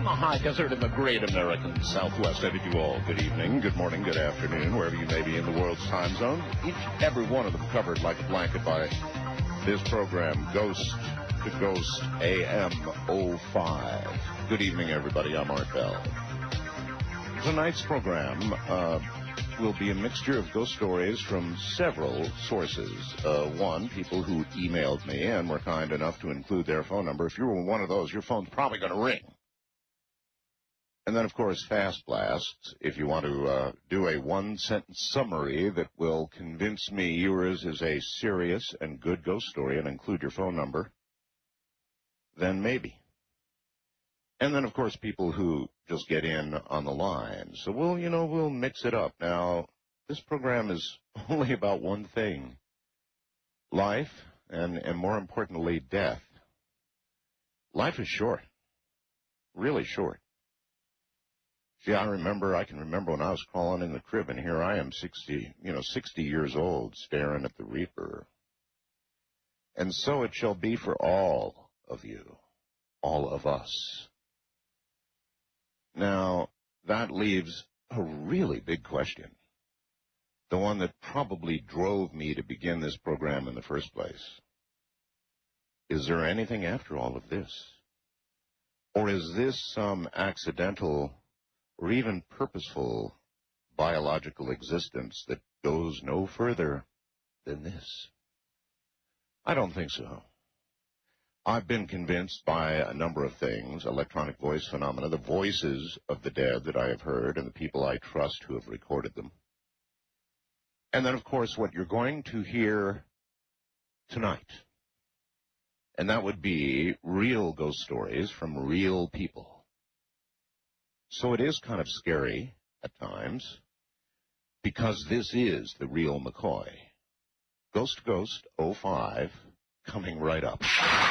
the high desert in the great American Southwest. I bid you all good evening, good morning, good afternoon, wherever you may be in the world's time zone. Each and every one of them covered like a blanket by this program, Ghost to Ghost AM 05. Good evening, everybody. I'm Art Bell. Tonight's program will be a mixture of ghost stories from several sources. One, people who emailed me and were kind enough to include their phone number. If you were one of those, your phone's probably going to ring. And then, of course, Fast Blast. If you want to do a one-sentence summary that will convince me yours is a serious and good ghost story and include your phone number, then maybe. And then, of course, people who just get in on the line. So, we'll mix it up. Now, this program is only about one thing. Life, and more importantly, death. Life is short. Really short. See, I can remember when I was crawling in the crib, and here I am 60 years old, staring at the Reaper. And so it shall be for all of you, all of us. Now, that leaves a really big question. The one that probably drove me to begin this program in the first place. Is there anything after all of this? Or is this some accidental or even purposeful biological existence that goes no further than this? I don't think so. I've been convinced by a number of things, electronic voice phenomena, the voices of the dead that I have heard, and the people I trust who have recorded them. And then, of course, what you're going to hear tonight. And that would be real ghost stories from real people. So it is kind of scary at times, because this is the real McCoy. Ghost to Ghost 05, coming right up.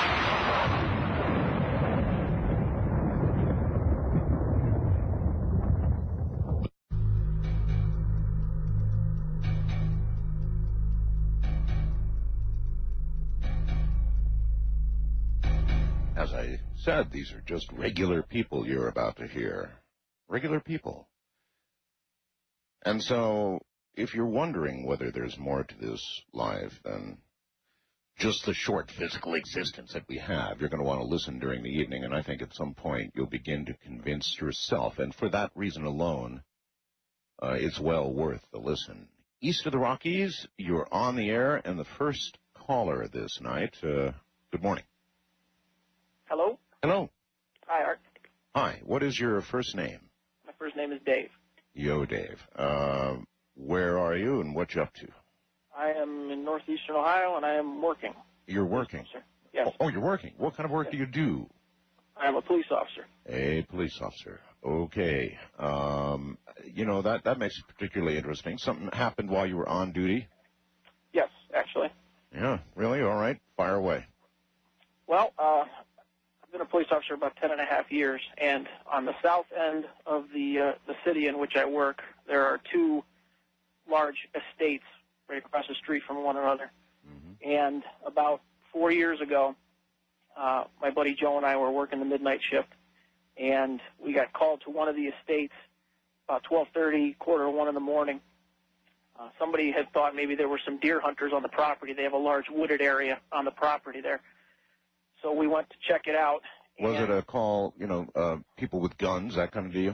As I said, these are just regular people you're about to hear. Regular people. And so, if you're wondering whether there's more to this life than just the short physical existence that we have, you're going to want to listen during the evening, and I think at some point you'll begin to convince yourself, and for that reason alone, it's well worth the listen. East of the Rockies, you're on the air, and the first caller this night, good morning. Hello? Hello. Hi, Art. Hi, what is your first name? My first name is Dave. Yo, Dave. Where are you and what you up to? I am in northeastern Ohio, and I am working. You're working? Sir. Yes. Oh, you're working. What kind of work do you do? I am a police officer. A police officer. Okay. That makes it particularly interesting. Something happened while you were on duty? Yes, actually. Yeah, really? All right. Fire away. Well, I've been a police officer about 10 and a half years, and on the south end of the city in which I work, there are two large estates right across the street from one another. Mm-hmm. And about 4 years ago, my buddy Joe and I were working the midnight shift, and we got called to one of the estates about 12:30, 1:45 in the morning. Somebody had thought maybe there were some deer hunters on the property. They have a large wooded area on the property there. So we went to check it out. Was it a call, people with guns, that kind of deal?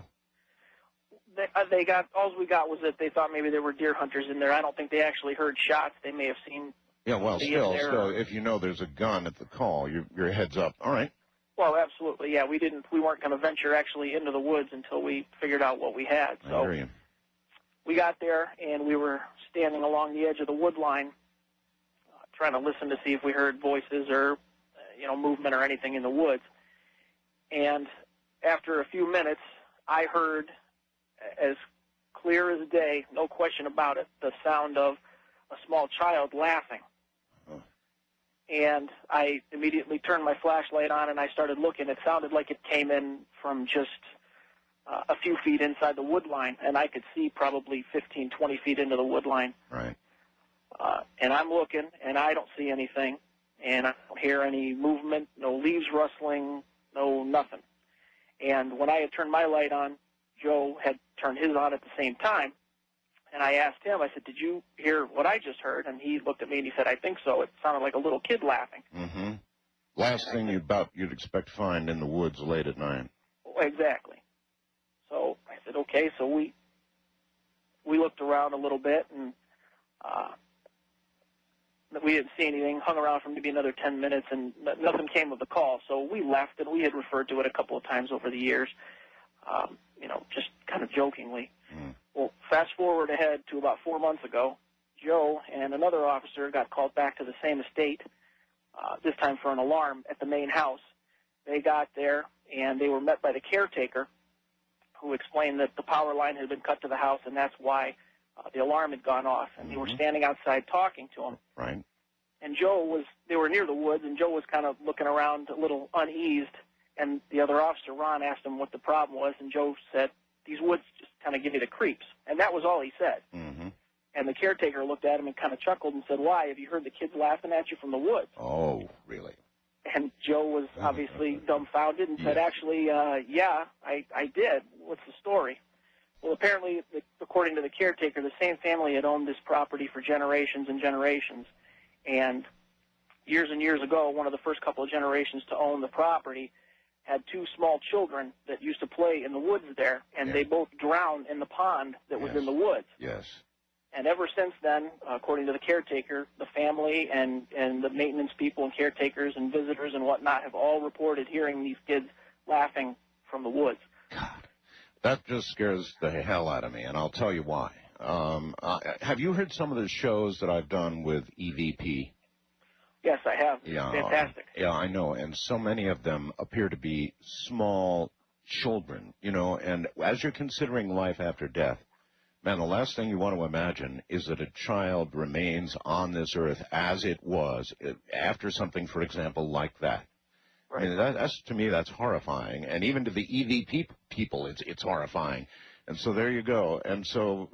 All we got was that they thought maybe there were deer hunters in there. I don't think they actually heard shots. They may have seen. Yeah, well, still, if you know there's a gun at the call, your head's up. All right. Well, absolutely, yeah. We weren't going to venture actually into the woods until we figured out what we had. So I hear you. We got there, and we were standing along the edge of the wood line, trying to listen to see if we heard voices or, movement or anything in the woods. And after a few minutes, I heard, as clear as day, no question about it, the sound of a small child laughing. Oh. And I immediately turned my flashlight on, and I started looking. It sounded like it came in from just a few feet inside the wood line, and I could see probably 15, 20 feet into the wood line. Right. And I'm looking, and I don't see anything, and I don't hear any movement, no leaves rustling, no nothing. And when I had turned my light on, Joe had turned his on at the same time. And I asked him, I said, did you hear what I just heard? And he looked at me and he said, I think so. It sounded like a little kid laughing. Mm-hmm. Last thing you'd expect to find in the woods late at night. Exactly. So I said, okay. So we looked around a little bit, and we didn't see anything. Hung around for maybe another 10 minutes, and nothing came of the call. So we left, and we had referred to it a couple of times over the years, just kind of jokingly. Mm. Well, fast forward ahead to about 4 months ago, Joe and another officer got called back to the same estate, this time for an alarm at the main house. They got there, and they were met by the caretaker, who explained that the power line had been cut to the house, and that's why the alarm had gone off. And they were standing outside talking to him. Right. And they were near the woods, and Joe was kind of looking around a little uneased, and the other officer, Ron, asked him what the problem was, and Joe said, these woods just kind of give me the creeps. And that was all he said. Mm-hmm. And the caretaker looked at him and kind of chuckled and said, why? Have you heard the kids laughing at you from the woods? Oh, really? And Joe was obviously dumbfounded and said, actually, yeah, I did. What's the story? Well, apparently, according to the caretaker, the same family had owned this property for generations and generations. And years ago, one of the first couple of generations to own the property had two small children that used to play in the woods there, and they both drowned in the pond that was in the woods. Yes. And ever since then, according to the caretaker, the family and the maintenance people and caretakers and visitors and whatnot have all reported hearing these kids laughing from the woods. God, that just scares the hell out of me, and I'll tell you why. Have you heard some of the shows that I've done with EVP? Yes, I have. Yeah, Fantastic. Yeah, I know, and so many of them appear to be small children, and as you're considering life after death, man, the last thing you want to imagine is that a child remains on this earth as it was after something, for example, like that. Right. I mean, that's to me, that's horrifying, and even to the EVP people, it's horrifying. And so there you go. And so,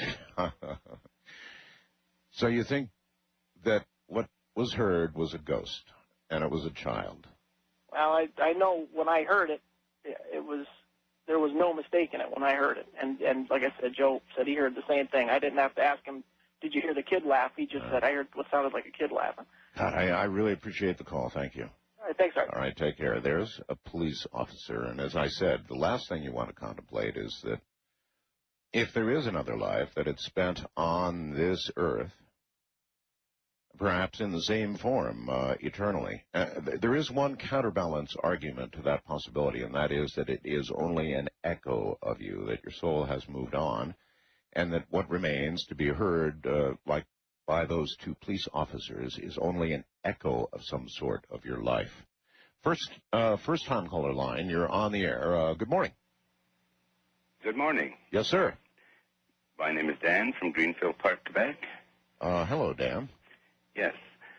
so you think that what was heard was a ghost, and it was a child. Well, I know when I heard it, there was no mistake in it when I heard it. And like I said, Joe said he heard the same thing. I didn't have to ask him, did you hear the kid laugh? He just said, I heard what sounded like a kid laughing. God, I really appreciate the call. Thank you. All right, thanks, sir. All right, take care. There's a police officer, and as I said, the last thing you want to contemplate is that if there is another life, that it's spent on this earth, perhaps in the same form eternally. There is one counterbalance argument to that possibility, and that is that it is only an echo of you, that your soul has moved on, and that what remains to be heard, like by those two police officers, is only an echo of some sort of your life. First-time caller line, you're on the air. Good morning. Good morning. Yes, sir. My name is Dan from Greenfield Park, Quebec. Hello, Dan. Yes.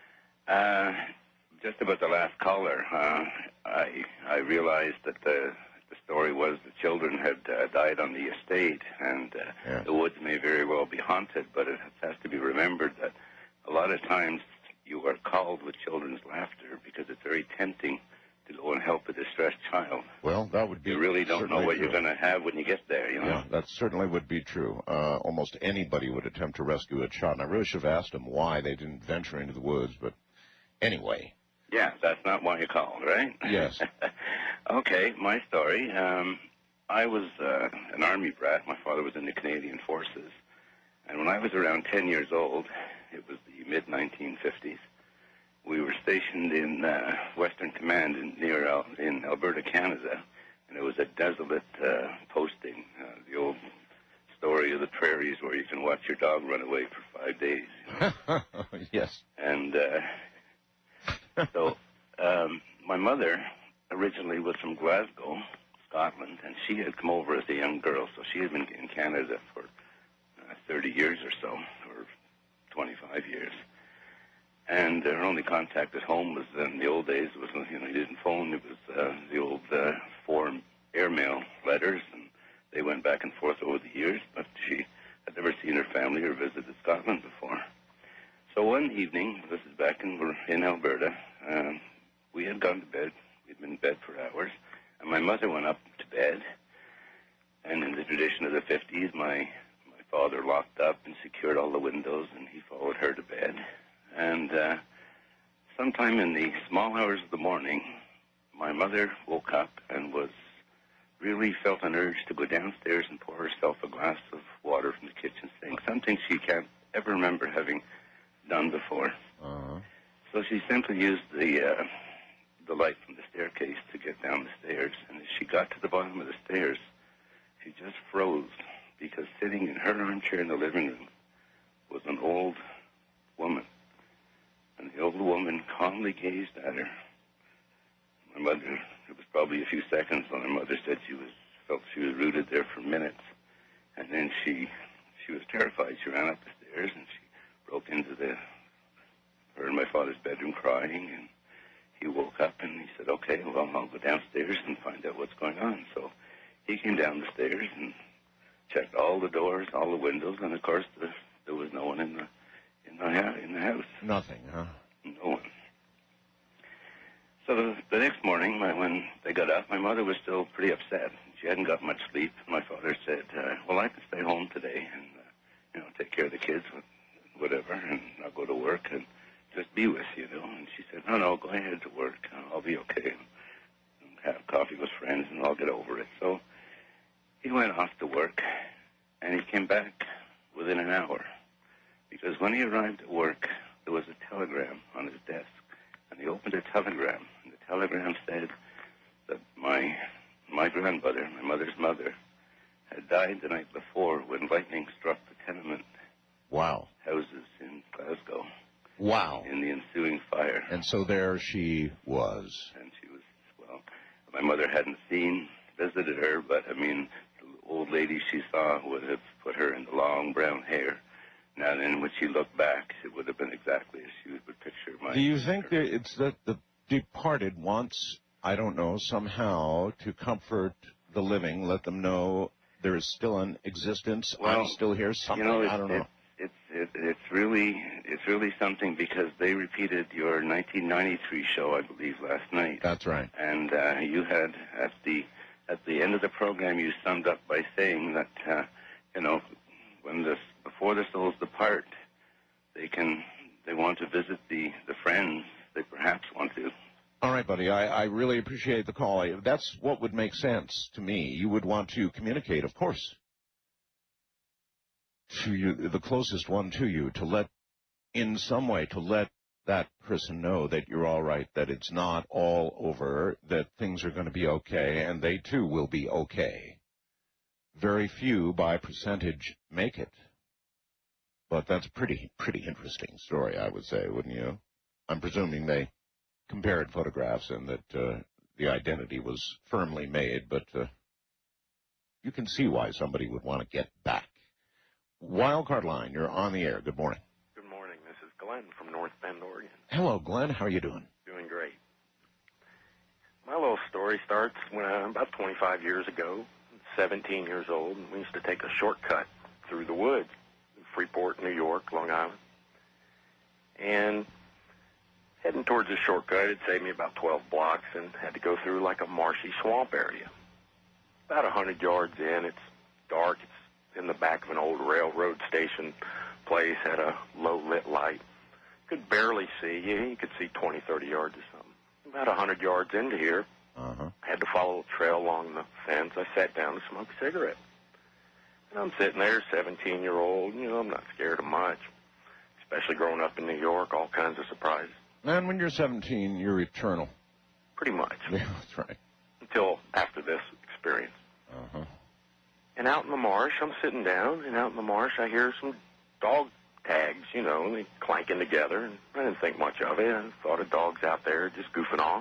Just about the last caller, I realized that the story was the children had died on the estate, and the woods may very well be haunted, but it has to be remembered that a lot of times you are called with children's laughter because it's very tempting to go and help a distressed child. Well, that would be. You really don't know what true. you're going to have when you get there, you know? Yeah, that certainly would be true. Almost anybody would attempt to rescue a child, and I really should have asked them why they didn't venture into the woods, but anyway. Yeah, that's not why you called, right? Yes. Okay, my story. I was an Army brat. My father was in the Canadian Forces. And when I was around 10 years old, it was the mid-1950s, we were stationed in Western Command in Alberta, Canada, and it was a desolate posting, the old story of the prairies where you can watch your dog run away for 5 days. You know? Yes. And so my mother originally was from Glasgow, Scotland, and she had come over as a young girl, so she had been in Canada for 30 years or so, or 25 years. And her only contact at home was in the old days. It was, you didn't phone. It was the old foreign airmail letters, and they went back and forth over the years, but she had never seen her family or visited Scotland before. So one evening, this is back in Alberta, we had gone to bed. We'd been in bed for hours, and my mother went up to bed. And in the tradition of the 50s, my father locked up and secured all the windows, and he followed her to bed. And sometime in the small hours of the morning, my mother woke up and really felt an urge to go downstairs and pour herself a glass of water from the kitchen sink, something she can't ever remember having done before. Uh-huh. So she simply used the light from the staircase to get down the stairs. And as she got to the bottom of the stairs, she just froze, because sitting in her armchair in the living room was an old woman. And the old woman calmly gazed at her. My mother, it was probably a few seconds, and my mother said felt she was rooted there for minutes. And then she was terrified. She ran up the stairs, and she broke into her and my father's bedroom crying, and he woke up and he said, okay, well, I'll go downstairs and find out what's going on. So he came down the stairs and checked all the doors, all the windows, and of course there was no one in the house. Nothing, huh? No one. So the next morning, when they got up, my mother was still pretty upset. She hadn't got much sleep. My father said, well, I can stay home today and, take care of the kids, whatever, and I'll go to work and just be with you, And she said, no, go ahead to work. I'll be okay. Have coffee with friends, and I'll get over it. So he went off to work, and he came back within an hour, because when he arrived at work, there was a telegram on his desk, and he opened a telegram, and the telegram said that my grandmother, my mother's mother, had died the night before when lightning struck the tenement houses in Glasgow. Wow. In the ensuing fire. And so there she was. And she was, well, my mother hadn't visited her, but, the old lady she saw would have put her in the long brown hair. Now then, when she looked back, it would have been exactly as she would picture my... Do you think that it's that the departed wants, I don't know, somehow to comfort the living, let them know there is still an existence, well, I'm still here, something, I don't know. It's really something, because they repeated your 1993 show, I believe, last night. That's right. And you had, at the end of the program, you summed up by saying that, before the souls depart, they want to visit the friends they perhaps want to. All right, buddy, I really appreciate the call. That's what would make sense to me. You would want to communicate, of course, to you, the closest one to you, to let, in some way, to let that person know that you're all right, that it's not all over, that things are going to be okay, and they too will be okay. Very few, by percentage, make it. But that's a pretty interesting story, I would say, wouldn't you? I'm presuming they compared photographs and that the identity was firmly made, but you can see why somebody would want to get back. Wildcard line, you're on the air. Good morning. Good morning. This is Glenn from North Bend, Oregon. Hello, Glenn. How are you doing? Doing great. My little story starts when about 25 years ago, 17 years old, and we used to take a shortcut through the woods in Freeport, New York, Long Island. And heading towards the shortcut, it saved me about 12 blocks and had to go through like a marshy swamp area. About 100 yards in, it's dark. It's in the back of an old railroad station place, had a low-lit light. Could barely see. You could see 20, 30 yards or something. About 100 yards into here, I had to follow a trail along the fence. I sat down to smoke a cigarette. And I'm sitting there, 17-year-old. I'm not scared of much, especially growing up in New York, all kinds of surprises. And when you're 17, you're eternal. Pretty much. Yeah, that's right. Until after this experience. And out in the marsh, I'm sitting down, and out in the marsh, I hear some dog tags, they clanking together, and I didn't think much of it. I thought of dogs out there just goofing off.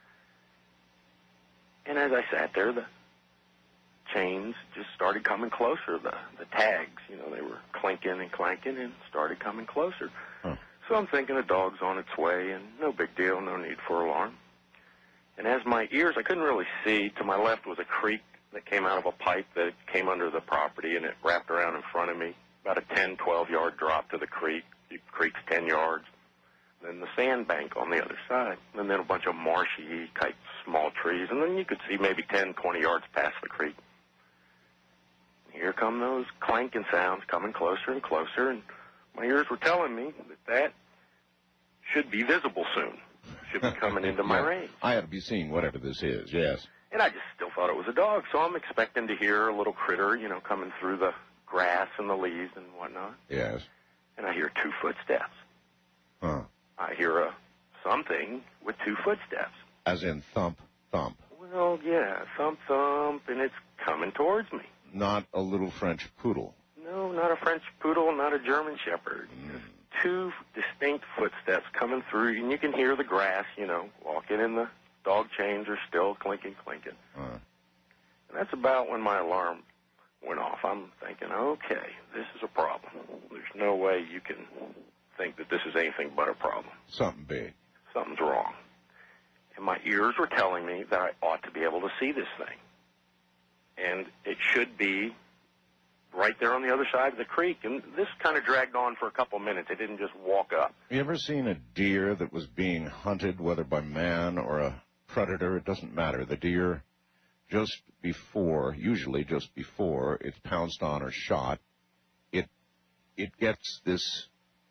And as I sat there, the chains just started coming closer, the tags, they were clinking and clanking and started coming closer. So I'm thinking the dog's on its way, and no big deal, no need for alarm. And as my ears, I couldn't really see, to my left was a creek that came out of a pipe that came under the property, and it wrapped around in front of me. About a 10, 12-yard drop to the creek. The creek's 10 yards. then the sandbank on the other side, and then a bunch of marshy type small trees, and then you could see maybe 10, 20 yards past the creek. Here come those clanking sounds coming closer and closer, and my ears were telling me that should be visible soon, should be coming into my range. I ought to be seeing whatever this is, yes. And I just still thought it was a dog, so I'm expecting to hear a little critter, you know, coming through the grass and the leaves and whatnot. Yes. And I hear 2 footsteps. Huh. I hear a something with 2 footsteps. As in thump, thump. Well, yeah, thump, thump, and it's coming towards me. Not a little French poodle. No, not a French poodle, not a German shepherd. Just 2 distinct footsteps coming through, and you can hear the grass, you know, walking in the dog chains are still clinking, clinking. And that's about when my alarm went off. I'm thinking, okay, this is a problem. There's no way you can think that this is anything but a problem. Something big. Something's wrong. And my ears were telling me that I ought to be able to see this thing. And it should be right there on the other side of the creek. And this kind of dragged on for a couple of minutes. It didn't just walk up. You ever seen a deer that was being hunted, whether by man or a predator? It doesn't matter. The deer, just before, usually just before it's pounced on or shot, it gets this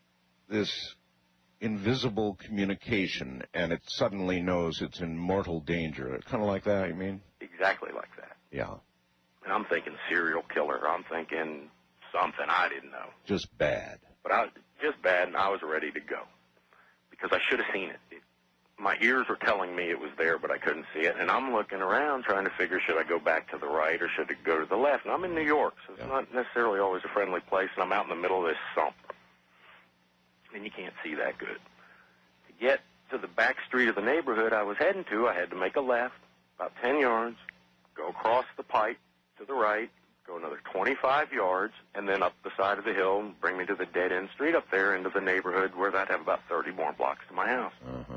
invisible communication, and it suddenly knows it's in mortal danger. Kind of like that, you mean? Exactly like that. Yeah. And I'm thinking serial killer. I'm thinking something I didn't know. Just bad. But just bad, and I was ready to go because I should have seen it. My ears were telling me it was there, but I couldn't see it. And I'm looking around trying to figure, should I go back to the right or should I go to the left? And I'm in New York, so it's not necessarily always a friendly place, and I'm out in the middle of this sump. And you can't see that good. To get to the back street of the neighborhood I was heading to, I had to make a left, about 10 yards, go across the pike to the right, go another 25 yards, and then up the side of the hill and bring me to the dead-end street up there into the neighborhood where I'd have about 30 more blocks to my house.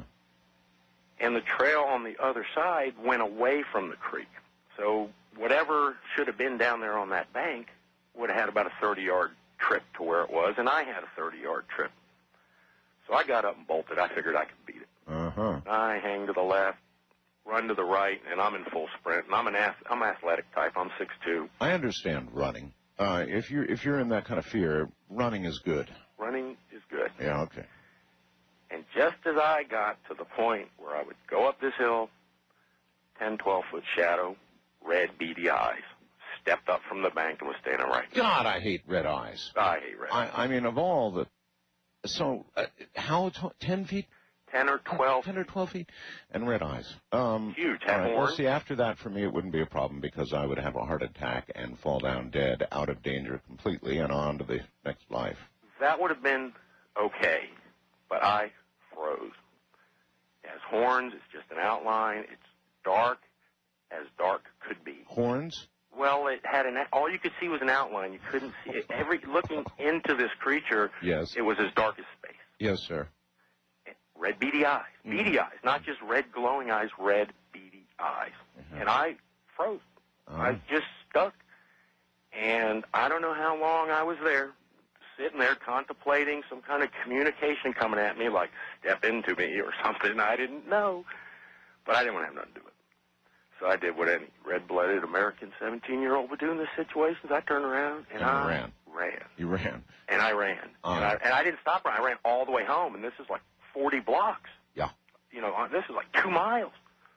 And the trail on the other side went away from the creek. So whatever should have been down there on that bank would have had about a 30-yard trip to where it was, and I had a 30-yard trip. So I got up and bolted. I figured I could beat it. I hang to the left, run to the right, and I'm in full sprint. And I'm athletic type. I'm 6'2". I understand running. If you're in that kind of fear, running is good. Running is good. Yeah, okay. And just as I got to the point where I would go up this hill, 10, 12-foot shadow, red, beady eyes, stepped up from the bank and was standing right there. God, I hate red eyes. I hate red eyes. I mean, of all the... So, how tall? 10 feet? 10 or 12. 10 or 12 feet? And red eyes. Huge. All right. Well, see, after that, for me, it wouldn't be a problem because I would have a heart attack and fall down dead, out of danger completely, and on to the next life. That would have been okay, but I froze. It has horns. It's just an outline. It's dark as dark could be. Horns? Well, it had all you could see was an outline. You couldn't see it. Looking into this creature, yes, it was as dark as space. Yes, sir. Red beady eyes. Beady eyes, not just red glowing eyes, red beady eyes. And I froze. I just stuck. And I don't know how long I was there, sitting there contemplating some kind of communication coming at me, like step into me or something I didn't know. But I didn't want to have nothing to do with it. So I did what any red-blooded American 17-year-old would do in this situation. I turned around and I ran. You ran. And I ran. And I didn't stop running. I ran all the way home, and this is like 40 blocks. Yeah. You know, this is like 2 miles.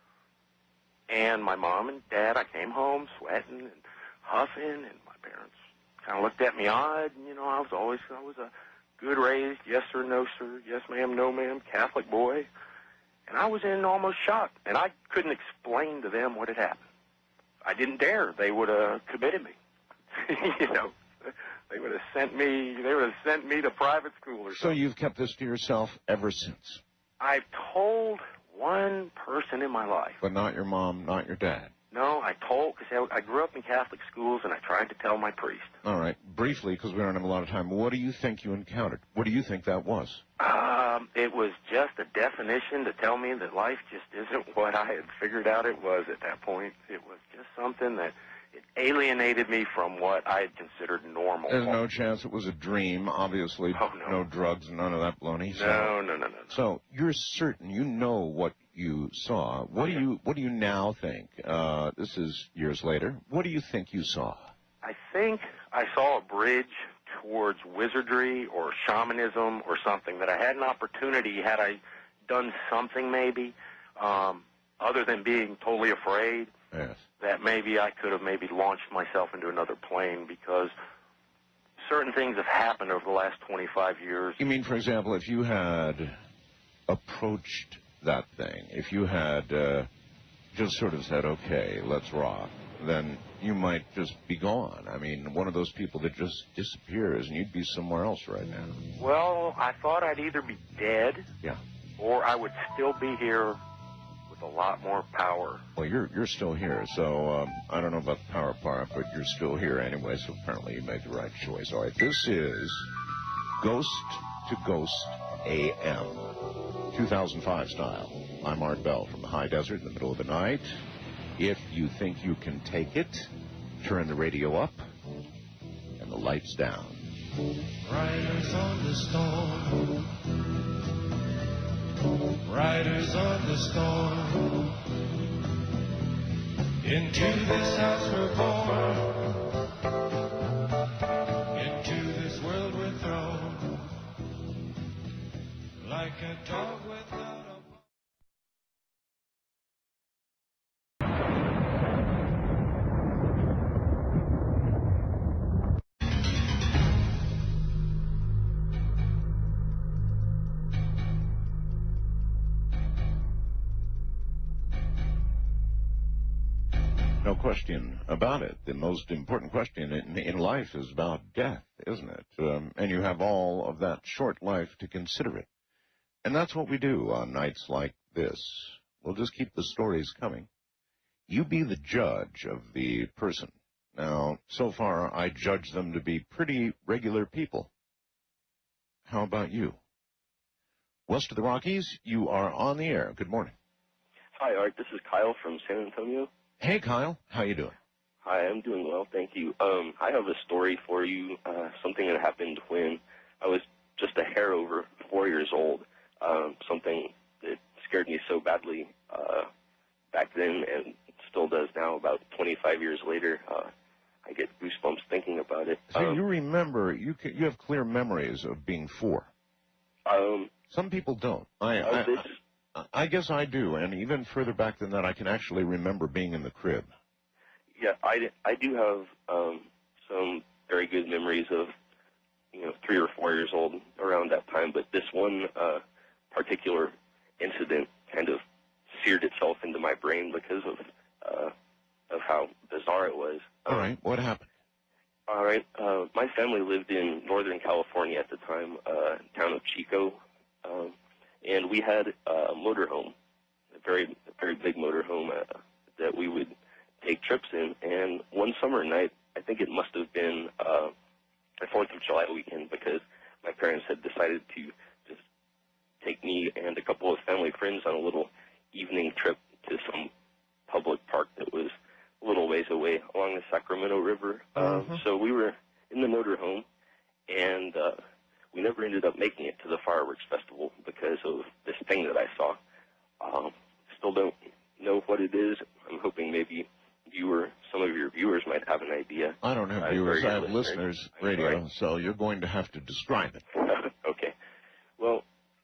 And my mom and dad, I came home sweating and huffing, and my parents kind of looked at me odd. And, you know, I was a good-raised, yes sir, no sir, yes ma'am, no ma'am, Catholic boy. And I was in almost shock, and I couldn't explain to them what had happened. I didn't dare. They would have committed me. You know, they would have sent me to private school or something. So you've kept this to yourself ever since? I've told one person in my life. But not your mom, not your dad? No, because I grew up in Catholic schools, and I tried to tell my priest. All right. Briefly, because we don't have a lot of time, what do you think you encountered? What do you think that was? It was just a definition to tell me that life just isn't what I had figured out it was at that point. It was just something that it alienated me from what I had considered normal. There's no chance it was a dream, obviously. Oh, no. No drugs, none of that baloney. No. So you're certain you know what you saw. What do you now think? This is years later. What do you think you saw? I think I saw a bridge towards wizardry or shamanism or something, that I had an opportunity, had I done something maybe, other than being totally afraid, Yes. that maybe I could have maybe launched myself into another plane, because certain things have happened over the last 25 years. You mean, for example, if you had approached that thing, if you had just sort of said, okay, let's rock, then you might just be gone. I mean, one of those people that just disappears, and you'd be somewhere else right now. Well, I thought I'd either be dead, Yeah. or I would still be here with a lot more power. Well, you're still here, so I don't know about the power part, but you're still here anyway, so apparently you made the right choice. All right, this is Ghost to Ghost AM, 2005 style. I'm Art Bell from the high desert in the middle of the night. If you think you can take it, turn the radio up and the lights down. Riders on the storm. Riders on the storm. Into this house we're born. Into this world we're thrown. Like a dog without a... No question about it. The most important question in life is about death, isn't it? And you have all of that short life to consider it. And that's what we do on nights like this. We'll just keep the stories coming. You be the judge of the person. Now, so far, I judge them to be pretty regular people. How about you? West of the Rockies, you are on the air. Good morning. Hi, Art. This is Kyle from San Antonio. Hey, Kyle. How you doing? Hi, I'm doing well, thank you. I have a story for you, something that happened when I was just a hair over 4 years old, something that scared me so badly back then and still does now, about 25 years later. I get goosebumps thinking about it. So you remember, you have clear memories of being 4. Some people don't. I guess I do, and even further back than that, I can actually remember being in the crib. Yeah, I do have some very good memories of, 3 or 4 years old around that time, but this one particular incident kind of seared itself into my brain because of how bizarre it was. All right, what happened? All right, my family lived in Northern California at the time, town of Chico, and we had a motorhome, a very big motorhome that we would take trips in. And one summer night, I think it must have been a 4th of July weekend, because my parents had decided to just take me and a couple of family friends on a little evening trip to some public park that was a little ways away along the Sacramento River. So we were in the motorhome, and we never ended up making it to the fireworks festival because of this thing that I saw. Still don't know what it is. I'm hoping maybe some of your viewers might have an idea. I don't have viewers. I have listeners, radio, so you're going to have to describe it. Okay. Well,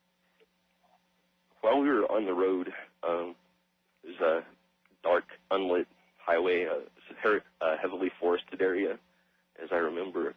while we were on the road, it was a dark, unlit highway, a heavily forested area, as I remember.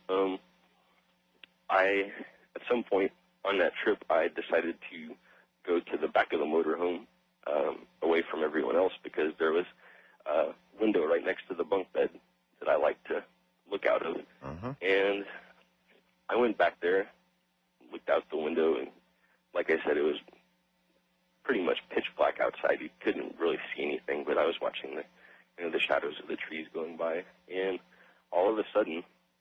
At some point on that trip, I decided to go to the back of the motorhome, away from everyone else, because there was a window right next to the bunk bed that I like to look out of. And I went back there, looked out the window, and like I said, it was pretty much pitch black outside. You couldn't really see anything, but I was watching the shadows of the trees going by, and all of a sudden,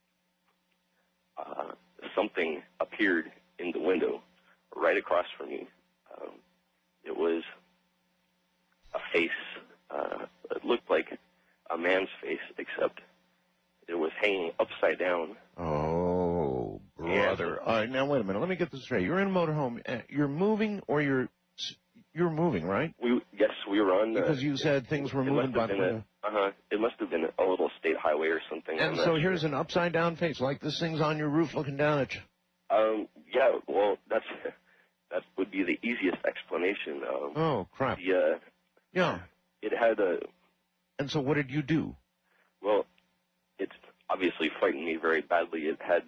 something appeared in the window right across from me. It was a face. It looked like a a man's face, except it was hanging upside down. Oh, brother. All right, now wait a minute. Let me get this straight. You're in a motorhome. You're moving, or you're moving, right? Yes, we were on. Because you said things were moving by the. It must have been a little state highway or something. And so here's an upside down face, like this thing's on your roof looking down at you. Yeah. Well, that would be the easiest explanation. Oh crap. Yeah. It had a. And so what did you do? Well, it's obviously frightened me very badly. It had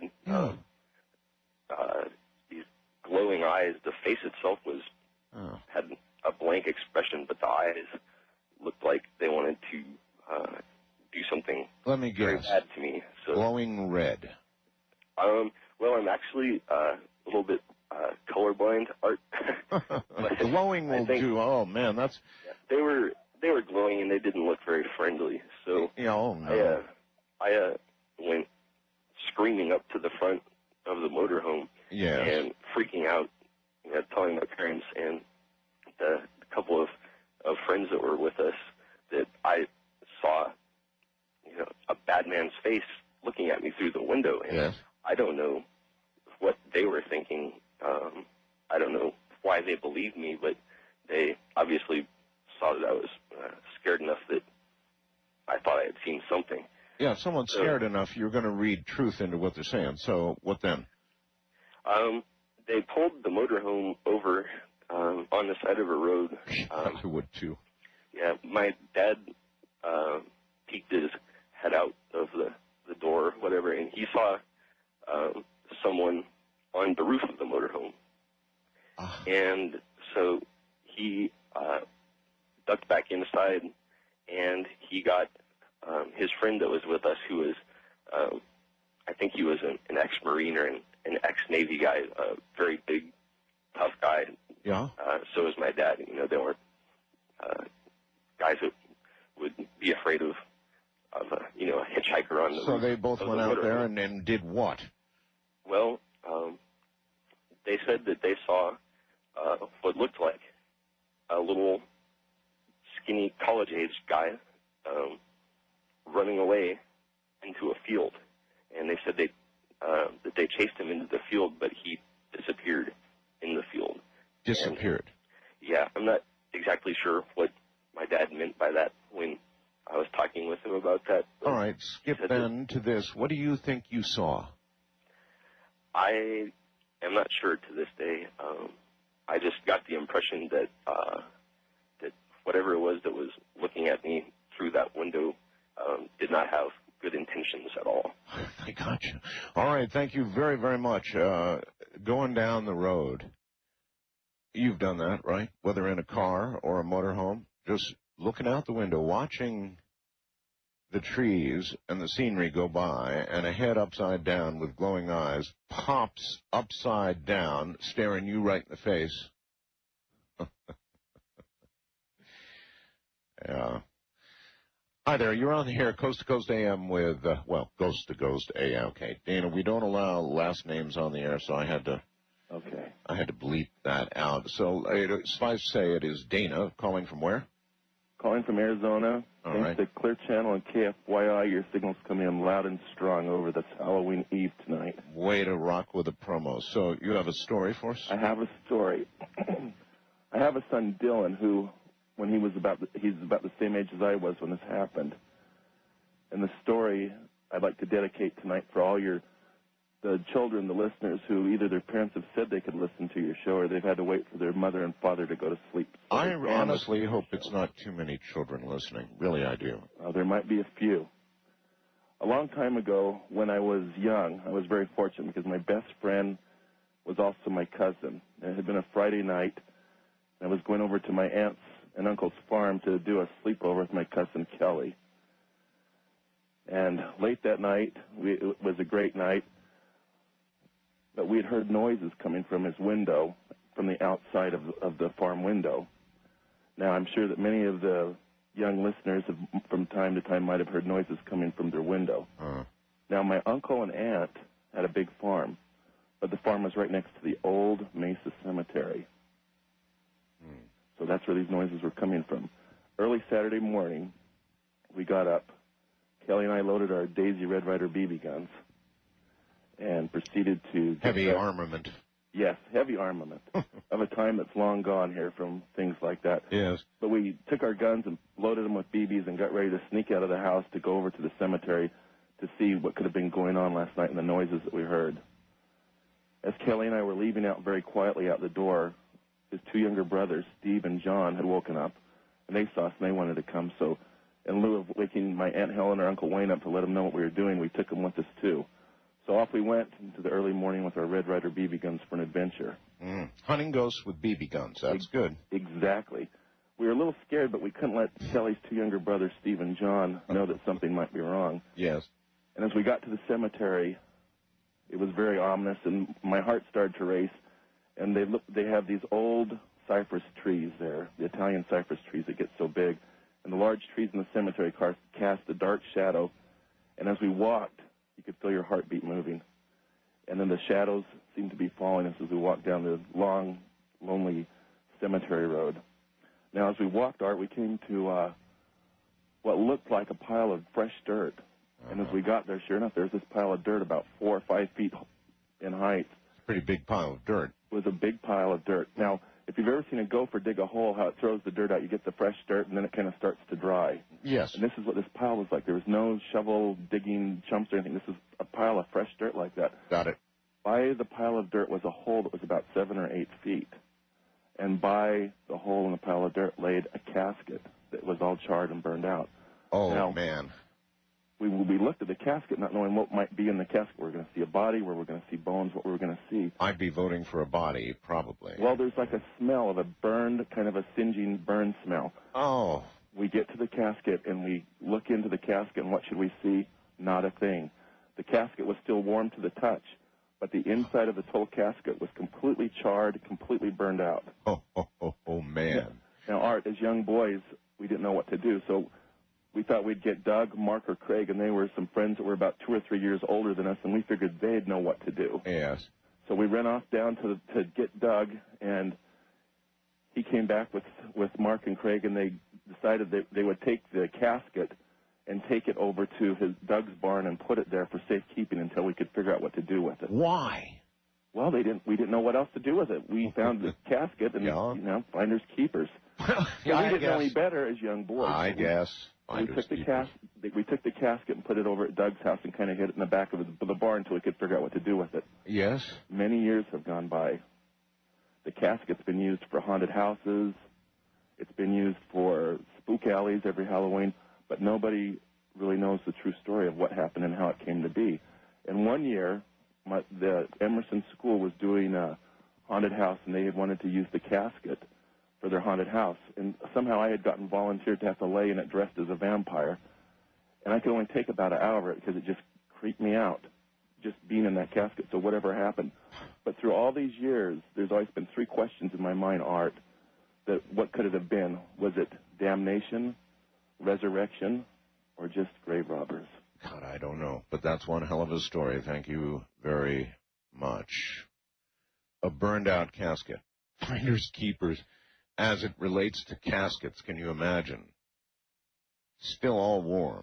these glowing eyes. The face itself had a blank expression, but the eyes looked like they wanted to do something very bad to me. So, glowing red. Well, I'm actually a little bit colorblind, Art. Glowing will do. Oh man, that's. They were glowing and they didn't look very friendly. So oh no. I went screaming up to the front of the motorhome and freaking out, telling my parents and the couple of friends that were with us that I saw, a bad man's face looking at me through the window. And I don't know what they were thinking. I don't know why they believed me, but they obviously saw that I was scared enough that I thought I had seen something. Yeah, if someone's scared enough, you're going to read truth into what they're saying. So what then? They pulled the motorhome over on the side of a road. I would too. Yeah, my dad peeked his head out of the door, whatever, and he saw someone on the roof of the motorhome. And so he ducked back inside, and he got his friend that was with us, who was, I think he was an ex-Marine or an ex-Navy guy, a very big, tough guy. Yeah. So was my dad. They weren't guys that would be afraid of a hitchhiker on the So roof they both went out there and did what? Well, they said that they saw what looked like a little skinny college-aged guy running away into a field, and they said that they chased him into the field, but he disappeared in the field. Disappeared. And, yeah, I'm not exactly sure what my dad meant by that when I was talking with him about that. All right, skip then to this. What do you think you saw? I am not sure to this day. I just got the impression that that whatever it was that was looking at me through that window did not have good intentions at all. I got you. All right, thank you very, very much. Going down the road, you've done that, right? Whether in a car or a motorhome, just looking out the window, watching the trees and the scenery go by, and a head upside down with glowing eyes pops upside down, staring you right in the face. Yeah. Hi there, you're on the air, Coast to Coast AM with, Ghost to Ghost AM. Okay, Dana, we don't allow last names on the air, so I had to bleep that out. So, suffice to say, it is Dana, calling from where? Calling from Arizona. Thanks to Clear Channel and KFYI, your signal's coming in loud and strong over this Halloween Eve tonight. Way to rock with the promo. So, you have a story for us? I have a story. I have a son, Dylan, who, when he's about the same age as I was when this happened. And the story I'd like to dedicate tonight for all the children, the listeners, who either their parents have said they could listen to your show or they've had to wait for their mother and father to go to sleep. So I honestly hope it's not too many children listening. Really, I do. There might be a few. A long time ago, when I was young, I was very fortunate because my best friend was also my cousin. And it had been a Friday night, and I was going over to my aunt's and uncle's farm to do a sleepover with my cousin Kelly. And late that night, it was a great night, but we had heard noises coming from his window, from the outside of the farm window. Now, I'm sure that many of the young listeners from time to time might have heard noises coming from their window. Now, my uncle and aunt had a big farm, but the farm was right next to the old Mesa Cemetery. So that's where these noises were coming from. Early Saturday morning, we got up Kelly and I loaded our Daisy Red Ryder BB guns and proceeded to... Heavy armament. Yes, heavy armament of a time that's long gone here from things like that. Yes. But we took our guns and loaded them with BBs and got ready to sneak out of the house to go over to the cemetery to see what could have been going on last night and the noises that we heard. As Kelly and I were leaving out very quietly out the door, his two younger brothers, Steve and John, had woken up, and they saw us and they wanted to come. So in lieu of waking my Aunt Helen or Uncle Wayne up to let them know what we were doing, we took them with us too. So off we went into the early morning with our Red Ryder BB guns for an adventure. Hunting ghosts with BB guns. That's good. Exactly. We were a little scared, but we couldn't let Kelly's two younger brothers, Steve and John, know that something might be wrong. Yes. And as we got to the cemetery, it was very ominous, and my heart started to race. And they have these old cypress trees there, the Italian cypress trees that get so big. And the large trees in the cemetery cast a dark shadow. And as we walked, you could feel your heartbeat moving. And then the shadows seemed to be following us as we walked down the long, lonely cemetery road. Now, as we walked, Art, we came to what looked like a pile of fresh dirt. And as we got there, sure enough, there's this pile of dirt about 4 or 5 feet in height. It's a pretty big pile of dirt. It was a big pile of dirt. Now, if you've ever seen a gopher dig a hole, how it throws the dirt out, you get the fresh dirt, and then it kind of starts to dry. Yes. And this is what this pile was like. There was no shovel, digging, chumps, or anything. This is a pile of fresh dirt like that. Got it. By the pile of dirt was a hole that was about 7 or 8 feet. And by the hole in the pile of dirt laid a casket that was all charred and burned out. Oh, now, man. We looked at the casket not knowing what might be in the casket. We were going to see a body, where we were going to see bones, what we were going to see. I'd be voting for a body, probably. Well, there's like a smell of a burned, kind of a singeing burn smell. Oh. We get to the casket, and we look into the casket, and what should we see? Not a thing. The casket was still warm to the touch, but the inside of this whole casket was completely charred, completely burned out. Oh, man. Now, Art, as young boys, we didn't know what to do, so we thought we'd get Doug, Mark, or Craig, and they were some friends that were about 2 or 3 years older than us, and we figured they'd know what to do. Yes. So we ran off down to get Doug, and he came back with Mark and Craig, and they decided that they would take the casket and take it over to Doug's barn and put it there for safekeeping until we could figure out what to do with it. Why? Well, we didn't know what else to do with it. We found the casket, and finders keepers. Well, we didn't know any better as young boys. I guess. We took the casket and put it over at Doug's house and kind of hid it in the back of the barn until we could figure out what to do with it. Yes. Many years have gone by. The casket's been used for haunted houses. It's been used for spook alleys every Halloween, but nobody really knows the true story of what happened and how it came to be. And one year, the Emerson School was doing a haunted house, and they had wanted to use the casket for their haunted house. And somehow I had gotten volunteered to have to lay in it dressed as a vampire. And I could only take about an hour because it just creeped me out, just being in that casket. So whatever happened. But through all these years, there's always been 3 questions in my mind, Art, that what could it have been? Was it damnation, resurrection, or just grave robbers? God, I don't know. But that's one hell of a story. Thank you very much. A burned-out casket. Finders keepers. As it relates to caskets, can you imagine? Still all warm.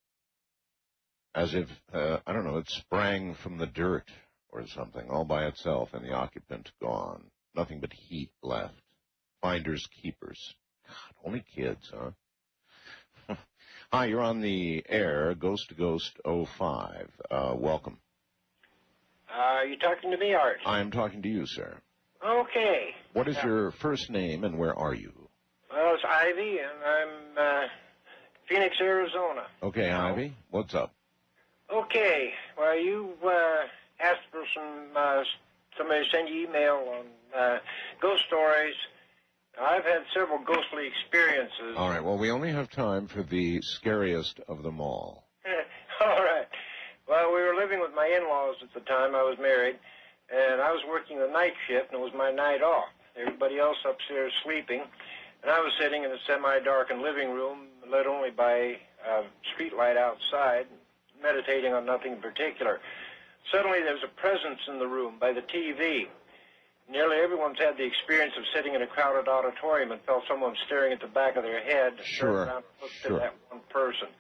As if, I don't know, it sprang from the dirt or something, all by itself, and the occupant gone. Nothing but heat left. Finders keepers. God, only kids, huh? Hi, you're on the air, Ghost to Ghost 05. Welcome. Are you talking to me, Art? I'm talking to you, sir. Okay. What is your first name and where are you? Well, it's Ivy, and I'm Phoenix, Arizona. Okay, Ivy, what's up? Okay. Well, you asked for somebody to send you email on ghost stories. I've had several ghostly experiences. All right, well, we only have time for the scariest of them all. All right. Well, we were living with my in-laws at the time. I was married, and I was working the night shift, and it was my night off. Everybody else upstairs sleeping, and I was sitting in a semi-darkened living room, lit only by a street light outside, meditating on nothing in particular. Suddenly, there was a presence in the room by the TV. Nearly everyone's had the experience of sitting in a crowded auditorium and felt someone staring at the back of their head. Sure. Turned around and looked at that one person. That's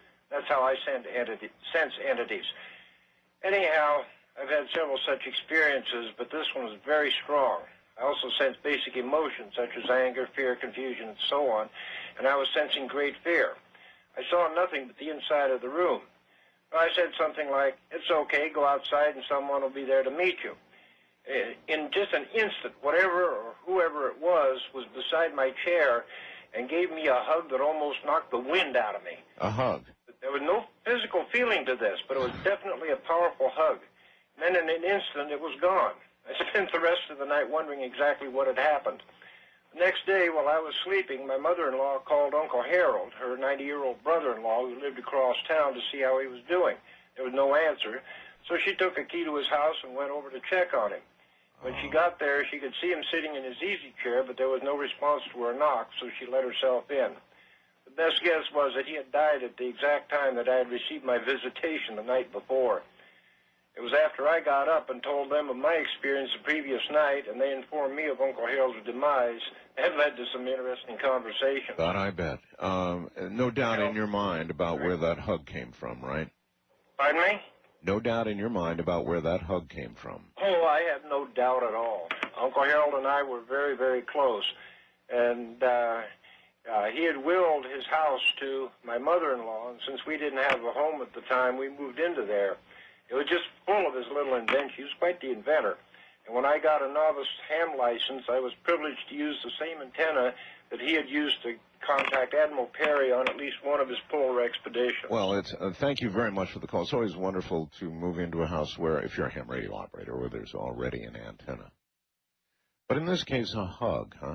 how I sense entities. Anyhow, I've had several such experiences, but this one was very strong. I also sense basic emotions such as anger, fear, confusion, and so on, and I was sensing great fear. I saw nothing but the inside of the room. I said something like, "It's okay, go outside and someone will be there to meet you." In just an instant, whatever or whoever it was beside my chair and gave me a hug that almost knocked the wind out of me. A hug? There was no physical feeling to this, but it was definitely a powerful hug. And then in an instant, it was gone. I spent the rest of the night wondering exactly what had happened. The next day, while I was sleeping, my mother-in-law called Uncle Harold, her 90-year-old brother-in-law who lived across town, to see how he was doing. There was no answer, so she took a key to his house and went over to check on him. When she got there, she could see him sitting in his easy chair, but there was no response to her knock, so she let herself in. The best guess was that he had died at the exact time that I had received my visitation the night before. It was after I got up and told them of my experience the previous night, and they informed me of Uncle Harold's demise, that led to some interesting conversation. That I bet. No doubt in your mind about where that hug came from, right? Pardon me? No doubt in your mind about where that hug came from. Oh, I have no doubt at all. Uncle Harold and I were very, very close, and he had willed his house to my mother-in-law, and since we didn't have a home at the time, we moved into there. It was just full of his little inventions. He was quite the inventor. And when I got a novice ham license, I was privileged to use the same antenna that he had used to contact Admiral Perry on at least one of his polar expeditions. Well, it's thank you very much for the call. It's always wonderful to move into a house where, if you're a ham radio operator, where there's already an antenna. But in this case, a hug, huh?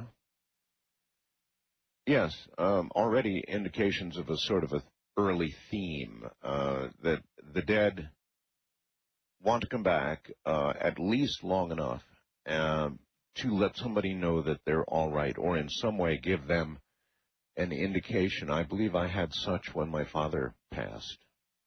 Yes, already indications of a sort of an early theme that the dead want to come back at least long enough to let somebody know that they're all right, or in some way give them an indication. I believe I had such when my father passed.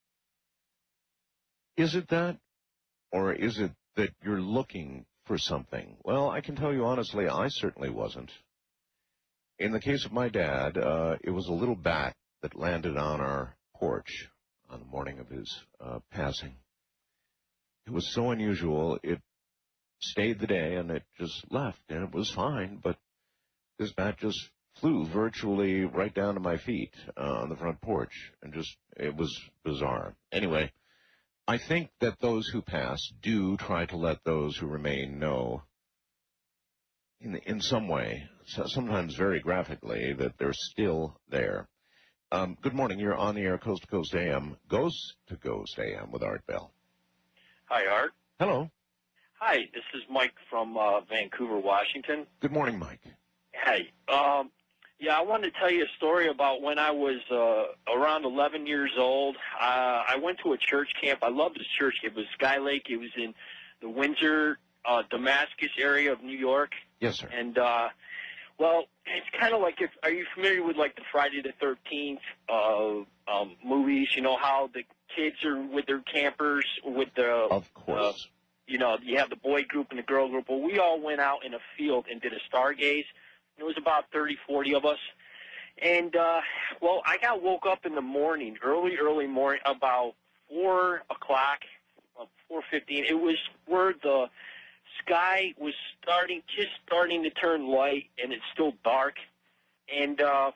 Is it that, or is it that you're looking for something? Well, I can tell you honestly, I certainly wasn't. In the case of my dad, it was a little bat that landed on our porch on the morning of his passing. It was so unusual, it stayed the day and it just left, and it was fine, but this bat just flew virtually right down to my feet on the front porch, and it was bizarre. Anyway, I think that those who pass do try to let those who remain know in some way, sometimes very graphically, that they're still there. Good morning. You're on the air, Coast to Coast AM, Ghost to Ghost AM with Art Bell. Hi, Art. Hello. Hi, this is Mike from Vancouver, Washington. Good morning, Mike. Hey. Yeah, I wanted to tell you a story about when I was around 11 years old. I went to a church camp. I loved this church camp. It was Sky Lake. It was in the Windsor, Damascus area of New York. Yes, sir. And, well, it's kind of like, are you familiar with, like, the Friday the 13th movies? You know how the kids are with their campers, with the... Of course. You know, you have the boy group and the girl group. Well, we all went out in a field and did a stargaze. It was about 30, 40 of us. And, well, I got woke up in the morning, early morning, about 4 o'clock, 4:15. It was where the sky was just starting to turn light, and it's still dark. And, I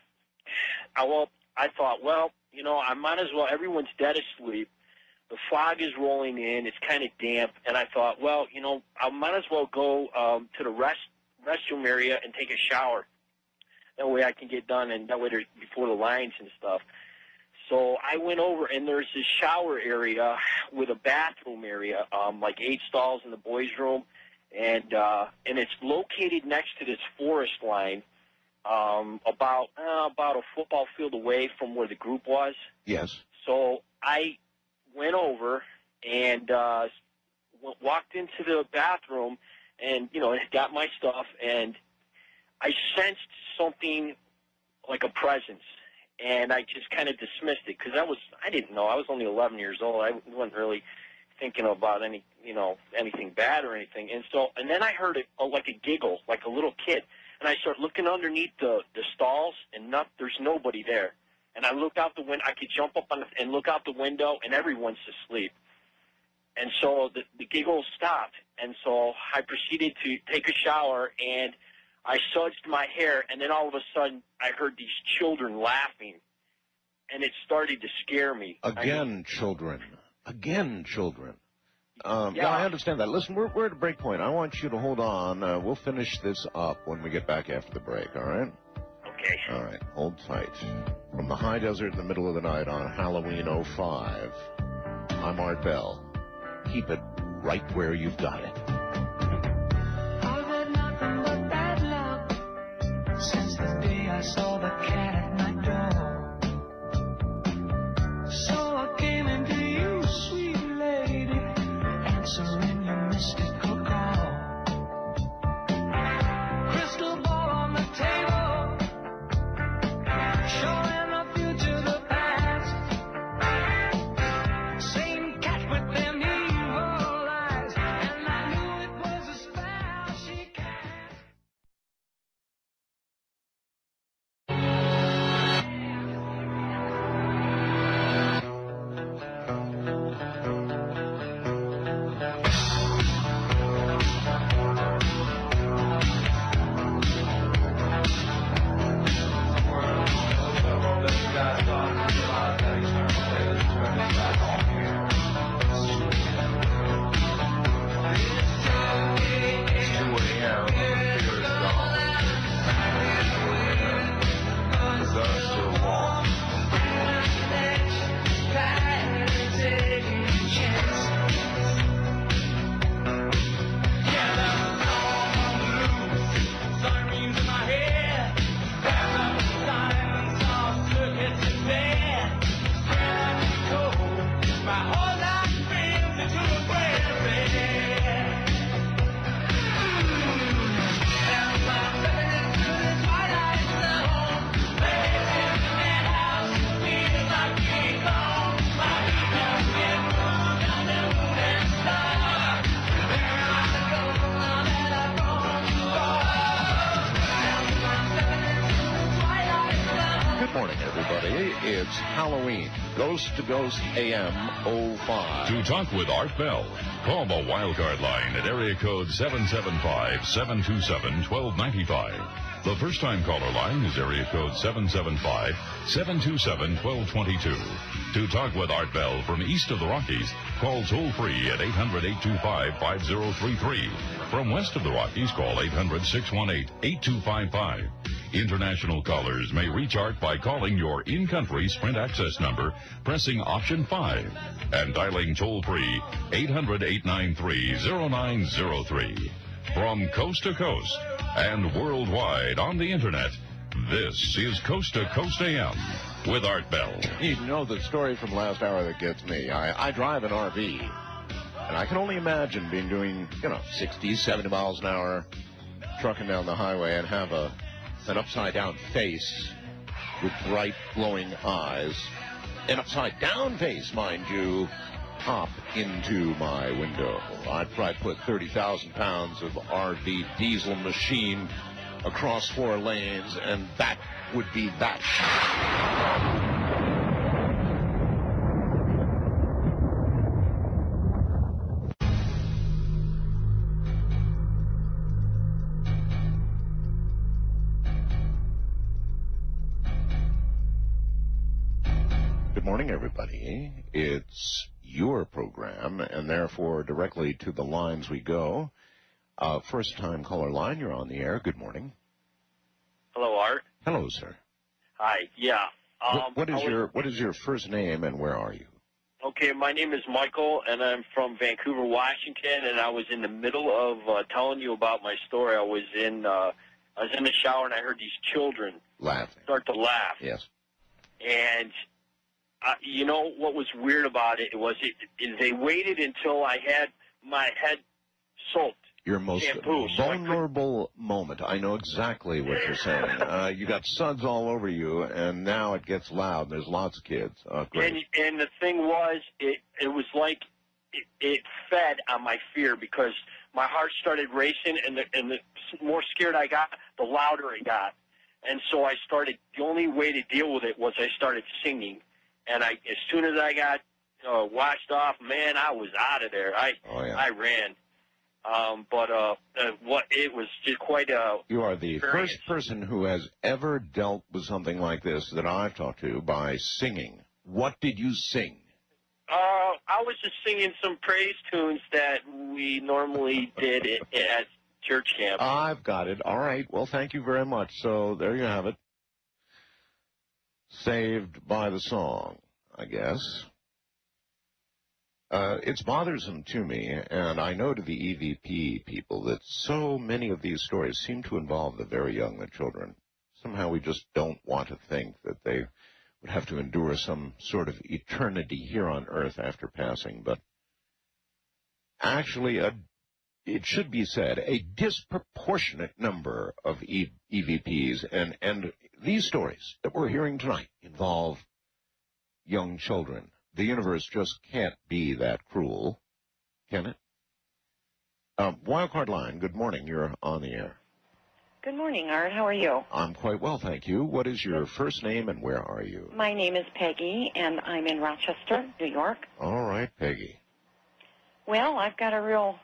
thought, well, you know, I might as well, everyone's dead asleep. The fog is rolling in. It's kind of damp. And I thought, well, you know, I might as well go to the restroom area and take a shower. That way I can get done, and that way there's before the lines and stuff. So I went over, and there's this shower area with a bathroom area, like 8 stalls in the boys' room, and it's located next to this forest line, about a football field away from where the group was. Yes. So I went over and walked into the bathroom, and, you know, got my stuff, and I sensed something like a presence, and I just kind of dismissed it because I didn't know. I was only 11 years old. I wasn't really thinking about anything bad or anything. And then I heard like a giggle, like a little kid, and I started looking underneath the stalls, and there's nobody there. And I look out the window. I could jump up and look out the window, and everyone's asleep. And so the giggles stopped. And so I proceeded to take a shower, and I sudsed my hair. And then all of a sudden, I heard these children laughing, and it started to scare me. Again, children. Again, children. Yeah, I understand that. Listen, we're at a break point. I want you to hold on. We'll finish this up when we get back after the break, all right? Okay. All right, hold tight. From the high desert in the middle of the night on Halloween 05, I'm Art Bell. Keep it right where you've got it. I've had nothing but bad luck since the day I saw the cat at my door. So I came into you, sweet lady, answering your mystical call. Crystal ball on the table, showing the future, the past. Same cat with them evil eyes, and I knew it was a spell she cast. It's Halloween, Ghost to Ghost AM 05. To talk with Art Bell, call the Wildcard line at area code 775-727-1295. The first-time caller line is area code 775-727-1222. To talk with Art Bell from east of the Rockies, call toll-free at 800-825-5033. From west of the Rockies, call 800-618-8255. International callers may reach Art by calling your in-country Sprint access number, pressing option 5, and dialing toll-free 800-893-0903. From coast to coast and worldwide on the Internet, this is Coast to Coast AM with Art Bell. You know the story from last hour that gets me. I drive an RV, and I can only imagine being doing, 60, 70 miles an hour, trucking down the highway and have an upside-down face with bright, glowing eyes. An upside-down face, mind you, pop into my window. I'd probably put 30,000 pounds of RV diesel machine across 4 lanes, and that would be that. Good morning, everybody. It's your program, and therefore directly to the lines we go. First-time caller line, you're on the air. Good morning. Hello, Art. Hello, sir. Hi. Yeah. What is your first name, and where are you? Okay, my name is Michael, and I'm from Vancouver, Washington. And I was in the middle of telling you about my story. I was in the shower, and I heard these children start to laugh. Yes. And you know what was weird about it was they waited until I had my head soaked. Your most vulnerable moment. I know exactly what you're saying. You got suds all over you, and now it gets loud. There's lots of kids. Great. And the thing was, it was like it fed on my fear because my heart started racing, and the more scared I got, the louder it got. And so I started, the only way to deal with it was I started singing. And as soon as I got washed off, man, I was out of there. I ran. It was just quite a... You are the experience. first person who has ever dealt with something like this that I've talked to by singing. What did you sing? I was just singing some praise tunes that we normally did at church camp. I've got it. All right. Well, thank you very much. So there you have it. Saved by the song, I guess. It's bothersome to me, and I know to the EVP people that so many of these stories seem to involve the very young, the children. Somehow we just don't want to think that they would have to endure some sort of eternity here on Earth after passing. But actually, it should be said, a disproportionate number of EVPs, and these stories that we're hearing tonight involve young children. The universe just can't be that cruel, can it? Wildcard Line, good morning. You're on the air. Good morning, Art. How are you? I'm quite well, thank you. What is your first name and where are you? My name is Peggy, and I'm in Rochester, New York. All right, Peggy. Well, I've got a real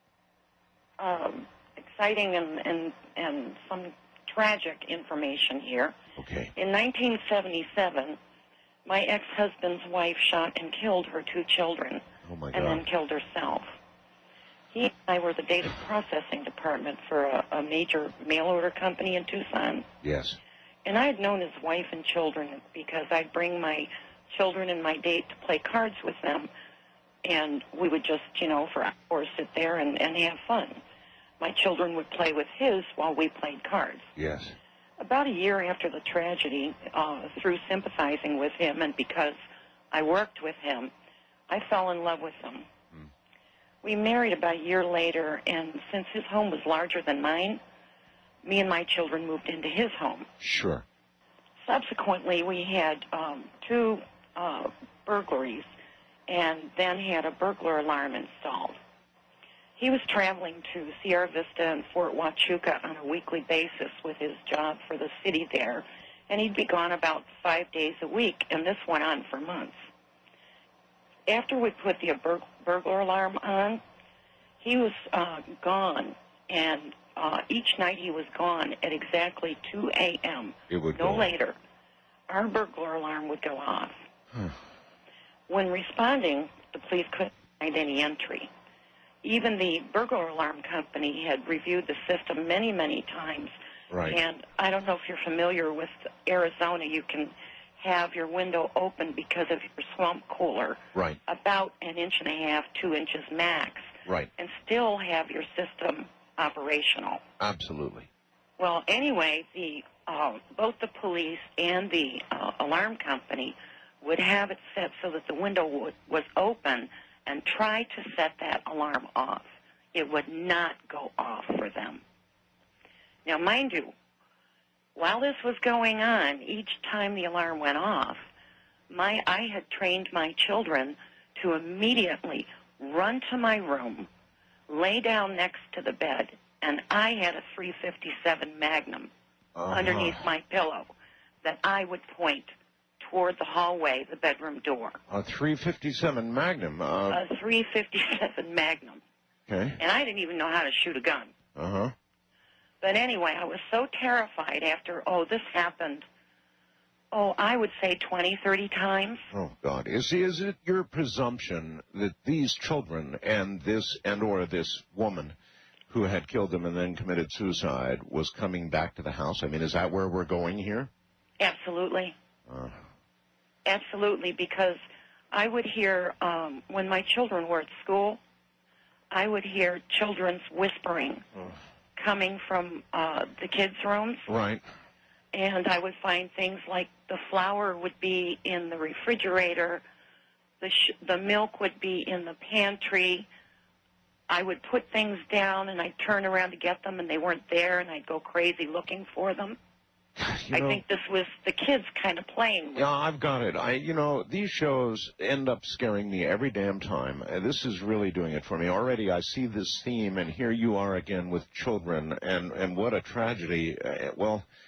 exciting and some tragic information here. Okay. In 1977, my ex-husband's wife shot and killed her 2 children. Oh, my God. And then killed herself. He and I were the data processing department for a major mail order company in Tucson. Yes. And I had known his wife and children because I'd bring my children and my date to play cards with them. And we would just, for hours sit there and have fun. My children would play with his while we played cards. Yes. About a year after the tragedy, through sympathizing with him and because I worked with him, I fell in love with him. We married about a year later, and since his home was larger than mine, me and my children moved into his home. Sure. Subsequently, we had 2 burglaries and then had a burglar alarm installed. He was traveling to Sierra Vista and Fort Huachuca on a weekly basis with his job for the city there, and he'd be gone about 5 days a week, and this went on for months. After we put the burglar alarm on, he was gone, and each night he was gone at exactly 2 a.m., no later. Our burglar alarm would go off. When responding, the police couldn't find any entry. Even the burglar alarm company had reviewed the system many, many times. Right. And I don't know if you're familiar with Arizona. You can have your window open because of your swamp cooler. Right. About 1.5 inches, 2 inches max. Right. And still have your system operational. Absolutely. Well, anyway, both the police and the alarm company would have it set so that the window was open and try to set that alarm off. It would not go off for them. Now, mind you, while this was going on, each time the alarm went off, I had trained my children to immediately run to my room, lay down next to the bed, and I had a .357 Magnum underneath my pillow that I would point toward the hallway, the bedroom door. A .357 Magnum. A .357 Magnum. Okay. And I didn't even know how to shoot a gun. Uh-huh. But anyway, I was so terrified after, this happened, I would say 20, 30 times. Oh, God. Is it your presumption that these children and this woman who had killed them and then committed suicide was coming back to the house? I mean, is that where we're going here? Absolutely. Absolutely, because I would hear, when my children were at school, I would hear children's whispering coming from the kids' rooms. Right. And I would find things like the flour would be in the refrigerator, the milk would be in the pantry. I would put things down, and I'd turn around to get them, and they weren't there, and I'd go crazy looking for them. I think this was the kids kind of playing with. Yeah, I've got it. These shows end up scaring me every damn time. This is really doing it for me. Already I see this theme, and here you are again with children, and what a tragedy.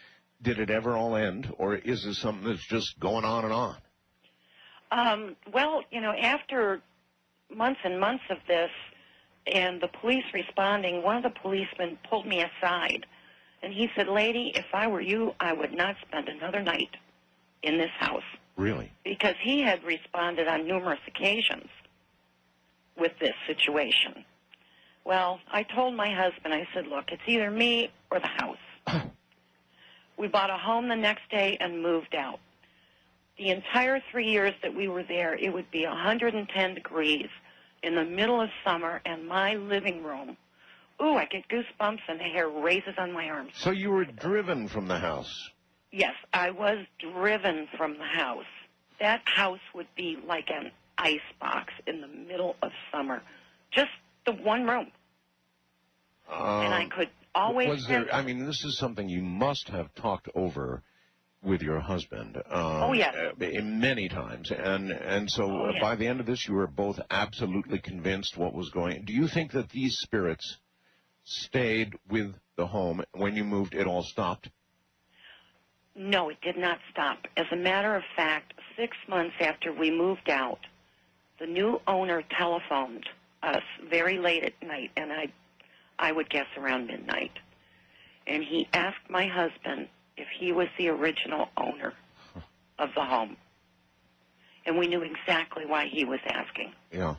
Did it ever all end, or is this something that's just going on and on? Well, you know, after months and months of this and the police responding, one of the policemen pulled me aside, and he said, "Lady, if I were you, I would not spend another night in this house." Really? Because he had responded on numerous occasions with this situation. Well, I told my husband, I said, "Look, it's either me or the house." We bought a home the next day and moved out. The entire 3 years that we were there, it would be 110 degrees in the middle of summer, and my living room, ooh, I get goosebumps and the hair raises on my arms. So you were driven from the house? Yes, I was driven from the house. That house would be like an ice box in the middle of summer. Just the one room. And I could always... Was there, I mean, this is something you must have talked over with your husband. Oh, yes. Many times. And so yes. By the end of this, you were both absolutely convinced what was going on. Do you think that these spirits stayed with the home when you moved? It all stopped? No, it did not stop. As a matter of fact, 6 months after we moved out, the new owner telephoned us very late at night, and I would guess around midnight. And he asked my husband if he was the original owner of the home. And we knew exactly why he was asking. Yeah.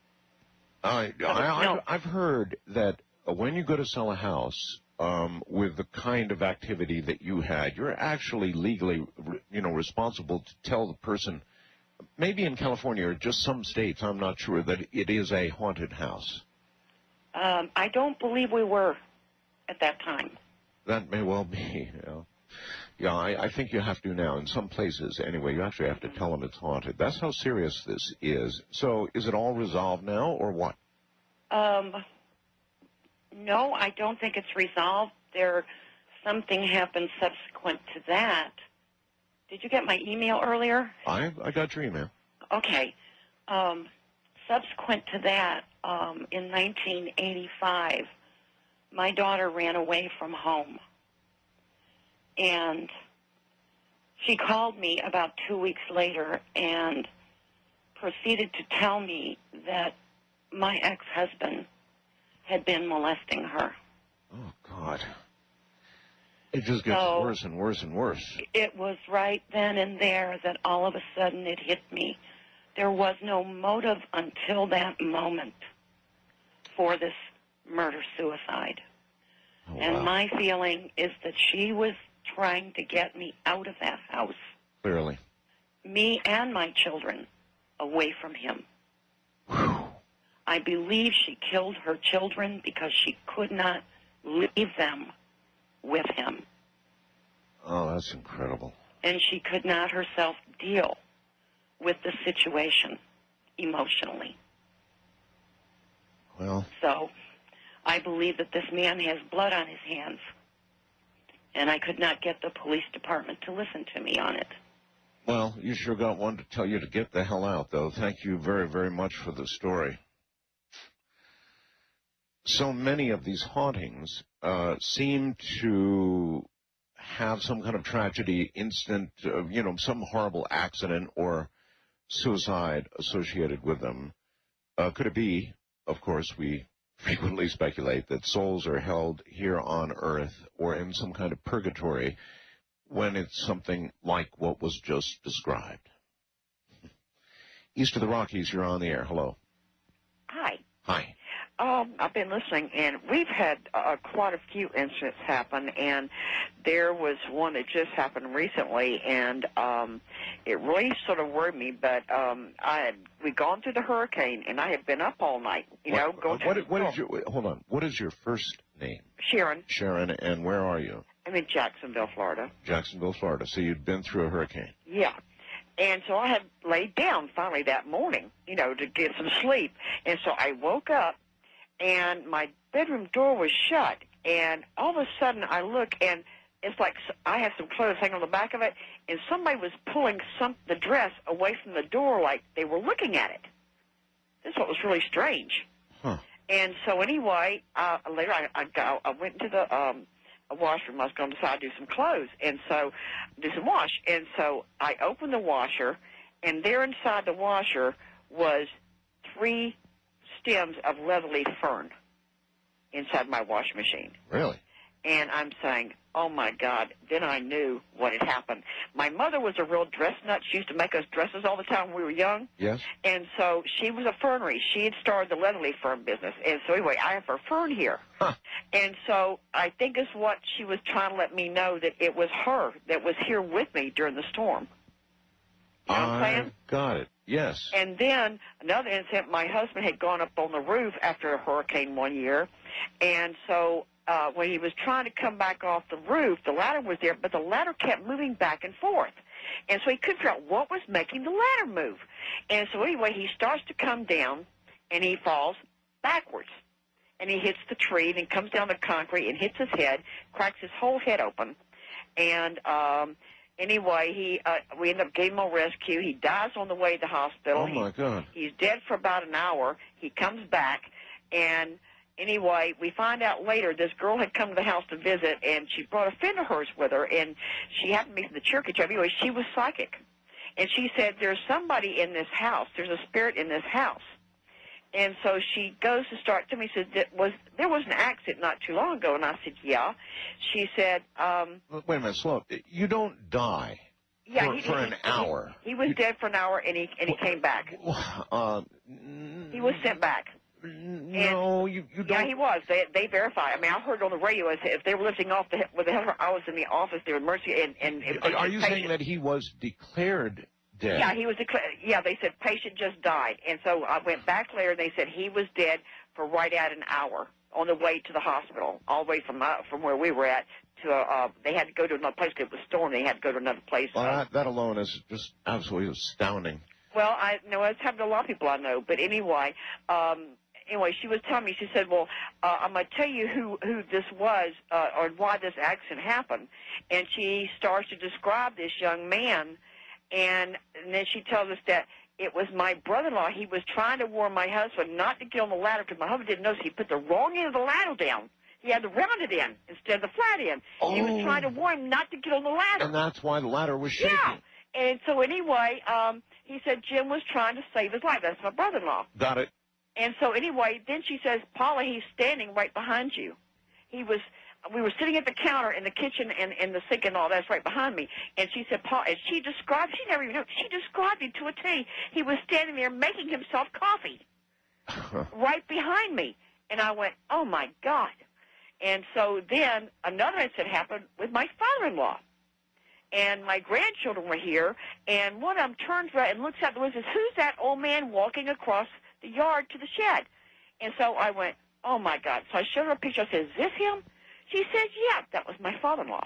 I've heard that when you go to sell a house, with the kind of activity that you had, you're actually legally, responsible to tell the person, maybe in California or just some states, I'm not sure, that it is a haunted house. I don't believe we were at that time. That may well be, Yeah, I think you have to now. In some places, anyway, you actually have to tell them it's haunted. That's how serious this is. So is it all resolved now, or what? No, I don't think it's resolved. Something happened subsequent to that. Did you get my email earlier? I got your email. Okay. Subsequent to that, in 1985, my daughter ran away from home. And she called me about 2 weeks later and proceeded to tell me that my ex-husband had been molesting her. Oh, God. It just gets worse and worse and worse. It was right then and there that all of a sudden it hit me. There was no motive until that moment for this murder-suicide. Oh, wow. And my feeling is that she was trying to get me out of that house. Clearly. Me and my children away from him. Whew. I believe she killed her children because she could not leave them with him. Oh, that's incredible. And she could not herself deal with the situation emotionally. Well. So I believe that this man has blood on his hands, and I could not get the police department to listen to me on it. Well, you sure got one to tell you to get the hell out, though. Thank you very, very much for the story. So many of these hauntings seem to have some kind of tragedy, instant, some horrible accident or suicide associated with them. Could it be, of course, we frequently speculate that souls are held here on Earth or in some kind of purgatory when it's something like what was just described. East of the Rockies, you're on the air. Hello. Hi. Hi. I've been listening, and we've had quite a few incidents happen, and there was one that just happened recently, and it really sort of worried me, but we'd gone through the hurricane, and I had been up all night, going to hold on. What is your first name? Sharon. Sharon, and where are you? I'm in Jacksonville, Florida. Jacksonville, Florida. So you'd been through a hurricane. Yeah. And so I had laid down finally that morning, to get some sleep. And so I woke up, and my bedroom door was shut. And all of a sudden I look, and it's like I had some clothes hanging on the back of it, and somebody was pulling the dress away from the door like they were looking at it. This is what was really strange. Huh. And so anyway, later I went into the a washroom. I was going to decide to do some clothes, and so do some wash. And so I opened the washer, and there inside the washer was 3 stems of leatherleaf fern inside my washing machine. Really? And I'm saying, oh, my God. Then I knew what had happened. My mother was a real dress nut. She used to make us dresses all the time when we were young. Yes. And so she was a fernery. She had started the leatherleaf fern business. And so anyway, I have her fern here. Huh. And so I think it's what she was trying to let me know, that it was her that was here with me during the storm. You know what I'm saying? Got it. Yes. And then another incident, my husband had gone up on the roof after a hurricane one year, and so when he was trying to come back off the roof, the ladder was there, but the ladder kept moving back and forth. And so he couldn't figure out what was making the ladder move. And so anyway, he starts to come down, and he falls backwards. And he hits the tree, and he comes down the concrete and hits his head, cracks his whole head open. And anyway, we ended up getting him a rescue. He dies on the way to the hospital. Oh, my God. He's dead for about an hour. He comes back, and anyway, we find out later this girl had come to the house to visit, and she brought a friend of hers with her, and she happened to be from the Cherokee tribe. Anyway, she was psychic. And she said, there's somebody in this house. There's a spirit in this house. And so she goes to start to me, says, there was an accident not too long ago. And I said, yeah. She said, wait a minute, slow up. You don't die for an hour. He was dead for an hour, and he came back. He was sent back. No, you don't. Yeah, he was. They verified. I mean, I heard on the radio if they were lifting off with the helicopter. I was in the office. They were emergency. And are you saying that he was declared dead? Yeah, he was declared. Yeah, they said patient just died, and so I went back later. They said he was dead for right at an hour on the way to the hospital, all the way from where we were at to. They had to go to another place because it was storm. They had to go to another place. Well, that alone is just absolutely astounding. Well, I know it's happened to a lot of people I know, but anyway. Anyway, she was telling me, she said, well, I'm going to tell you who this was or why this accident happened. And she starts to describe this young man, and then she tells us that it was my brother-in-law. He was trying to warn my husband not to get on the ladder because my husband didn't notice he put the wrong end of the ladder down. He had the rounded end instead of the flat end. Oh. He was trying to warn him not to get on the ladder. And that's why the ladder was shaking. Yeah. And so anyway, he said Jim was trying to save his life. That's my brother-in-law. Got it. And so anyway, then she says, Paula, he's standing right behind you. We were sitting at the counter in the kitchen and the sink and all that's right behind me. And she said, Paul, as she described, she never even knew, she described him to a T. He was standing there making himself coffee right behind me. And I went, oh, my God. And so then another incident happened with my father-in-law. And my grandchildren were here, and one of them turns around and looks out the window and says, who's that old man walking across the yard to the shed? And so I went, oh, my God. So I showed her a picture. I said, is this him? She says, yeah, that was my father-in-law.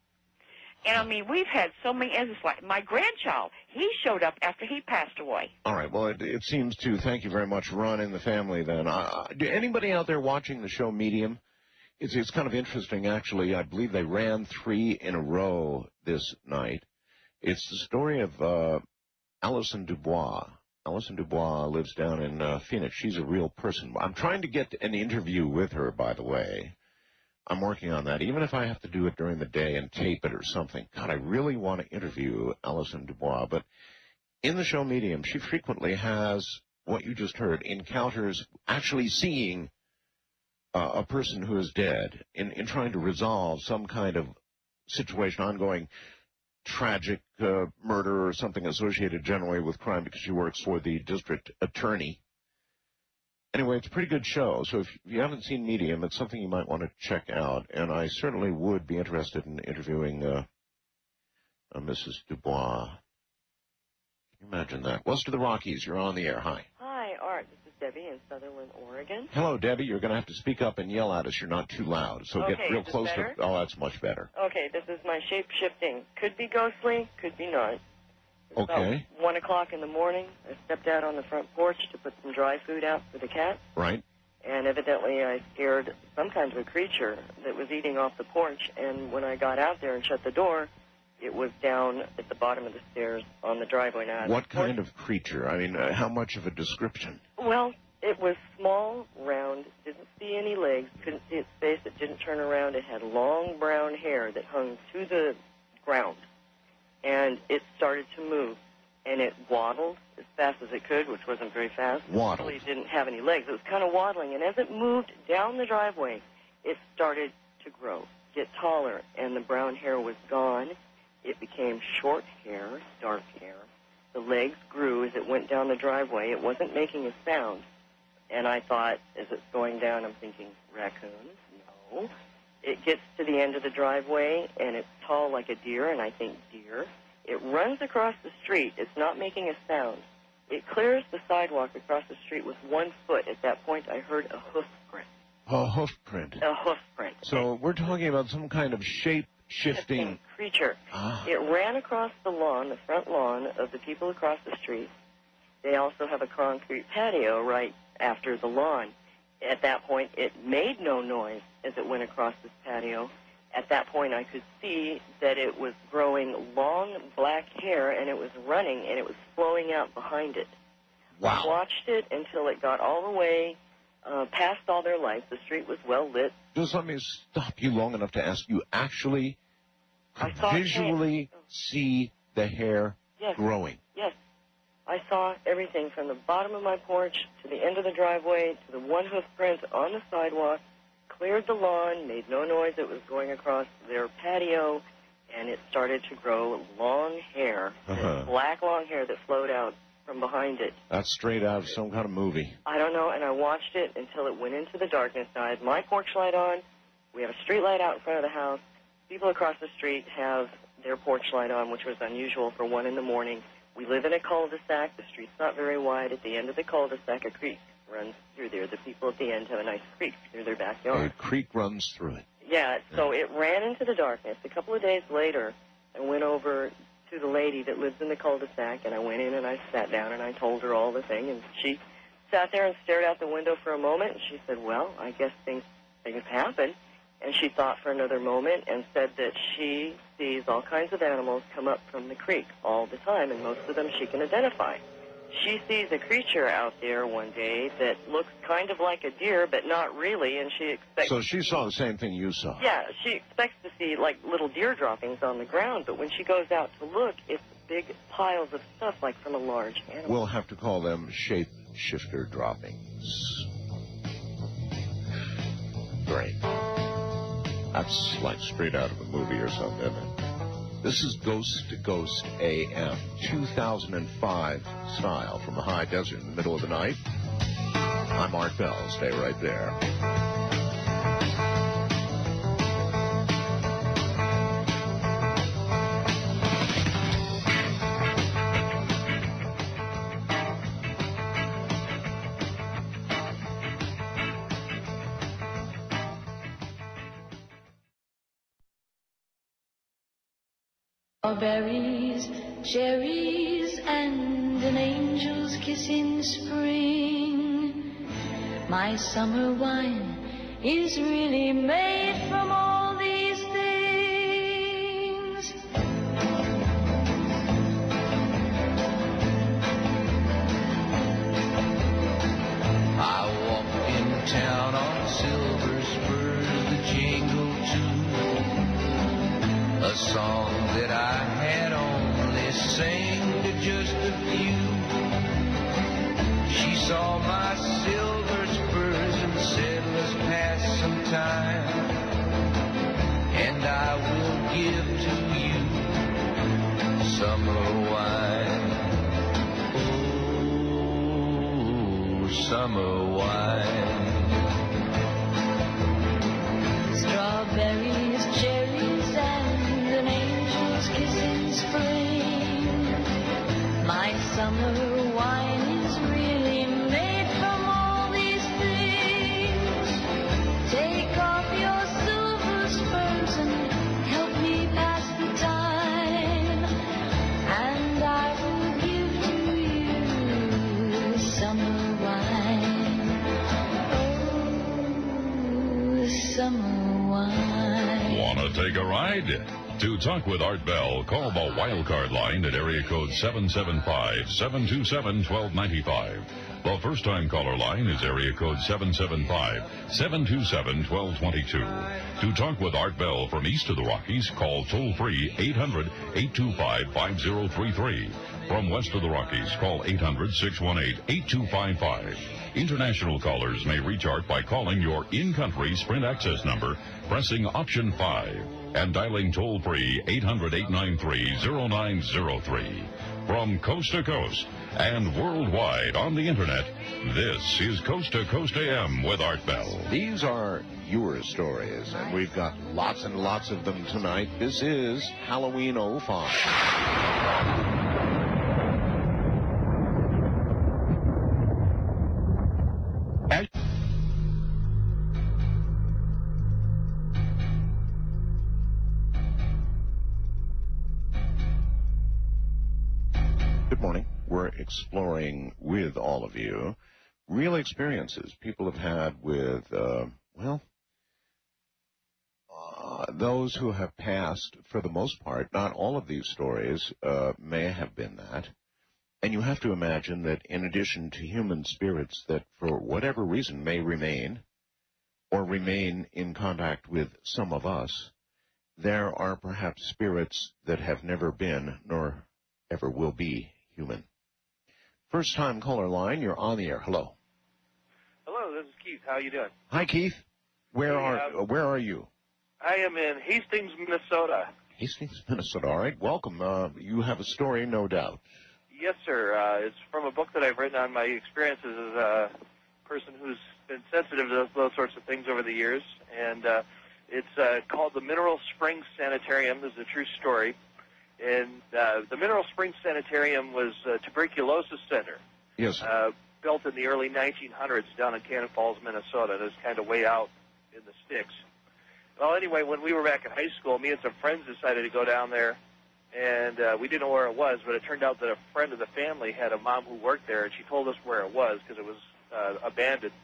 And, I mean, we've had so many instances. Like my grandchild, he showed up after he passed away. All right. Well, it seems to, thank you very much, run in the family then. Anybody out there watching the show Medium? It's kind of interesting, actually. I believe they ran 3 in a row this night. It's the story of Allison Dubois. Allison Dubois lives down in Phoenix. She's a real person. I'm trying to get an interview with her, by the way. I'm working on that, even if I have to do it during the day and tape it or something. God, I really want to interview Allison Dubois. But in the show Medium, she frequently has, what you just heard, encounters actually seeing a person who is dead in trying to resolve some kind of situation, ongoing tragic murder or something associated generally with crime, because she works for the district attorney. Anyway, it's a pretty good show, so if you haven't seen Medium, it's something you might want to check out, and I certainly would be interested in interviewing Mrs. Dubois. Can you imagine that? West of the Rockies, you're on the air. Hi. Hi, Art. This is Debbie in Sutherland, Oregon. Hello, Debbie. You're going to have to speak up and yell at us. You're not too loud, so Okay, get real is this close better? to. Oh, that's much better. Okay, this is my shape-shifting. Could be ghostly, could be not. It's Okay. About 1 o'clock in the morning, I stepped out on the front porch to put some dry food out for the cat, Right. and evidently I scared some kind of a creature that was eating off the porch, and when I got out there and shut the door, it was down at the bottom of the stairs on the driveway. Now, What kind of creature? I mean, how much of a description? Well, it was small, round, didn't see any legs, couldn't see its face, it didn't turn around, it had long brown hair that hung to the ground. And it started to move. And it waddled as fast as it could, which wasn't very fast. Waddled. It really didn't have any legs. It was kind of waddling. And as it moved down the driveway, it started to grow, get taller, and the brown hair was gone. It became short hair, dark hair. The legs grew as it went down the driveway. It wasn't making a sound. And I thought, as it's going down, I'm thinking, raccoons? No. It gets to the end of the driveway, and it's tall like a deer, and I think deer. It runs across the street. It's not making a sound. It clears the sidewalk across the street with 1 foot. At that point, I heard a hoof print. A hoof print. A hoof print. So we're talking about some kind of shape-shifting creature. Ah. It ran across the lawn, the front lawn of the people across the street. They also have a concrete patio right after the lawn. At that point, it made no noise as it went across this patio. At that point, I could see that it was growing long black hair, and it was running, and it was flowing out behind it. Wow. I watched it until it got all the way past all their lights. The street was well lit. Just let me stop you long enough to ask you actually could visually see the hair Yes. growing. Yes. I saw everything from the bottom of my porch to the end of the driveway to the 1 hoof print on the sidewalk, cleared the lawn, made no noise. It was going across their patio, and it started to grow long hair, this black long hair that flowed out from behind it. That's straight out of some kind of movie. I don't know, and I watched it until it went into the darkness. I had my porch light on. We have a street light out in front of the house. People across the street have their porch light on, which was unusual for 1 in the morning. We live in a cul-de-sac. The street's not very wide. At the end of the cul-de-sac, a creek runs through there. The people at the end have a nice creek through their backyard. A creek runs through it. Yeah, so it ran into the darkness. A couple of days later, I went over to the lady that lives in the cul-de-sac, and I went in and I sat down and I told her all the thing, and she sat there and stared out the window for a moment, and she said, well, I guess things happen. And she thought for another moment and said that she sees all kinds of animals come up from the creek all the time, and most of them she can identify. She sees a creature out there one day that looks kind of like a deer, but not really, and she expects... So she saw the same thing you saw. Yeah, she expects to see, like, little deer droppings on the ground, but when she goes out to look, it's big piles of stuff, like from a large animal. We'll have to call them shape-shifter droppings. Great. That's like straight out of a movie or something, isn't it? This is Ghost to Ghost AM, 2005 style from the high desert in the middle of the night. I'm Art Bell. Stay right there. Strawberries, cherries, and an angel's kiss in spring. My summer wine is really made from all these things. I walked in town on silver spurs that jingle too, a song that I had only sang to just a few. She saw my silver spurs and said, let's pass some time, and I will give to you summer wine. Oh, summer wine. Strawberries, cherries, and an angel's kiss in spring. My summer wine is really made from all these things. Take off your silver spurs and help me pass the time, and I will give to you summer wine. Oh, summer wine. Want to take a ride? To talk with Art Bell, call the wildcard line at area code 775-727-1295. The first-time caller line is area code 775-727-1222. To talk with Art Bell from east of the Rockies, call toll-free 800-825-5033. From west of the Rockies, call 800-618-8255. International callers may reach Art by calling your in-country Sprint access number, pressing option 5, and dialing toll-free 800-893-0903. From coast to coast and worldwide on the Internet, this is Coast to Coast AM with Art Bell. These are your stories, and we've got lots and lots of them tonight. This is Halloween 05. Good morning. We're exploring with all of you real experiences people have had with, those who have passed for the most part. Not all of these stories may have been that. And you have to imagine that in addition to human spirits that for whatever reason may remain or remain in contact with some of us, there are perhaps spirits that have never been nor ever will be human. First-time caller line, you're on the air. Hello. Hello, this is Keith. How you doing? Hi, Keith. Where are you? I am in Hastings, Minnesota. Hastings, Minnesota. All right, welcome. You have a story, no doubt. Yes, sir. It's from a book that I've written on my experiences as a person who's been sensitive to those sorts of things over the years. And it's called The Mineral Springs Sanitarium. This is a true story. And the Mineral Springs Sanitarium was a tuberculosis center. Yes. Built in the early 1900s down in Cannon Falls, Minnesota. It was kind of way out in the sticks. Well, anyway, when we were back in high school, me and some friends decided to go down there, and we didn't know where it was, but it turned out that a friend of the family had a mom who worked there, and she told us where it was because it was abandoned.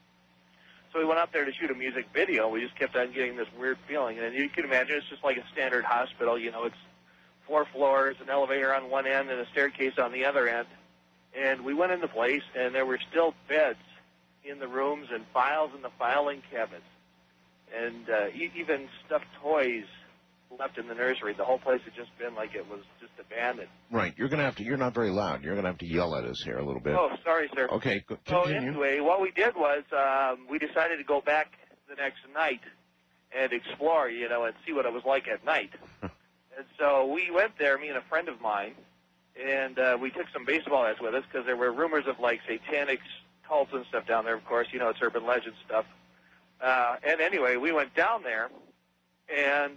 So we went up there to shoot a music video. We just kept on getting this weird feeling. And you can imagine it's just like a standard hospital. You know, it's 4 floors, an elevator on one end, and a staircase on the other end. And we went in the place, and there were still beds in the rooms and files in the filing cabinets. And even stuffed toys left in the nursery. The whole place had just been like it was just abandoned. Right. You're not very loud. You're going to have to yell at us here a little bit. Oh, sorry, sir. Okay, continue. So anyway, what we did was we decided to go back the next night and explore, you know, and see what it was like at night. And so we went there, me and a friend of mine, and we took some baseball bats with us because there were rumors of, like, satanic cults and stuff down there. Of course, you know, it's urban legend stuff. And anyway, we went down there, and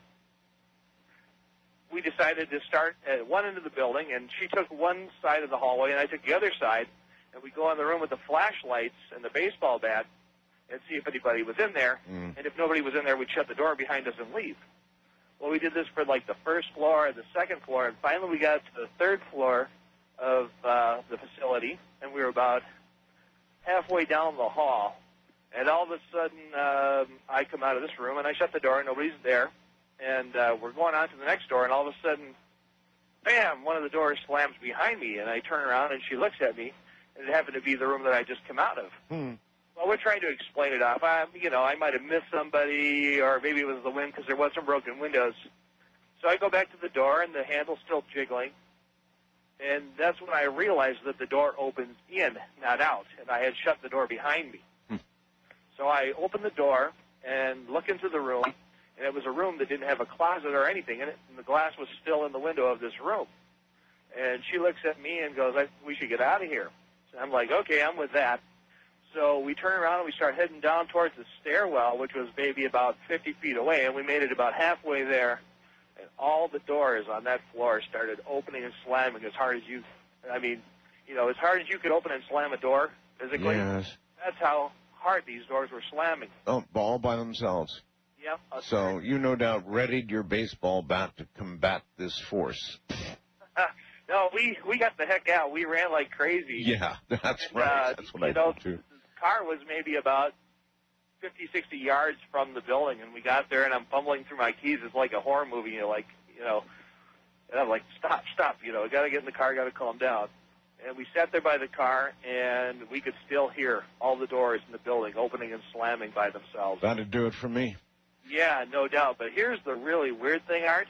we decided to start at one end of the building, and she took one side of the hallway, and I took the other side, and we go in the room with the flashlights and the baseball bat and see if anybody was in there. And if nobody was in there, we'd shut the door behind us and leave. Well, we did this for, like, the first floor and the second floor, and finally we got to the third floor of the facility, and we were about halfway down the hall. And all of a sudden, I come out of this room, and I shut the door, and nobody's there. And we're going on to the next door, and all of a sudden, bam, one of the doors slams behind me, and I turn around, and she looks at me, and it happened to be the room that I just come out of. Well, we're trying to explain it off. I might have missed somebody, or maybe it was the wind because there was some broken windows. So I go back to the door, and the handle's still jiggling. And that's when I realized that the door opens in, not out, and I had shut the door behind me. So I open the door and look into the room, and it was a room that didn't have a closet or anything in it, and the glass was still in the window of this room. And she looks at me and goes, we should get out of here. So I'm like, okay, I'm with that. So we turn around and we start heading down towards the stairwell, which was maybe about 50 feet away, and we made it about halfway there, and all the doors on that floor started opening and slamming as hard as you could open and slam a door physically. Yes. That's how hard these doors were slamming. Oh, all by themselves. Yep. So you no doubt readied your baseball bat to combat this force. No, we got the heck out. We ran like crazy. Yeah, that's right. That's what I did too. The car was maybe about 50, 60 yards from the building, and we got there, and I'm fumbling through my keys. It's like a horror movie, you know, and I'm like, stop, I got to get in the car, got to calm down. And we sat there by the car, and we could still hear all the doors in the building opening and slamming by themselves. That'd do it for me. Yeah, no doubt. But here's the really weird thing, Art.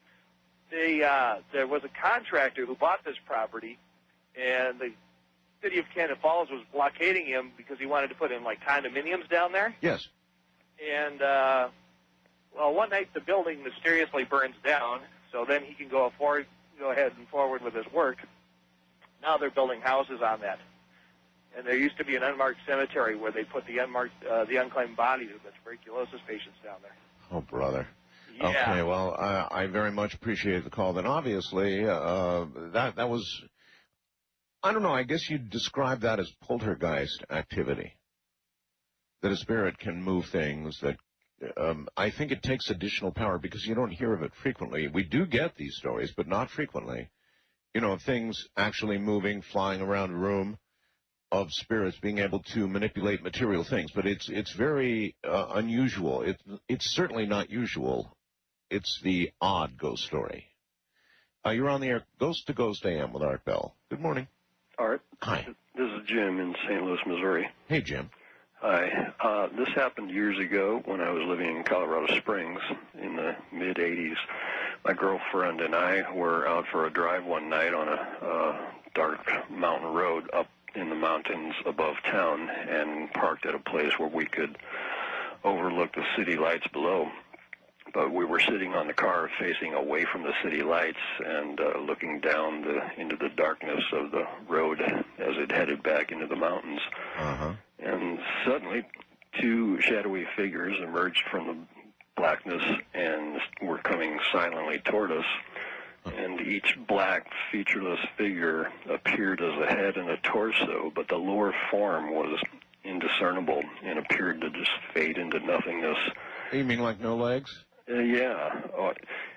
There was a contractor who bought this property, and the city of Cannon Falls was blockading him because he wanted to put in, like, condominiums down there. Yes. And, well, one night the building mysteriously burns down, so then he can go ahead and forward with his work. Now they're building houses on that. And there used to be an unmarked cemetery where they put the unclaimed bodies of the tuberculosis patients down there. Oh, brother. Yeah. Okay, well, I very much appreciate the call. Then obviously, that was, I don't know, I guess you'd describe that as poltergeist activity. That a spirit can move things, that I think it takes additional power because you don't hear of it frequently. We do get these stories, but not frequently. You know, things actually moving, flying around a room, of spirits being able to manipulate material things. But it's very unusual. It's certainly not usual. It's the odd ghost story. You're on the air, Ghost to Ghost AM with Art Bell. Good morning. Art. Hi. This is Jim in St. Louis, Missouri. Hey, Jim. Hi. This happened years ago when I was living in Colorado Springs in the mid-'80s. My girlfriend and I were out for a drive one night on a dark mountain road up in the mountains above town and parked at a place where we could overlook the city lights below. But we were sitting on the car facing away from the city lights and looking down into the darkness of the road as it headed back into the mountains. Uh-huh. And suddenly, two shadowy figures emerged from the blackness and were coming silently toward us. And each black, featureless figure appeared as a head and a torso, but the lower form was indiscernible and appeared to just fade into nothingness. You mean like no legs? Yeah. Oh,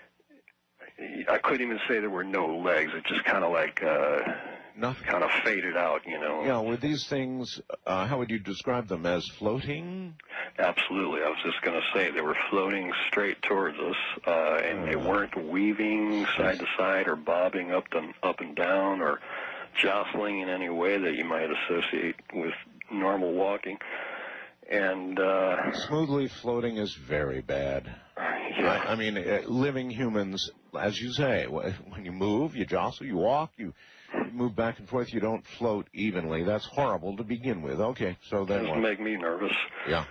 I couldn't even say there were no legs. It just kind of like nothing. Kind of faded out, you know. Yeah, were these things, how would you describe them, as floating? Absolutely. I was just going to say they were floating straight towards us, and they weren't weaving side to side or bobbing up and down or jostling in any way that you might associate with normal walking. And smoothly floating is very bad. Yeah. I mean, living humans, as you say, when you move, you jostle, you walk, you move back and forth, you don't float evenly. That's horrible to begin with. Okay, so then doesn't what? make me nervous. Yeah.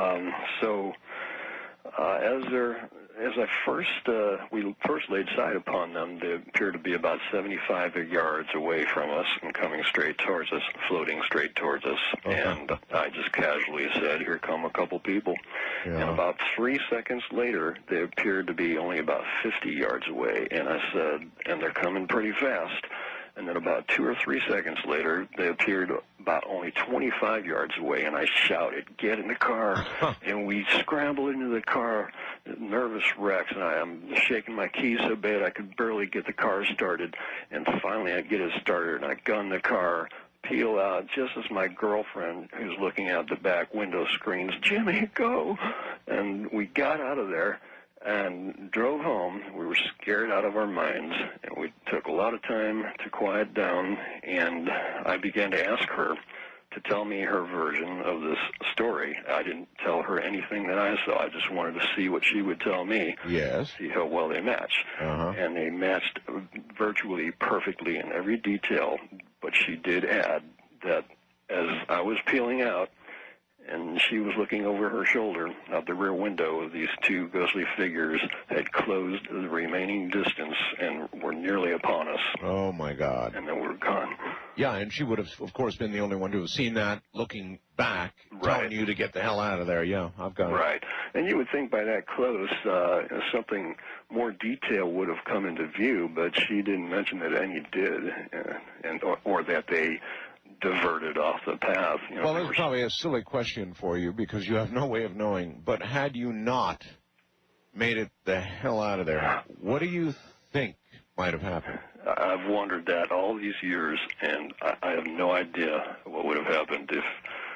As we first laid sight upon them, they appeared to be about 75 yards away from us and coming straight towards us, floating straight towards us. Okay. And I just casually said, "Here come a couple people." Yeah. And about 3 seconds later, they appeared to be only about 50 yards away. And I said, "And they're coming pretty fast." And then about 2 or 3 seconds later, they appeared about only 25 yards away, and I shouted, "Get in the car!" And we scrambled into the car, nervous wrecks, and I'm shaking my keys so bad I could barely get the car started. And finally I get it started, and I gun the car, peel out, just as my girlfriend, who's looking out the back window, screams, "Jimmy, go!" And we got out of there and drove home. We were scared out of our minds, and we took a lot of time to quiet down, and I began to ask her to tell me her version of this story. I didn't tell her anything that I saw. I just wanted to see what she would tell me. Yes. See how well they matched. Uh-huh. And they matched virtually perfectly in every detail, but she did add that as I was peeling out, and she was looking over her shoulder out the rear window, these two ghostly figures had closed the remaining distance and were nearly upon us. Oh, my God. And then we were gone. Yeah, and she would have, of course, been the only one to have seen that, looking back, telling you to get the hell out of there. Yeah, I've got it. Right. And you would think by that close, something more detail would have come into view, but she didn't mention that any did, or that they diverted off the path. You know, well, that's probably a silly question for you because you have no way of knowing. But had you not made it the hell out of there, what do you think might have happened? I've wondered that all these years, and I have no idea what would have happened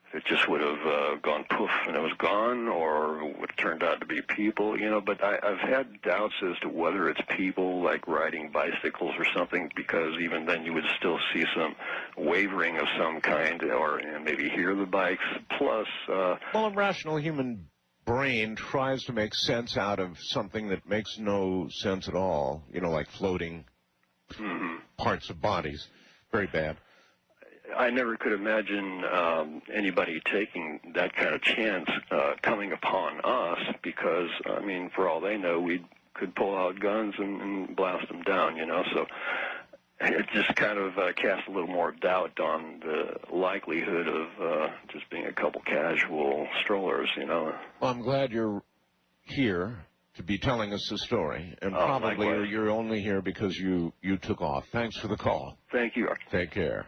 it just would have gone poof and it was gone, or would have turned out to be people, you know. But I've had doubts as to whether it's people, like riding bicycles or something, because even then you would still see some wavering of some kind, or maybe hear the bikes. Plus, well, a rational human brain tries to make sense out of something that makes no sense at all, you know, like floating parts of bodies. Very bad. I never could imagine anybody taking that kind of chance coming upon us, because, I mean, for all they know, we could pull out guns and blast them down, you know. So it just kind of casts a little more doubt on the likelihood of just being a couple casual strollers, you know. Well, I'm glad you're here to be telling us the story, and probably likewise. you're only here because you took off. Thanks for the call. Thank you. Take care.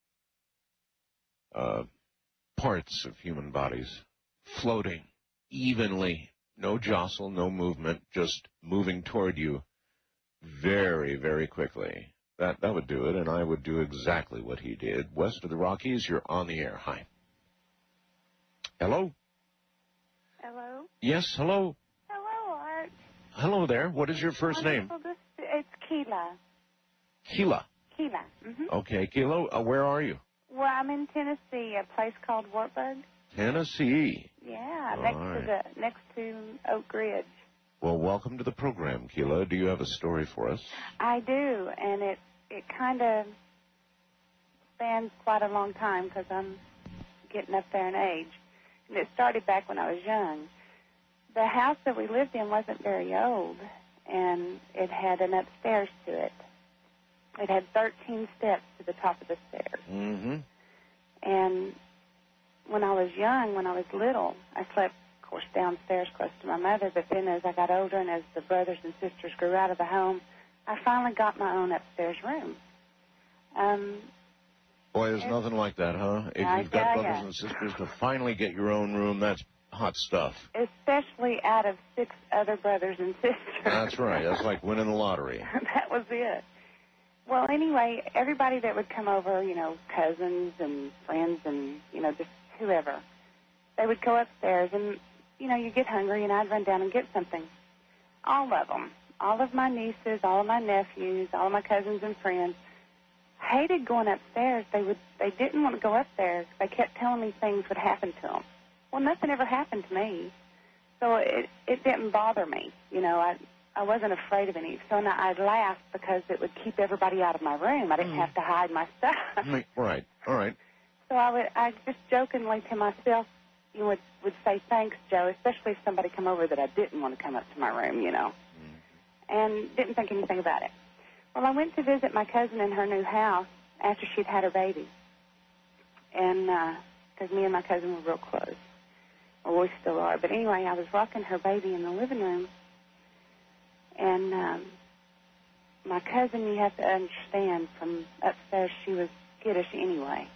Parts of human bodies floating evenly, no jostle, no movement, just moving toward you very, very quickly. That would do it, and I would do exactly what he did. West of the Rockies, you're on the air. Hi. Hello? Hello? Yes, hello. Hello, Art. Hello there. What is your first name? It's Keela. Keela. Keela. Okay, Keela, where are you? Well, I'm in Tennessee, a place called Wartburg. Tennessee. Yeah, All next to Oak Ridge. Well, welcome to the program, Keela. Do you have a story for us? I do, and it kind of spans quite a long time because I'm getting up there in age. And it started back when I was young. The house that we lived in wasn't very old, and it had an upstairs to it. It had 13 steps to the top of the stairs. Mm-hmm. And when I was young, when I was little, I slept, of course, downstairs close to my mother. But then as I got older and as the brothers and sisters grew out of the home, I finally got my own upstairs room. Boy, there's nothing like that, huh? If you've got brothers and sisters to finally get your own room, that's hot stuff. Especially out of 6 other brothers and sisters. That's right. That's like winning the lottery. That was it. Well, anyway, everybody that would come over, you know, cousins and friends and, you know, just whoever, they would go upstairs and, you know, you get hungry and I'd run down and get something. All of them. All of my nieces, all of my nephews, all of my cousins and friends hated going upstairs. They didn't want to go up there. They kept telling me things would happen to them. Well, nothing ever happened to me. So it didn't bother me. You know, I wasn't afraid of any. So I'd laugh because it would keep everybody out of my room. I didn't have to hide my stuff. Right. All right. So I just jokingly to myself, you know, would say, thanks, Joe, especially if somebody come over that I didn't want to come up to my room, you know, and didn't think anything about it. Well, I went to visit my cousin in her new house after she'd had her baby, and because me and my cousin were real close. Well, we still are. But anyway, I was rocking her baby in the living room, and my cousin, you have to understand, from upstairs, she was skittish anyway.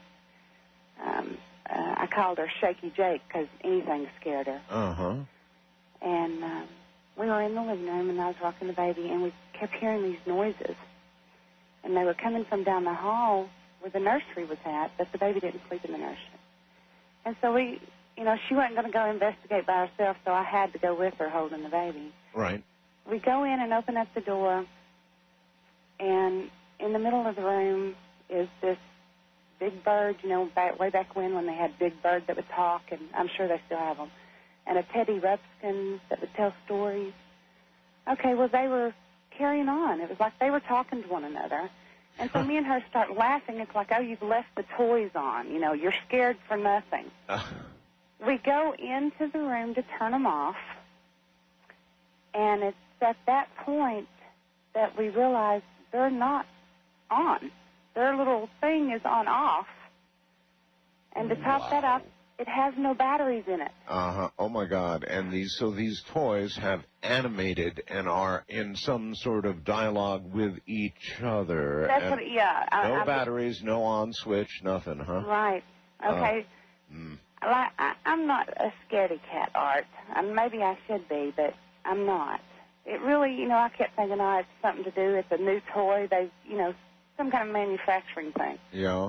I called her Shaky Jake because anything scared her. Uh-huh. And we were in the living room, and I was rocking the baby, and we kept hearing these noises. And they were coming from down the hall where the nursery was at, but the baby didn't sleep in the nursery. And so we, you know, she wasn't going to go investigate by herself, so I had to go with her holding the baby. Right. We go in and open up the door, and in the middle of the room is this big bird, you know, way back when they had big birds that would talk, and I'm sure they still have them, and a Teddy Ruxpin that would tell stories. Okay, well, they were carrying on. It was like they were talking to one another. And so me and her start laughing. It's like, oh, you've left the toys on. You know, you're scared for nothing. We go into the room to turn them off, and it's at that point that we realize they're not on. Their little thing is on off, and to top that off, it has no batteries in it. Uh-huh. Oh, my God. And these toys have animated and are in some sort of dialogue with each other. That's what, yeah. No batteries, no on switch, nothing, huh? Right. Okay. I'm not a scaredy cat, Art. Maybe I should be, but I'm not. It really, you know, I kept thinking, oh, it's something to do. It's a new toy. They, you know, some kind of manufacturing thing. Yeah.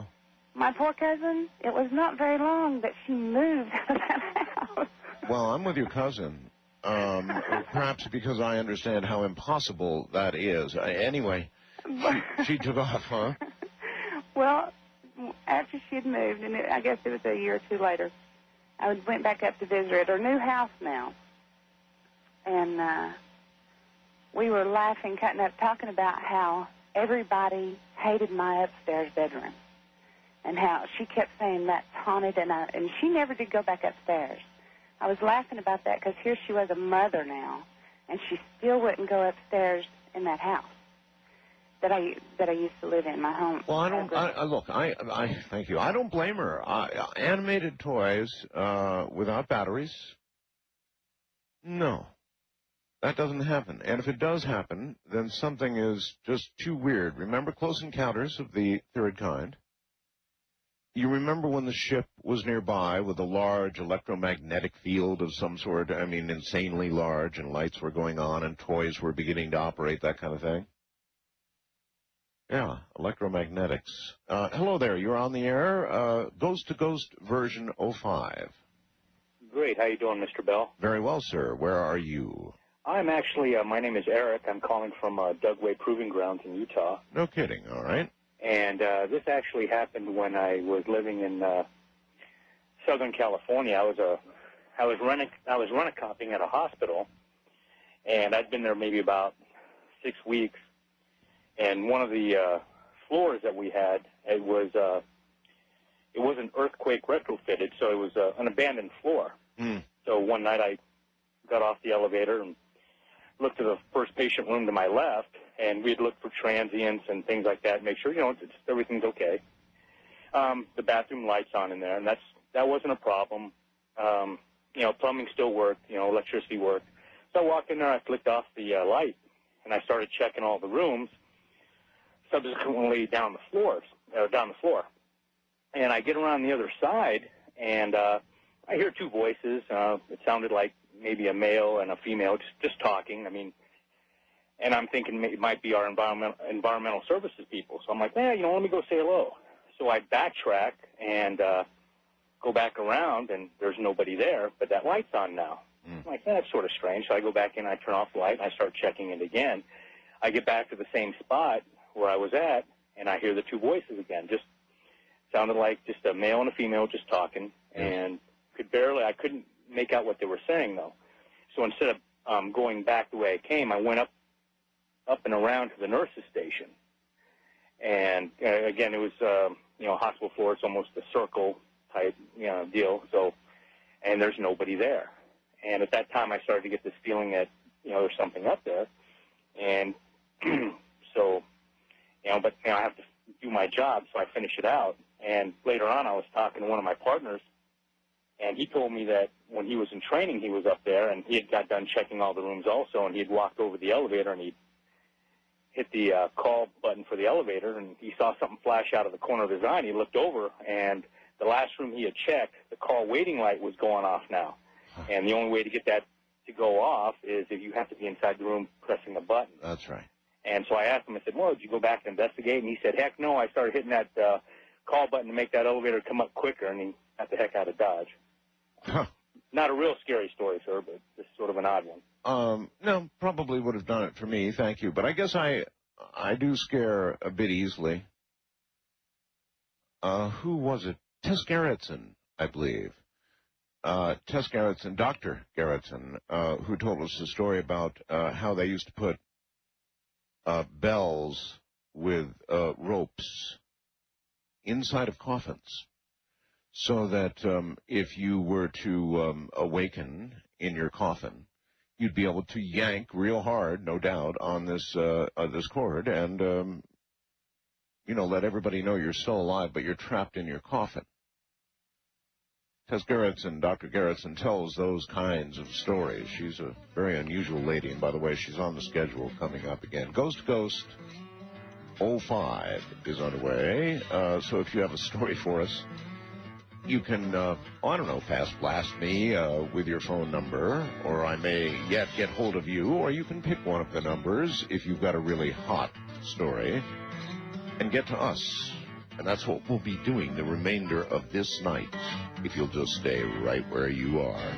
my poor cousin, it was not very long that she moved out of that house. Well, I'm with your cousin. Perhaps because I understand how impossible that is. Anyway, she took off, huh? Well, after she had moved, and I guess it was a year or two later, I went back up to visit her at her new house now. And we were laughing, cutting up, talking about how everybody hated my upstairs bedroom. And how she kept saying that's haunted, and she never did go back upstairs. I was laughing about that because here she was a mother now, and she still wouldn't go upstairs in that house that I used to live in, my home. Well, I thank you. I don't blame her. Animated toys without batteries, no. That doesn't happen. And if it does happen, then something is just too weird. Remember Close Encounters of the Third Kind? You remember when the ship was nearby with a large electromagnetic field of some sort, I mean, insanely large, and lights were going on and toys were beginning to operate, that kind of thing? Yeah, electromagnetics. Hello there, you're on the air. Ghost to Ghost version 05. Great, how you doing, Mr. Bell? Very well, sir. Where are you? I'm actually, my name is Eric. I'm calling from Dugway Proving Grounds in Utah. No kidding, all right. And this actually happened when I was living in Southern California. I was run-a-copping at a hospital, and I'd been there maybe about 6 weeks. And one of the floors that we had, it wasn't earthquake retrofitted, so it was an abandoned floor. So one night I got off the elevator and looked at the first patient room to my left, and we'd look for transients and things like that, make sure, everything's okay. The bathroom lights on in there, and that wasn't a problem. Plumbing still worked, electricity worked. So I walked in there, I flicked off the light, and I started checking all the rooms, subsequently down the floor. And I get around the other side, and I hear two voices. It sounded like maybe a male and a female just talking. And I'm thinking it might be our environmental services people. So I'm like, let me go say hello. So I backtrack and go back around, and there's nobody there, but that light's on now. I'm like, that's sort of strange. So I go back in, I turn off the light, and I start checking it again. I get back to the same spot where I was at, and I hear the two voices again. Just sounded like just a male and a female just talking, and I couldn't make out what they were saying, though. So instead of going back the way I came, I went up and around to the nurse's station. And, again, it was, hospital floor. It's almost a circle type, deal. So, and there's nobody there. And at that time, I started to get this feeling that, there's something up there. And so, but I have to do my job, so I finish it out. And later on, I was talking to one of my partners, and he told me that when he was in training, he was up there, and he had got done checking all the rooms also, and he had walked over the elevator, and he hit the call button for the elevator, and he saw something flash out of the corner of his eye, and he looked over, and the last room he had checked, the call waiting light was going off now. And the only way to get that to go off is if you have to be inside the room pressing a button. That's right. And so I asked him, I said, well, did you go back and investigate? And he said, heck no, I started hitting that call button to make that elevator come up quicker, and he got the heck out of Dodge. Not a real scary story, sir, but just sort of an odd one. No, probably would have done it for me, thank you. But I guess I do scare a bit easily. Who was it? Tess Gerritsen, I believe. Tess Gerritsen, Dr. Gerritsen, who told us a story about how they used to put bells with ropes inside of coffins, so that if you were to awaken in your coffin, you'd be able to yank real hard, no doubt, on this cord and let everybody know you're still alive, but you're trapped in your coffin. Tess Gerritsen, Dr. Gerritsen, tells those kinds of stories. She's a very unusual lady, and by the way, she's on the schedule coming up again. Ghost to Ghost 05 is underway, so if you have a story for us, you can, fast blast me with your phone number, or I may yet get hold of you, or you can pick one of the numbers if you've got a really hot story, and get to us And that's what we'll be doing the remainder of this night, if you'll just stay right where you are.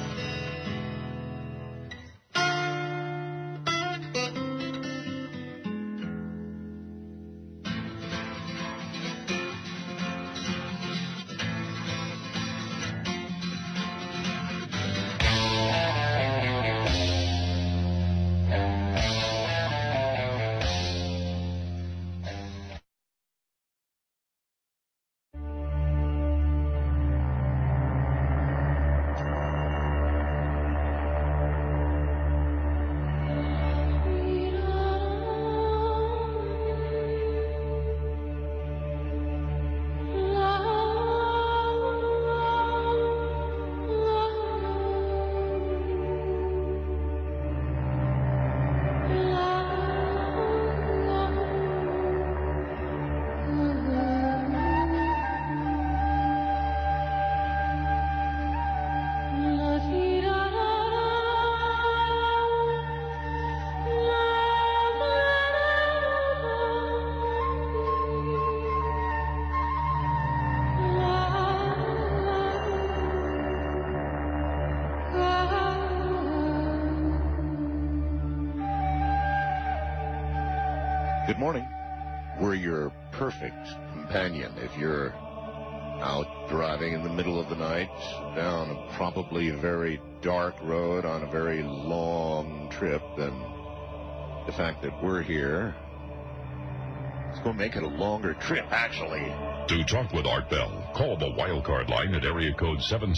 Good morning. We're your perfect companion if you're out driving in the middle of the night down a probably very dark road on a very long trip, and the fact that we're here, it's going to make it a longer trip, actually. To talk with Art Bell, call the wildcard line at area code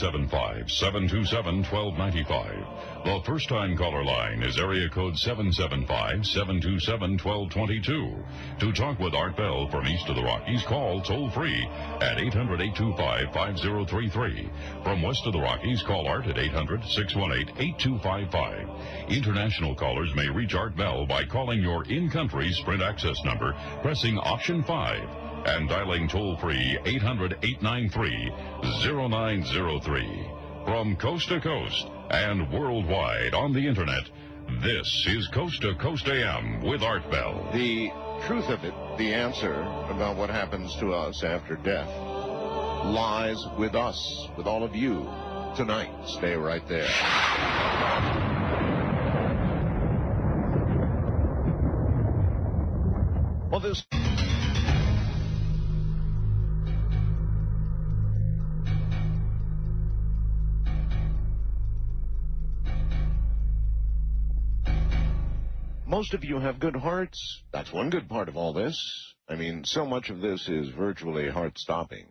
775-727-1295. The first-time caller line is area code 775-727-1222. To talk with Art Bell from east of the Rockies, call toll-free at 800-825-5033. From west of the Rockies, call Art at 800-618-8255. International callers may reach Art Bell by calling your in-country Sprint access number, pressing option 5, and dialing toll-free 800-893-0903. From coast to coast and worldwide on the Internet, this is Coast to Coast AM with Art Bell. The truth of it, the answer about what happens to us after death, lies with us, with all of you, tonight. Stay right there. Well, this... Most of you have good hearts. That's one good part of all this. I mean, so much of this is virtually heart-stopping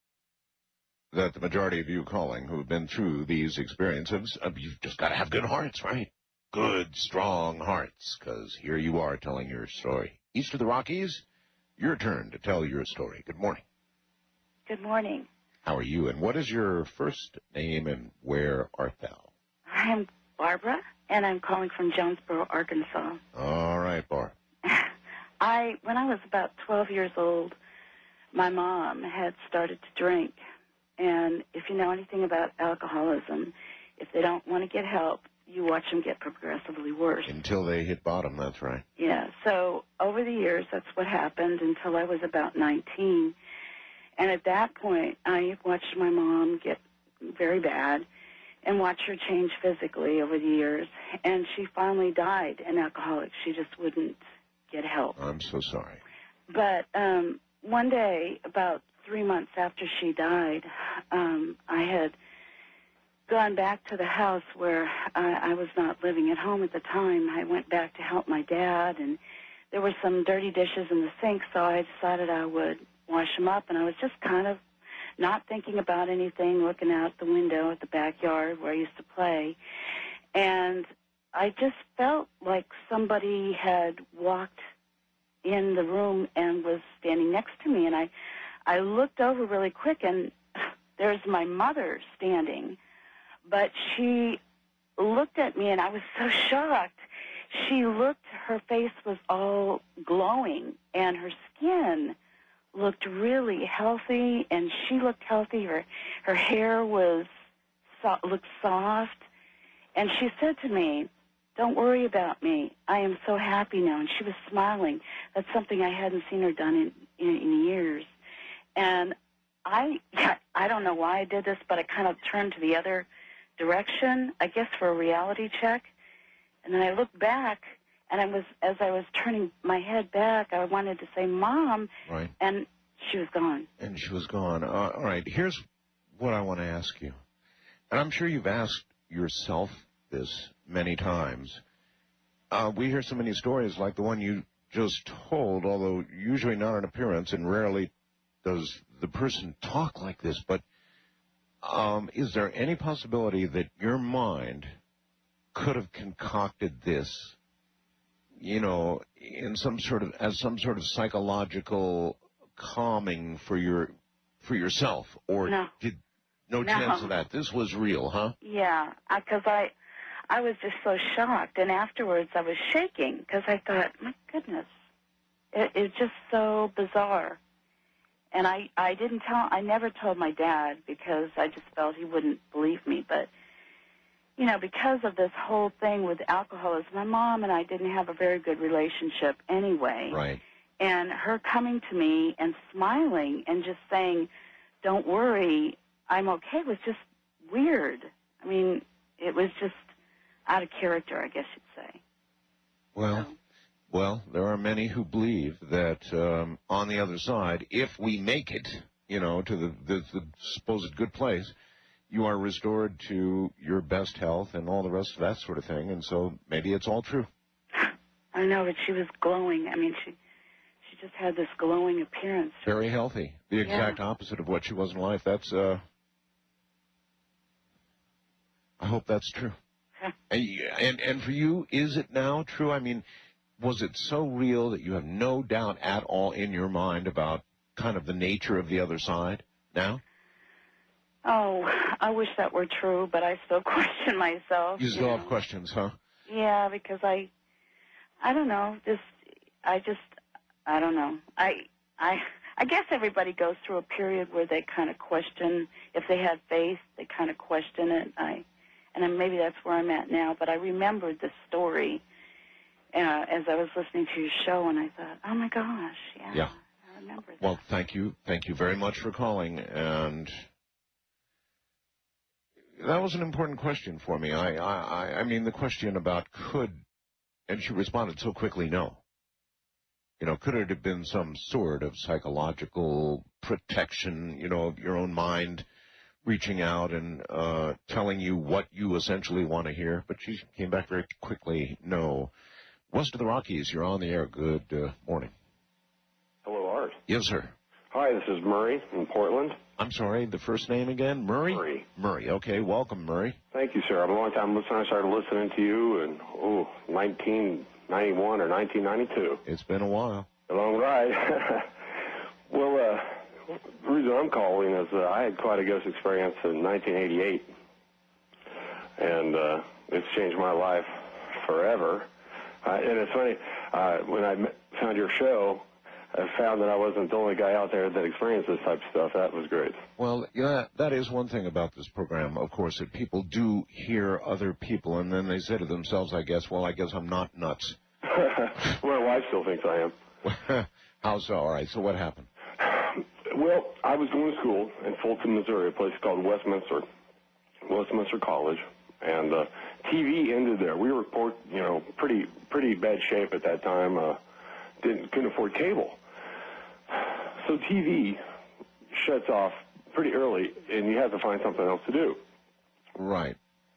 that the majority of you calling who have been through these experiences, you've just got to have good hearts, right? Good, strong hearts, because here you are telling your story. East of the Rockies, your turn to tell your story. Good morning. Good morning. How are you, and what is your first name, and where art thou? I'm Barbara, and I'm calling from Jonesboro, Arkansas. All right, Barb. When I was about 12 years old, my mom had started to drink. And if you know anything about alcoholism, if they don't want to get help, you watch them get progressively worse. Until they hit bottom, that's right. Yeah, so over the years, that's what happened until I was about 19. And at that point, I watched my mom get very bad and watched her change physically over the years. And she finally died an alcoholic. She just wouldn't get help. I'm so sorry. But one day, about 3 months after she died, I had gone back to the house where I was not living at home at the time. I went back to help my dad, and there were some dirty dishes in the sink, so I decided I would wash them up. And I was just kind of not thinking about anything, looking out the window at the backyard where I used to play. And I just felt like somebody had walked in the room and was standing next to me. And I looked over really quick, and there's my mother standing. But she looked at me, and I was so shocked. She looked, her face was all glowing, and her skin looked really healthy, and she looked healthy. Her hair was looked soft. And she said to me, "Don't worry about me. I am so happy now." And she was smiling. That's something I hadn't seen her done in years. And I don't know why I did this, but I kind of turned to the other direction, I guess for a reality check. And then I looked back, and as I was turning my head back, I wanted to say, Mom, Right. and she was gone. And she was gone. All right, here's what I want to ask you. And I'm sure you've asked yourself this many times. We hear so many stories like the one you just told, although usually not an appearance, and rarely does the person talk like this. But is there any possibility that your mind could have concocted this, you know, in some sort of psychological calming for yourself, or no chance of that? This was real, huh? Yeah, because I was just so shocked, and afterwards I was shaking because I thought, my goodness, it's just so bizarre. And I never told my dad because I just felt he wouldn't believe me. But, you know, because of this whole thing with alcoholism, my mom and I didn't have a very good relationship anyway. Right. And her coming to me and smiling and just saying, don't worry, I'm okay, was just weird. I mean, it was just out of character, I guess you'd say. Well, there are many who believe that on the other side, if we make it, you know, to the supposed good place, you are restored to your best health and all the rest of that sort of thing. And so maybe it's all true. I know, but she was glowing. I mean, she just had this glowing appearance. Very healthy. The exact opposite of what she was in life. That's, I hope that's true. And for you, is it now true? I mean, was it so real that you have no doubt at all in your mind about kind of the nature of the other side now? Oh, I wish that were true, but I still question myself. You still have questions, huh? Yeah, because I don't know. I don't know. I guess everybody goes through a period where they kind of question. If they had faith, they kind of question it. And maybe that's where I'm at now. But I remembered the story as I was listening to your show, and I thought, oh, my gosh, Yeah. I remember that. Well, thank you. Thank you very much for calling. And that was an important question for me. I mean, the question about could, and she responded so quickly, no. You know, could it have been some sort of psychological protection, you know, of your own mind reaching out and telling you what you essentially want to hear? But she came back very quickly, no. West of the Rockies, you're on the air. Good morning. Hello, Art. Yes, sir. Hi, this is Murray in Portland. I'm sorry, the first name again? Murray? Murray. Murray, okay. Welcome, Murray. Thank you, sir. I'm a long-time listener. I started listening to you in, 1991 or 1992. It's been a while. A long ride. Well, the reason I'm calling is I had quite a ghost experience in 1988, and it's changed my life forever. And it's funny, when I found your show, I found that I wasn't the only guy out there that experienced this type of stuff. That was great. Well, yeah, that is one thing about this program, of course, that people do hear other people, and then they say to themselves, I guess I'm not nuts. My wife still thinks I am. How so? All right, so what happened? Well, I was going to school in Fulton, Missouri, a place called Westminster College, and TV ended there. We were, pretty bad shape at that time. Couldn't afford cable, so TV shuts off pretty early, and you have to find something else to do. Right.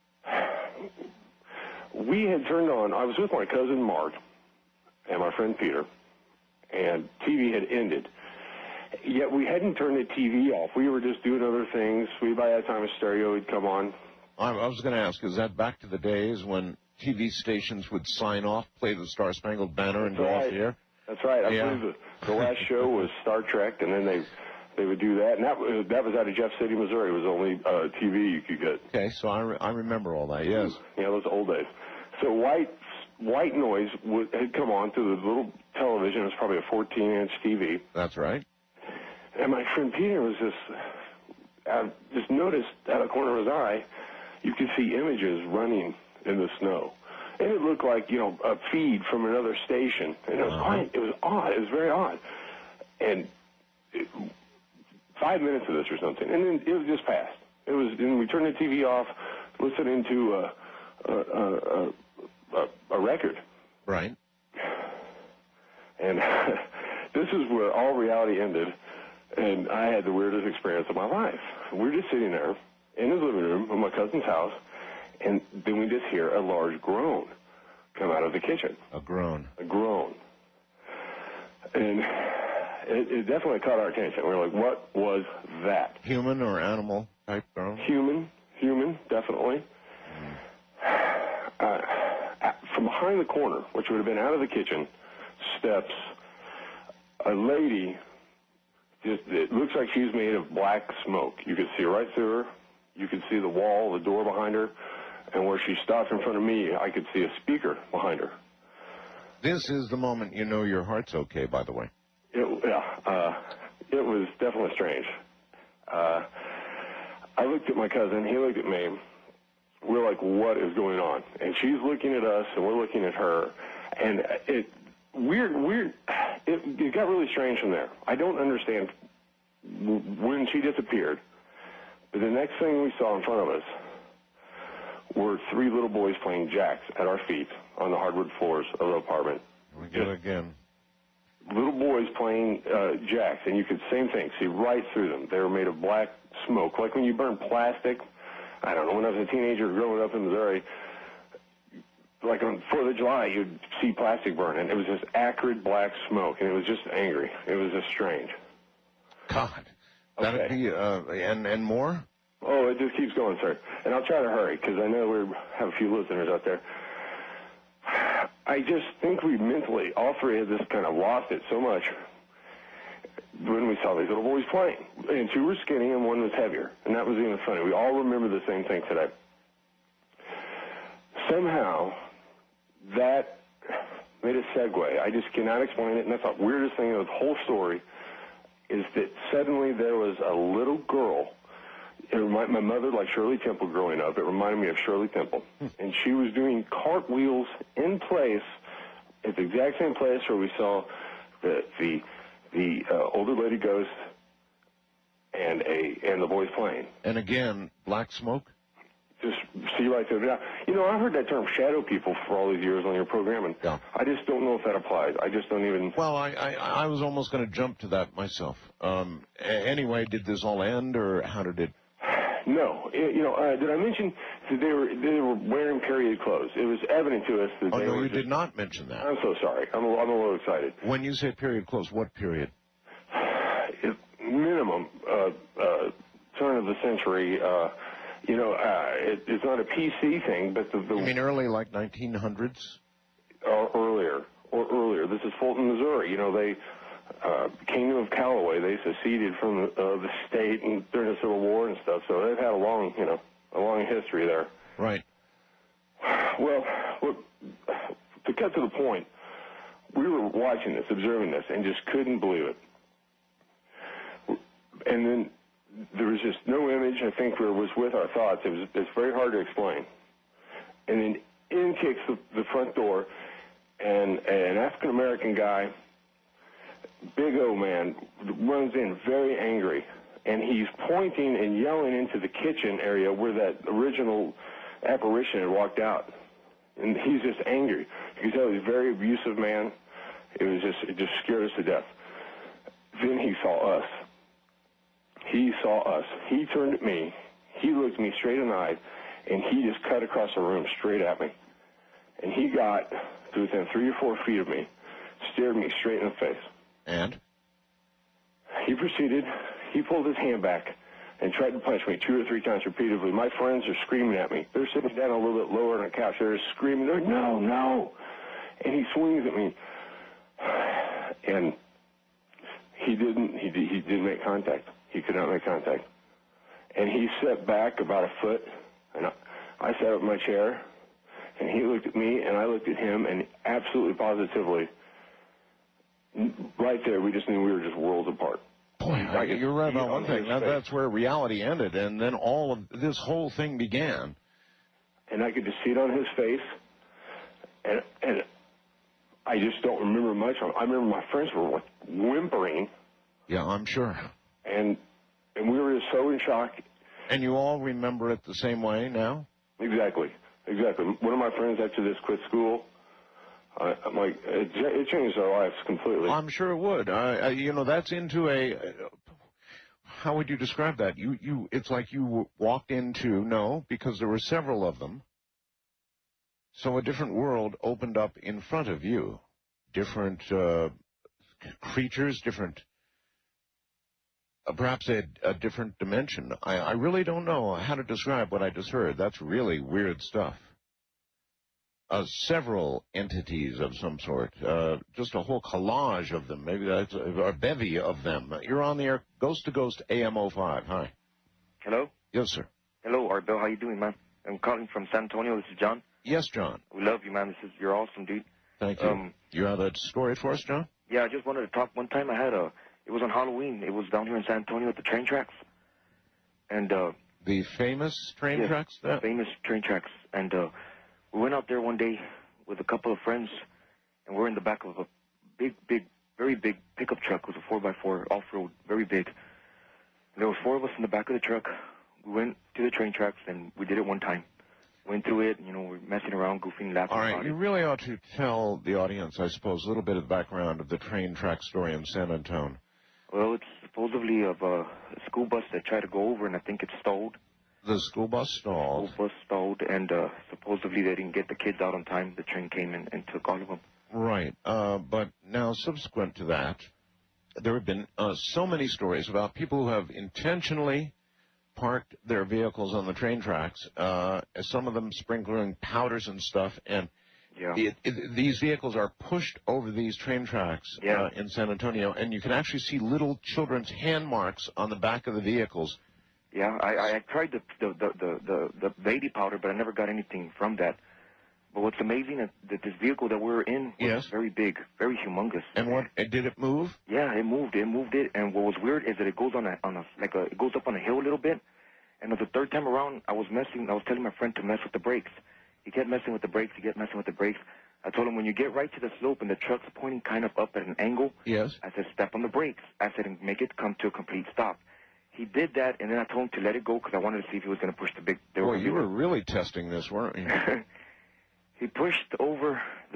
We had turned on. I was with my cousin Mark and my friend Peter, and TV had ended. Yet we hadn't turned the TV off. We were just doing other things. By that time, a stereo would come on. I was going to ask, is that back to the days when TV stations would sign off, play the Star-Spangled Banner, and go off the air? That's right. I believe the last show was Star Trek, and then they would do that. And that was out of Jeff City, Missouri. It was the only TV you could get. Okay, so I remember all that, yes. Yeah, those old days. So white noise had come on through the little television. It was probably a 14-inch TV. That's right. And my friend Peter was just noticed out of the corner of his eye, you could see images running in the snow. And it looked like, a feed from another station. And it was odd. It was very odd. And 5 minutes of this or something, and then it was just passed. It was, and we turned the TV off, listening to a record. Right. And this is where all reality ended, and I had the weirdest experience of my life. We were just sitting there in his living room of my cousin's house, and then we just hear a large groan come out of the kitchen. A groan. A groan. And it definitely caught our attention. We were like, what was that? Human or animal type groan? Human, definitely. From behind the corner, which would have been out of the kitchen, steps a lady. It looks like she's made of black smoke. You could see right through her. You could see the wall, the door behind her. And where she stopped in front of me, I could see a speaker behind her. This is the moment you know your heart's okay, by the way. It was definitely strange. I looked at my cousin. He looked at me. We're like, what is going on? And she's looking at us, and we're looking at her. And it got really strange from there. I don't understand when she disappeared. But the next thing we saw in front of us were 3 little boys playing jacks at our feet on the hardwood floors of the apartment. We get it again. Little boys playing jacks, and you could, same thing, see right through them. They were made of black smoke, like when you burn plastic. I don't know, when I was a teenager growing up in Missouri, like on 4th of July, you'd see plastic burning. It was just acrid black smoke, and it was just angry. It was just strange. God. That'd be, and more? Oh, it just keeps going, sir. And I'll try to hurry, because I know we have a few listeners out there. I just think we mentally, all three of us kind of lost it so much when we saw these little boys playing. And 2 were skinny and 1 was heavier. And that was even funny. We all remember the same thing today. Somehow, that made a segue. I just cannot explain it. And that's the weirdest thing of the whole story is that suddenly there was a little girl. It reminded my mother, like Shirley Temple growing up. It reminded me of Shirley Temple. And she was doing cartwheels in place at the exact same place where we saw the older lady ghost and the boys playing. And again, black smoke? Just see right there. Now, you know, I've heard that term shadow people for all these years on your program, and I just don't know if that applies. I just don't even... Well, I was almost going to jump to that myself. Anyway, did this all end, or how did it... No. Did I mention that they were wearing period clothes? It was evident to us that they were... you did not mention that. I'm so sorry. I'm a little excited. When you say period clothes, what period? Minimum turn of the century. It's not a PC thing, but the... You mean early, like 1900s? Or earlier. This is Fulton, Missouri. They... Kingdom of Callaway, they seceded from the state and during the Civil War and stuff, so they've had a long history there. Right. Well, to cut to the point, we were watching this, observing this, and just couldn't believe it. And then there was just no image, I think, where it was with our thoughts. It's very hard to explain. And then in kicks the front door, and an African-American guy, big old man, runs in very angry, and he's pointing and yelling into the kitchen area where that original apparition had walked out. And he's just angry. You can tell he's a very abusive man. It just scared us to death. Then he saw us. He turned at me. He looked me straight in the eye, and he just cut across the room straight at me. And he got to within 3 or 4 feet of me, stared me straight in the face. And? He proceeded, he pulled his hand back and tried to punch me 2 or 3 times repeatedly. My friends are screaming at me. They're sitting down a little bit lower on the couch. They're screaming, they're, no, no. And he swings at me. And he didn't make contact. He could not make contact. And he stepped back about a foot, and I sat up in my chair, and he looked at me, and I looked at him, and absolutely positively, right there, we just knew we were just worlds apart. Boy, you're right about one thing. That's where reality ended, and then all of this whole thing began. And I could just see it on his face, and I just don't remember much. I remember my friends were like whimpering. Yeah, I'm sure. And And we were just so in shock. And you all remember it the same way now? Exactly. One of my friends after this quit school. I'm like, it changed our lives completely. I'm sure it would. You know, that's into a. How would you describe that? It's like you walked into, no, because there were several of them. So a different world opened up in front of you. Different creatures, different, perhaps a different dimension. I really don't know how to describe what I just heard. That's really weird stuff. Several entities of some sort, just a whole collage of them, maybe that's a bevy of them. You're on the air, Ghost to Ghost AM 05. Hi. Hello? Yes, sir. Hello, Art Bell. How you doing, man? I'm calling from San Antonio. This is John. Yes, John. We love you, man. You're awesome, dude. Thank you. You have a story for us, John? Yeah, I just wanted to talk. One time I had it was on Halloween. It was down here in San Antonio at the train tracks. And, the famous train tracks? The famous train tracks. And, we went out there one day with a couple of friends, and we're in the back of a big, very big pickup truck. It was a 4x4 off-road, very big. And there was 4 of us in the back of the truck. We went to the train tracks, and we did it one time. Went through it, you know, we're messing around, goofing, laughing. All right, you really ought to tell the audience, I suppose, a little bit of the background of the train track story in San Antonio. Well, it's supposedly of a school bus that tried to go over, and I think it stalled. The school bus stalled. The school bus stalled, and supposedly they didn't get the kids out on time. The train came in and took all of them. Right. But now, subsequent to that, there have been so many stories about people who have intentionally parked their vehicles on the train tracks, some of them sprinkling powders and stuff, and these vehicles are pushed over these train tracks in San Antonio, and you can actually see little children's hand marks on the back of the vehicles. Yeah, I tried the baby powder, but I never got anything from that. But what's amazing is that this vehicle that we were in was very big, very humongous. And what did it move? Yeah, it moved. It moved it. And what was weird is that it goes it goes up on a hill a little bit. And the third time around, I was telling my friend to mess with the brakes. He kept messing with the brakes. I told him, when you get right to the slope and the truck's pointing kind of up at an angle, I said, step on the brakes. I said, and make it come to a complete stop. He did that, and then I told him to let it go because I wanted to see if he was going to push the big. Well, you were really testing this, weren't you? They pushed over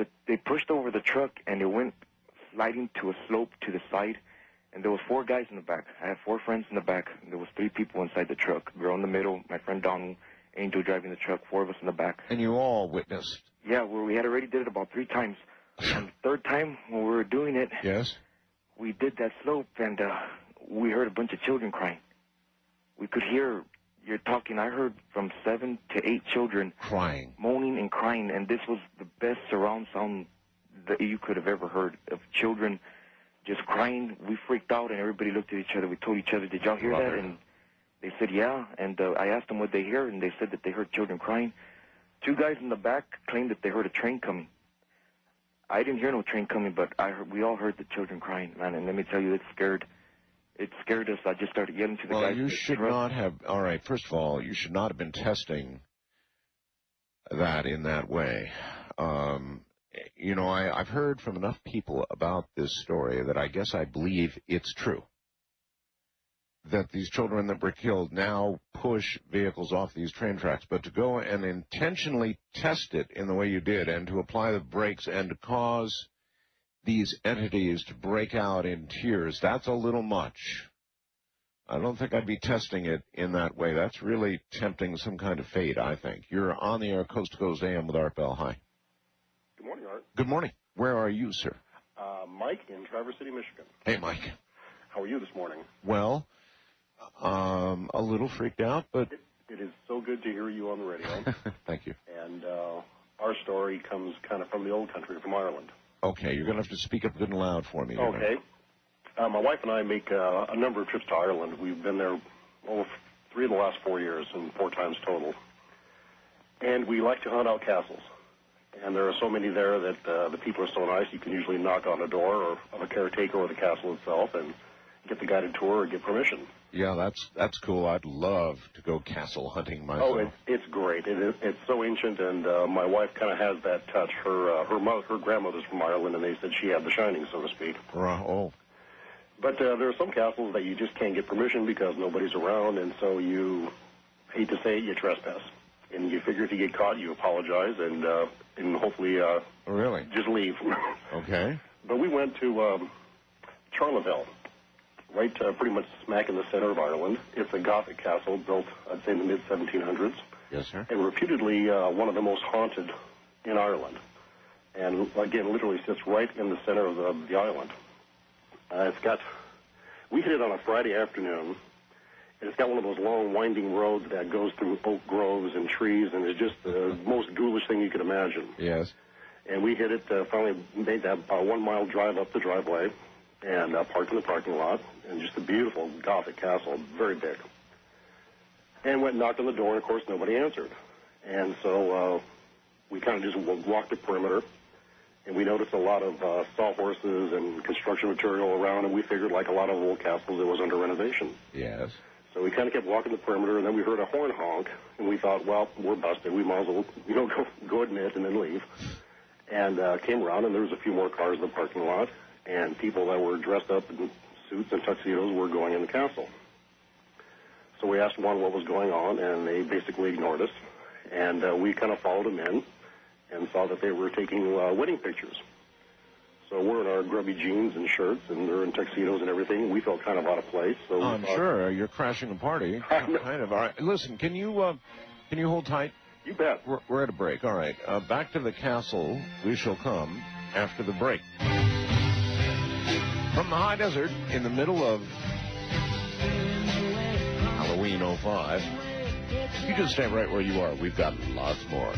the truck, and it went sliding to a slope to the side. And there was 4 guys in the back. I had 4 friends in the back. And there was 3 people inside the truck. Girl in the middle, my friend Donald, Angel driving the truck, 4 of us in the back. And you all witnessed? Yeah, we had already did it about 3 times. And the 3rd time when we were doing it, we did that slope, and we heard a bunch of children crying. We could hear, you're talking, I heard from 7 to 8 children crying, moaning and crying, and this was the best surround sound that you could have ever heard of children just crying. We freaked out, and everybody looked at each other. We told each other, did y'all hear that? And they said, yeah. And I asked them what they heard, and they said that they heard children crying. 2 guys in the back claimed that they heard a train coming. I didn't hear no train coming, but we all heard the children crying, man. And let me tell you, it scared us. I just started yelling to the guys. Well, you should not have. All right, first of all, you should not have been testing that in that way. You know, I've heard from enough people about this story that I guess I believe it's true. That these children that were killed now push vehicles off these train tracks. But to go and intentionally test it in the way you did and to apply the brakes and to cause these entities to break out in tears, that's a little much. I don't think I'd be testing it in that way. That's really tempting some kind of fate, I think. You're on the air, Coast to Coast AM with Art Bell. Hi. Good morning, Art. Good morning. Where are you, sir? Mike in Traverse City, Michigan. Hey, Mike. How are you this morning? Well, a little freaked out, but... It is so good to hear you on the radio. Thank you. And our story comes kind of from the old country, from Ireland. Okay, you're going to have to speak up good and loud for me. Okay. My wife and I make a number of trips to Ireland. We've been there 3 of the last 4 years, and 4 times total. And we like to hunt out castles. And there are so many there that the people are so nice, you can usually knock on a door or of a caretaker or the castle itself and get the guided tour or get permission. Yeah, that's cool. I'd love to go castle hunting myself. Oh, it's great. It's so ancient, and my wife kind of has that touch. Her grandmother's from Ireland, and they said she had the shining, so to speak. Oh. But there are some castles that you just can't get permission because nobody's around, and so you, hate to say it, you trespass. And you figure if you get caught, you apologize and hopefully really just leave. Okay. But we went to Charleville, right pretty much smack in the center of Ireland. It's a Gothic castle built, I'd say, in the mid-1700s. Yes, sir. And reputedly one of the most haunted in Ireland. And, again, literally sits right in the center of the island. We hit it on a Friday afternoon, and it's got one of those long, winding roads that goes through oak groves and trees, and it's just the most ghoulish thing you could imagine. Yes. And we hit it, finally made that 1 mile drive up the driveway and parked in the parking lot, and just a beautiful Gothic castle, very big. And went and knocked on the door, and, of course, nobody answered. And so we kind of just walked the perimeter, and we noticed a lot of sawhorses and construction material around, and we figured, like a lot of old castles, it was under renovation. Yes. So we kind of kept walking the perimeter, and then we heard a horn honk, and we thought, well, we're busted. We might as well, go admit and then leave. And came around, and there was a few more cars in the parking lot, and people that were dressed up in suits and tuxedos were going in the castle. So we asked one what was going on, and they basically ignored us. And we kind of followed them in and saw that they were taking wedding pictures. So we're in our grubby jeans and shirts, and they're in tuxedos and everything. We felt kind of out of place. So I'm sure you're crashing a party. Kind of. All right. Listen, can you hold tight? You bet. We're at a break. All right. Back to the castle we shall come after the break. From the high desert in the middle of Halloween 05, you just stay right where you are. We've got lots more.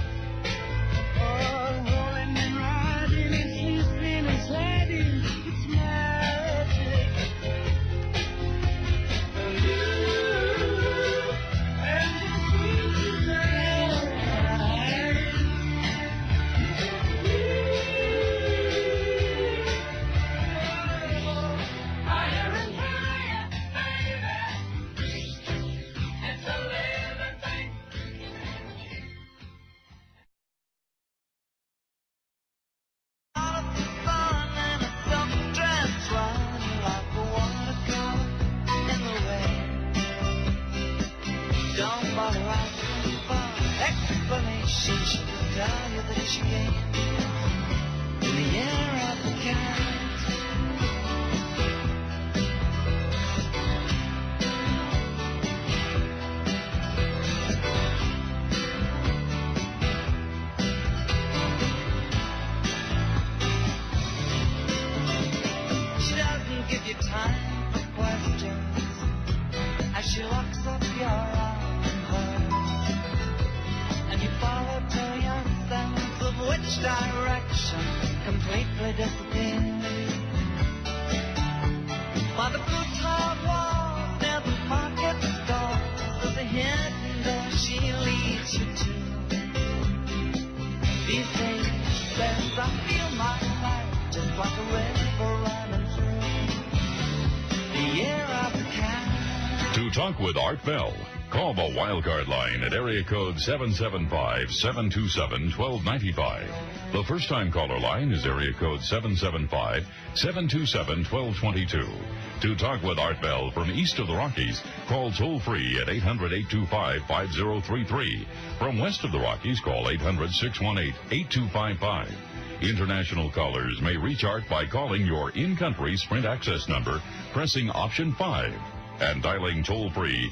To talk with Art Bell, call the Wildcard line at area code 775-727-1295. The first-time caller line is area code 775-727-1222. To talk with Art Bell from east of the Rockies, call toll-free at 800-825-5033. From west of the Rockies, call 800-618-8255. International callers may reach Art by calling your in-country Sprint access number, pressing option 5, and dialing toll-free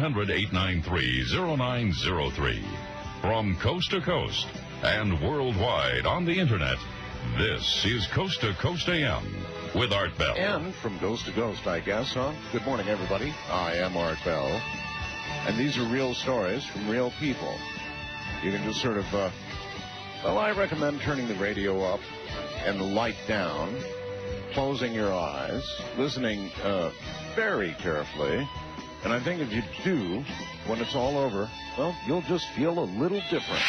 800-893-0903. From coast to coast and worldwide on the Internet, this is Coast to Coast AM with Art Bell. And from coast to coast, I guess, huh? Good morning, everybody. I am Art Bell. And these are real stories from real people. You can just sort of, I recommend turning the radio up and the light down, closing your eyes, listening very carefully. And I think if you do, when it's all over, well, you'll just feel a little different.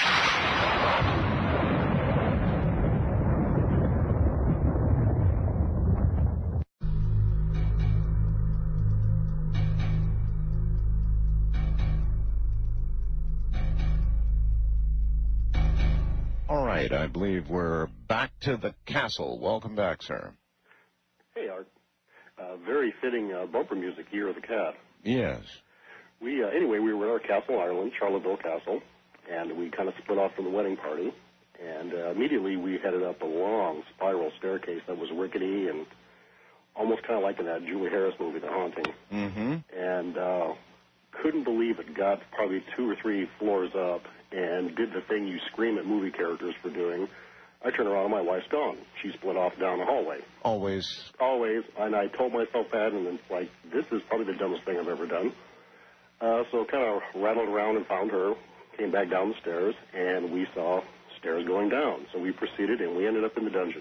All right, I believe we're back to the castle. Welcome back, sir. Hey, Art. very fitting bumper music, Year of the Cat. Yes. Anyway, we were at our castle in Ireland, Charleville Castle, and we kind of split off from the wedding party. And immediately we headed up a long spiral staircase that was rickety and almost kind of like in that Julie Harris movie, The Haunting. Mm-hmm. And couldn't believe it. Got probably 2 or 3 floors up and did the thing you scream at movie characters for doing. I turn around and my wife's gone. She split off down the hallway. Always. And I told myself that, and it's like, this is probably the dumbest thing I've ever done. So kind of rattled around and found her, came back down the stairs, and we saw stairs going down. So we proceeded, and we ended up in the dungeon.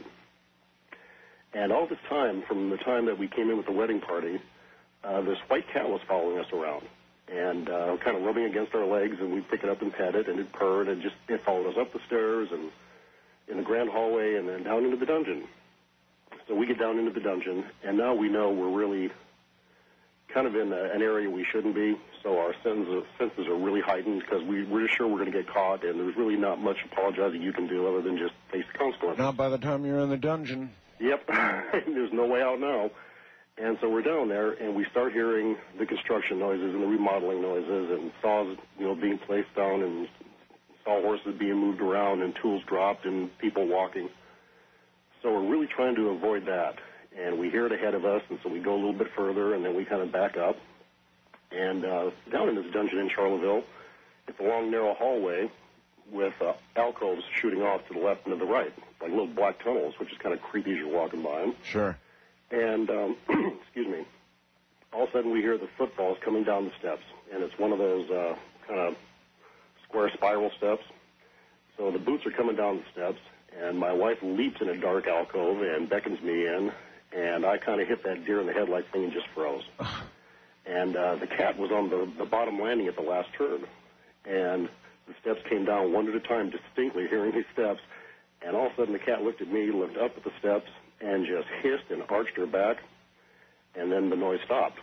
And all this time, from the time that we came in with the wedding party, this white cat was following us around and kind of rubbing against our legs, and we'd pick it up and pet it, and it'd purr, and it followed us up the stairs and in the grand hallway and then down into the dungeon. So we get down into the dungeon, and now we know we're really kind of in an area we shouldn't be, so our senses are really heightened because we're just sure we're going to get caught, and there's really not much apologizing you can do other than just face the consequences. Not by the time you're in the dungeon. Yep. There's no way out now. And so we're down there, and we start hearing the construction noises and the remodeling noises and saws, being placed down and saw horses being moved around and tools dropped and people walking. So we're really trying to avoid that. And we hear it ahead of us, and so we go a little bit further, and then we kind of back up. And down in this dungeon in Charleville, it's a long, narrow hallway with alcoves shooting off to the left and to the right, like little black tunnels, which is kind of creepy as you're walking by them. Sure. And, excuse me, all of a sudden we hear the footfalls coming down the steps, and it's one of those kind of square spiral steps. So the boots are coming down the steps, and my wife leaps in a dark alcove and beckons me in, and I kind of hit that deer in the headlight thing and just froze. And the cat was on the bottom landing at the last turn, and the steps came down one at a time, distinctly hearing these steps, and all of a sudden the cat looked at me, looked up at the steps, and just hissed and arched her back, and then the noise stopped.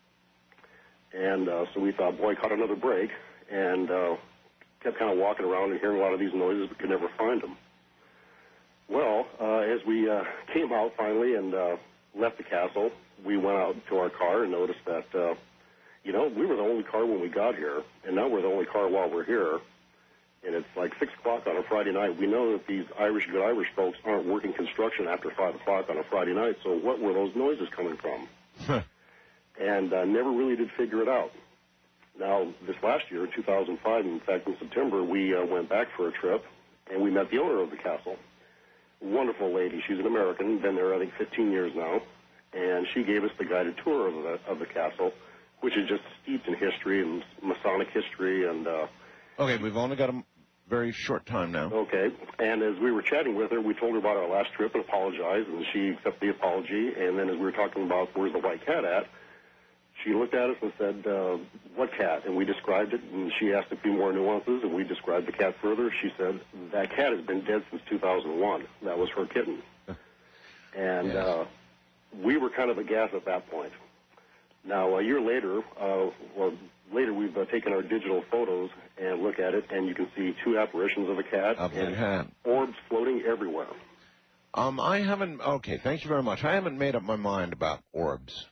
And so we thought, boy, caught another break, and kept kind of walking around and hearing a lot of these noises, but could never find them. Well, as we came out finally and left the castle, we went out to our car and noticed that, we were the only car when we got here, and now we're the only car while we're here. And it's like 6 o'clock on a Friday night. We know that these good Irish folks aren't working construction after 5 o'clock on a Friday night, so what were those noises coming from? And never really did figure it out. Now, this last year, 2005, in fact, in September, we went back for a trip, and we met the owner of the castle. Wonderful lady. She's an American, been there, I think, 15 years now, and she gave us the guided tour of the castle, which is just steeped in history and Masonic history and... Okay, we've only got a very short time now. Okay, and as we were chatting with her, we told her about our last trip and apologized, and she accepted the apology. And then as we were talking about where's the white cat at, she looked at us and said, what cat? And we described it, and she asked a few more nuances, and we described the cat further. She said, that cat has been dead since 2001. That was her kitten. And we were kind of aghast at that point. Now, a year later, we've taken our digital photos and look at it, and you can see 2 apparitions of a cat and orbs floating everywhere. Okay, thank you very much. I haven't made up my mind about orbs.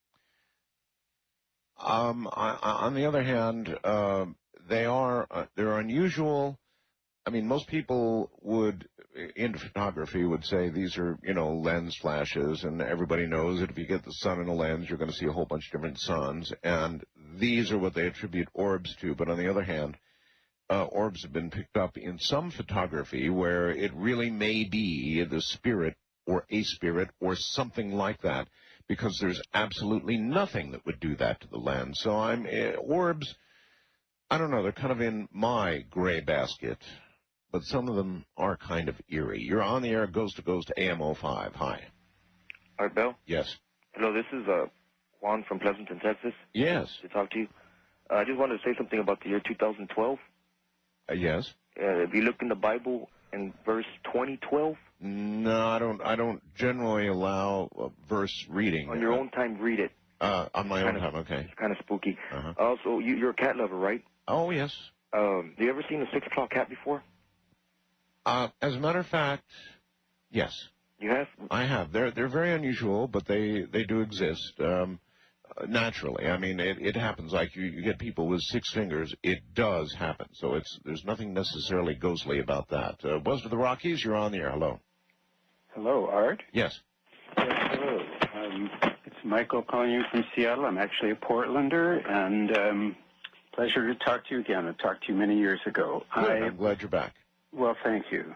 On the other hand, they're unusual. I mean, most people in photography would say these are, lens flashes, and everybody knows that if you get the sun in a lens, you're going to see a whole bunch of different suns, and these are what they attribute orbs to. But on the other hand, orbs have been picked up in some photography where it really may be the spirit or a spirit or something like that, because there's absolutely nothing that would do that to the lens. So orbs, I don't know, they're kind of in my gray basket, but some of them are kind of eerie. You're on the air, Ghost to Ghost, AM05. Hi. Art Bell? Yes. Hello, this is Juan from Pleasanton, Texas. Yes. To talk to you. I just wanted to say something about the year 2012. Yes. If you look in the Bible in verse 2012. No, I don't generally allow verse reading. On your own time, read it. On my own time, okay. It's kind of spooky. Uh-huh. Also, you're a cat lover, right? Oh, yes. Do you ever seen a 6 o'clock cat before? As a matter of fact, yes. You have? I have. They're very unusual, but they do exist. Naturally. I mean, it happens. Like you get people with 6 fingers. It does happen. So there's nothing necessarily ghostly about that. West of the Rockies, you're on the air. Hello. Hello, Art. Yes. Yes, hello. It's Michael calling you from Seattle. I'm actually a Portlander, and pleasure to talk to you again. I talked to you many years ago. Good. I'm glad you're back. Well, thank you.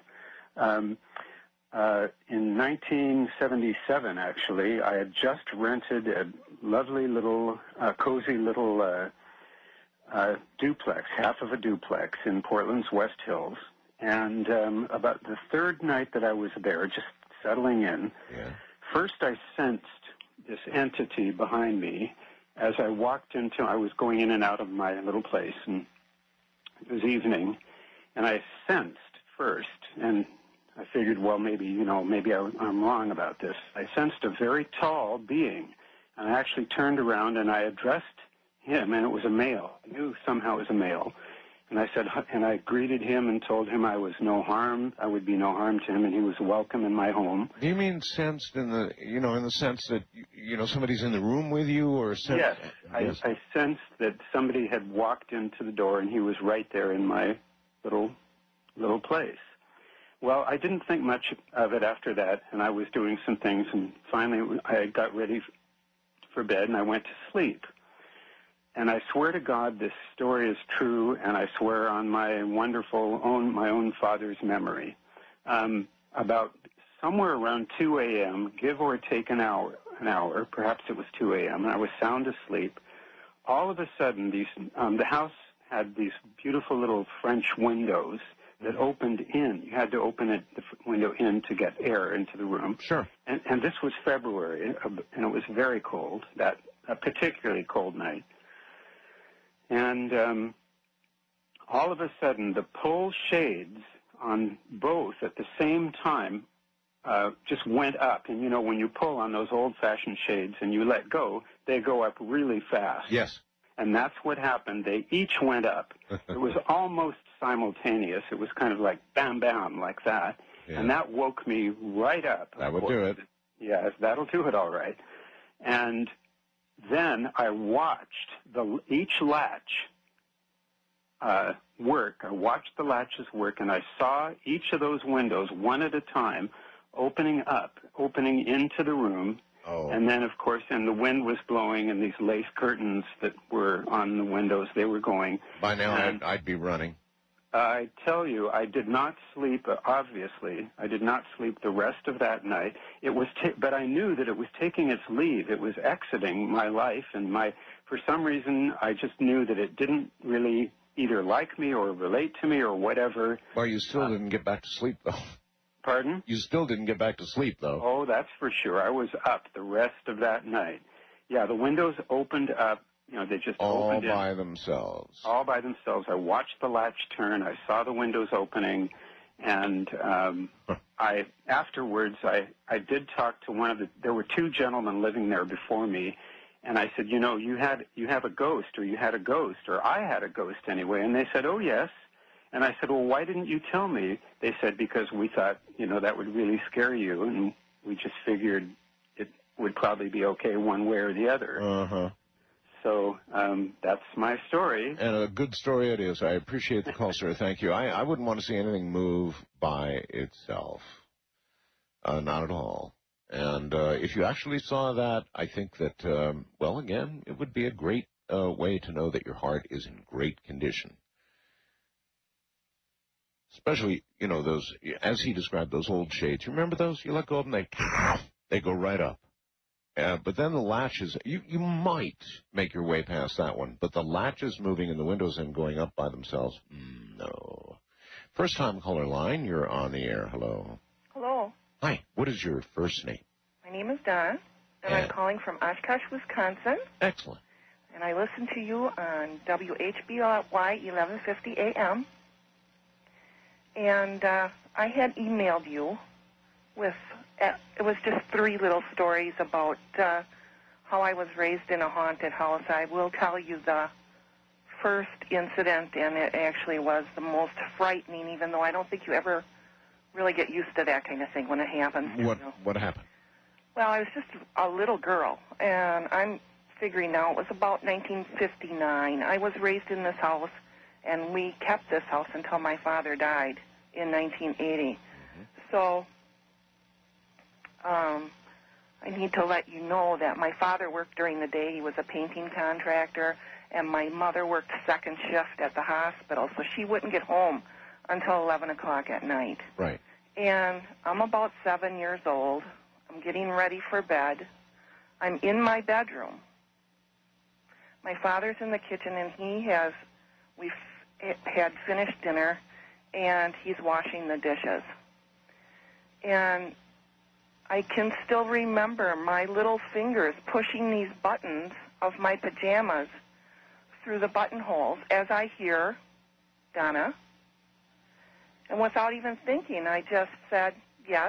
In 1977, actually, I had just rented a lovely little, cozy little duplex, half of a duplex in Portland's West Hills. And about the third night that I was there, just settling in, first I sensed this entity behind me as I walked into, I was going in and out of my little place, and it was evening, and I sensed first, and I figured, well, maybe I'm wrong about this. I sensed a very tall being, and I actually turned around and I addressed him, and it was a male. I knew somehow it was a male. And I said, and I greeted him and told him I was no harm. I would be no harm to him, and he was welcome in my home. Do you mean sensed in the sense that somebody's in the room with you, or sensed? Yes, I sensed that somebody had walked into the door, and he was right there in my little place. Well, I didn't think much of it after that, and I was doing some things, and finally I got ready for bed, and I went to sleep. And I swear to God this story is true, and I swear on my my own father's memory. About somewhere around 2 a.m., give or take an hour, perhaps it was 2 a.m., and I was sound asleep. All of a sudden, the house had these beautiful little French windows that opened in. You had to open the window in to get air into the room. Sure. And this was February, and it was very cold, a particularly cold night. And all of a sudden, the pull shades on both at the same time just went up. And, when you pull on those old-fashioned shades and you let go, they go up really fast. Yes. And that's what happened. They each went up. It was almost simultaneous. It was kind of like bam, bam, like that. Yeah. And that woke me right up. That would do it. Yes, that'll do it all right. And then I watched each latch work. I watched the latches work, and I saw each of those windows, one at a time, opening into the room. Oh. And then, of course, and the wind was blowing, and these lace curtains that were on the windows, they were going. By now, I'd be running. I tell you, I did not sleep, obviously. I did not sleep the rest of that night. But I knew that it was taking its leave. It was exiting my life, and for some reason, I just knew that it didn't really either like me or relate to me or whatever. Well, you still didn't get back to sleep, though. Pardon? You still didn't get back to sleep, though. Oh, that's for sure. I was up the rest of that night. Yeah, the windows opened up. They just opened all by themselves. All by themselves. I watched the latch turn. I saw the windows opening, and afterwards I did talk to there were 2 gentlemen living there before me, and I said, you have a ghost, or you had a ghost, or I had a ghost anyway, and they said, oh yes. And I said, well, why didn't you tell me? They said, because we thought, that would really scare you, and we just figured it would probably be okay one way or the other. Uh-huh. So that's my story. And a good story it is. I appreciate the call, sir. Thank you. I wouldn't want to see anything move by itself. Not at all. And if you actually saw that, I think that, well, again, it would be a great way to know that your heart is in great condition. Especially, those, as he described, those old shades. You remember those? You let go of them, they go right up. But then the latches, you might make your way past that one, but the latches moving in the windows and going up by themselves, no. First time caller line, you're on the air. Hello. Hello. Hi. What is your first name? My name is Donna, and I'm calling from Oshkosh, Wisconsin. Excellent. And I listen to you on WHBY 1150 AM. And I had emailed you with, it was just 3 little stories about how I was raised in a haunted house. I will tell you the first incident, and it actually was the most frightening, even though I don't think you ever really get used to that kind of thing when it happens. What happened? Well, I was just a little girl, and I'm figuring now it was about 1959. I was raised in this house, and we kept this house until my father died in 1980. So I need to let you know that my father worked during the day. He was a painting contractor, and my mother worked second shift at the hospital, so she wouldn't get home until 11 o'clock at night. Right. And I'm about 7 years old. I'm getting ready for bed. I'm in my bedroom. My father's in the kitchen, and we've had finished dinner, and he's washing the dishes. And I can still remember my little fingers pushing these buttons of my pajamas through the buttonholes as I hear, Donna. And without even thinking, I just said, yes.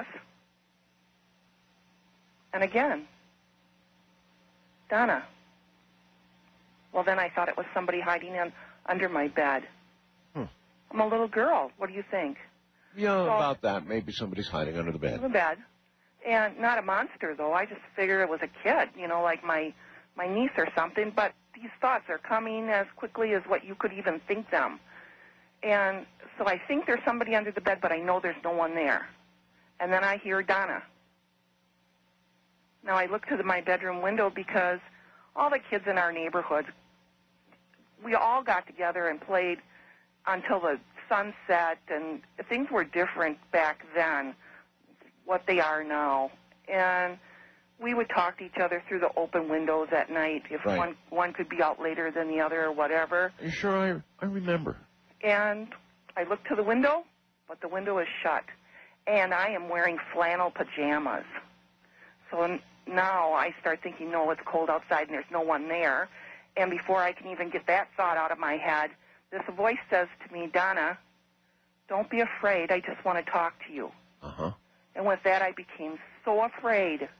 And again, Donna. Well, then I thought it was somebody hiding under my bed. I'm a little girl. What do you think? Yeah, about that. Maybe somebody's hiding under the bed. In the bed. And not a monster, though. I just figured it was a kid, like my niece or something. But these thoughts are coming as quickly as what you could even think them. And so I think there's somebody under the bed, but I know there's no one there. And then I hear Donna. Now I look to my bedroom window because all the kids in our neighborhood, we all got together and played until the sun set, and things were different back then, what they are now. And we would talk to each other through the open windows at night if one could be out later than the other or whatever. Are you sure? I remember. And I look to the window, but the window is shut. And I am wearing flannel pajamas. So now I start thinking, no, it's cold outside and there's no one there. And before I can even get that thought out of my head, this voice says to me, Donna, don't be afraid. I just want to talk to you. And with that, I became so afraid.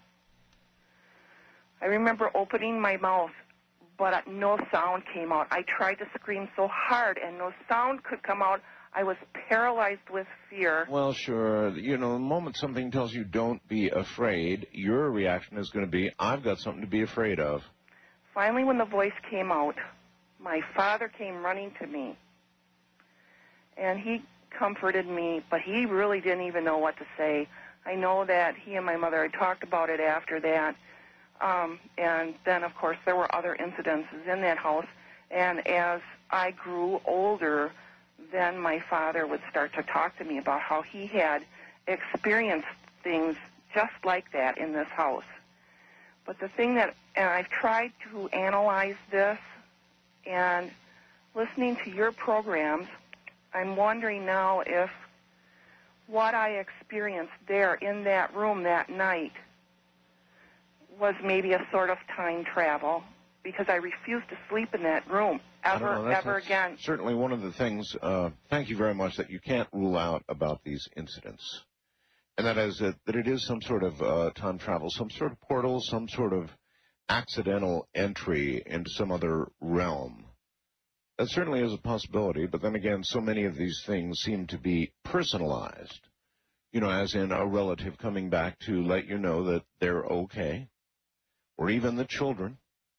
I remember opening my mouth, but no sound came out. I tried to scream so hard, and no sound could come out. I was paralyzed with fear. Well, sure. The moment something tells you don't be afraid, your reaction is going to be, I've got something to be afraid of. Finally, when the voice came out, my father came running to me. And he comforted me, but he really didn't even know what to say. I know that he and my mother had talked about it after that. And then, of course, there were other incidences in that house. And as I grew older, then my father would start to talk to me about how he had experienced things just like that in this house. But the thing and I've tried to analyze this, and listening to your programs, I'm wondering now if what I experienced there in that room that night was maybe a sort of time travel, because I refused to sleep in that room ever again. Certainly one of the things, thank you very much, that you can't rule out about these incidents. And that is that it is some sort of time travel, some sort of portal, some sort of accidental entry into some other realm. That certainly is a possibility, but then again, so many of these things seem to be personalized, as in a relative coming back to let you know that they're okay, or even the children.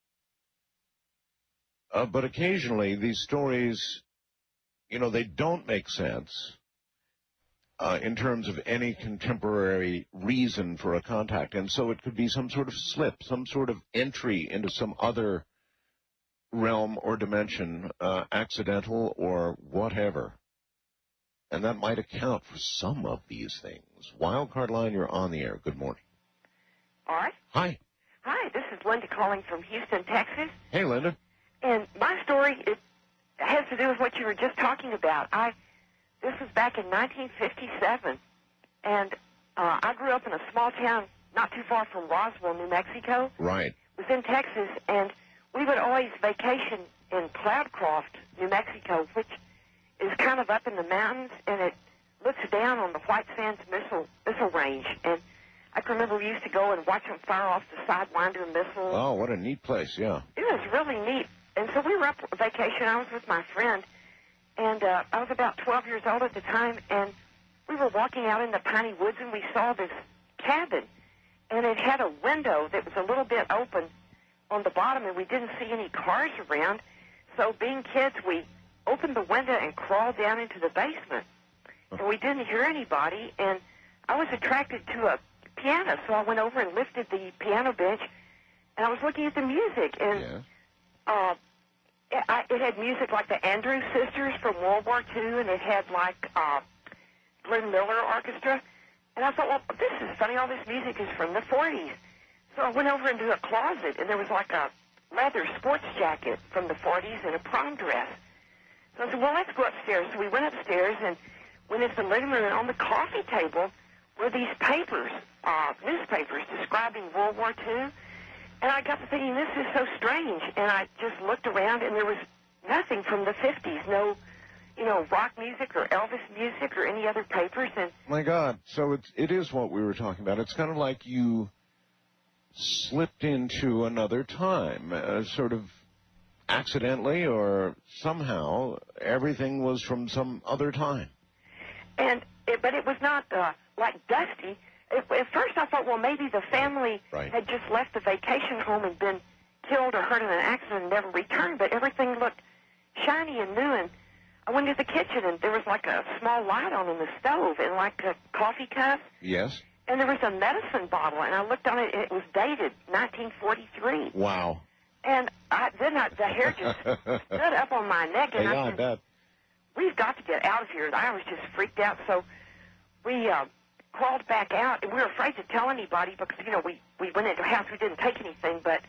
But occasionally, these stories, they don't make sense in terms of any contemporary reason for a contact. And so it could be some sort of slip, some sort of entry into some other realm or dimension, accidental or whatever. And that might account for some of these things. Wildcard Line, you're on the air. Good morning. All right. Hi. Hi, this is Linda calling from Houston, Texas. Hey, Linda. And my story, it has to do with what you were just talking about. This was back in 1957, and I grew up in a small town not too far from Roswell, New Mexico. Right. It was in Texas, and we would always vacation in Cloudcroft, New Mexico, which is kind of up in the mountains, and it looks down on the White Sands missile range. And I can remember we used to go and watch them fire off the Sidewinder missiles. Oh, what a neat place, yeah. It was really neat. And so we were up on vacation. I was with my friend, and I was about 12 years old at the time, and we were walking out in the piney woods, and we saw this cabin, and it had a window that was a little bit open on the bottom, and we didn't see any cars around. So being kids, we opened the window and crawled down into the basement, and we didn't hear anybody, and I was attracted to a piano, so I went over and lifted the piano bench, and I was looking at the music, and it had music like the Andrews Sisters from World War II, and it had like Glenn Miller Orchestra, and I thought, well, this is funny, all this music is from the 40s. So I went over into a closet, and there was like a leather sports jacket from the 40s and a prom dress. So I said, well, let's go upstairs. So we went upstairs and went into the living room, and on the coffee table were these papers, newspapers describing World War II. And I got to thinking, this is so strange. And I just looked around, and there was nothing from the 50s, no, rock music or Elvis music or any other papers. And my God, so it is what we were talking about. It's kind of like you slipped into another time, sort of accidentally or somehow. Everything was from some other time. But it was not like dusty. At first I thought, well, maybe the family had just left the vacation home and been killed or hurt in an accident and never returned, but everything looked shiny and new. And I went into the kitchen, and there was like a small light on in the stove and like a coffee cup. Yes. And there was a medicine bottle, and I looked on it, and it was dated 1943. Wow. And the hair just stood up on my neck, and I said, we've got to get out of here. I was just freaked out, so we crawled back out, and we were afraid to tell anybody because, we went into a house, we didn't take anything, but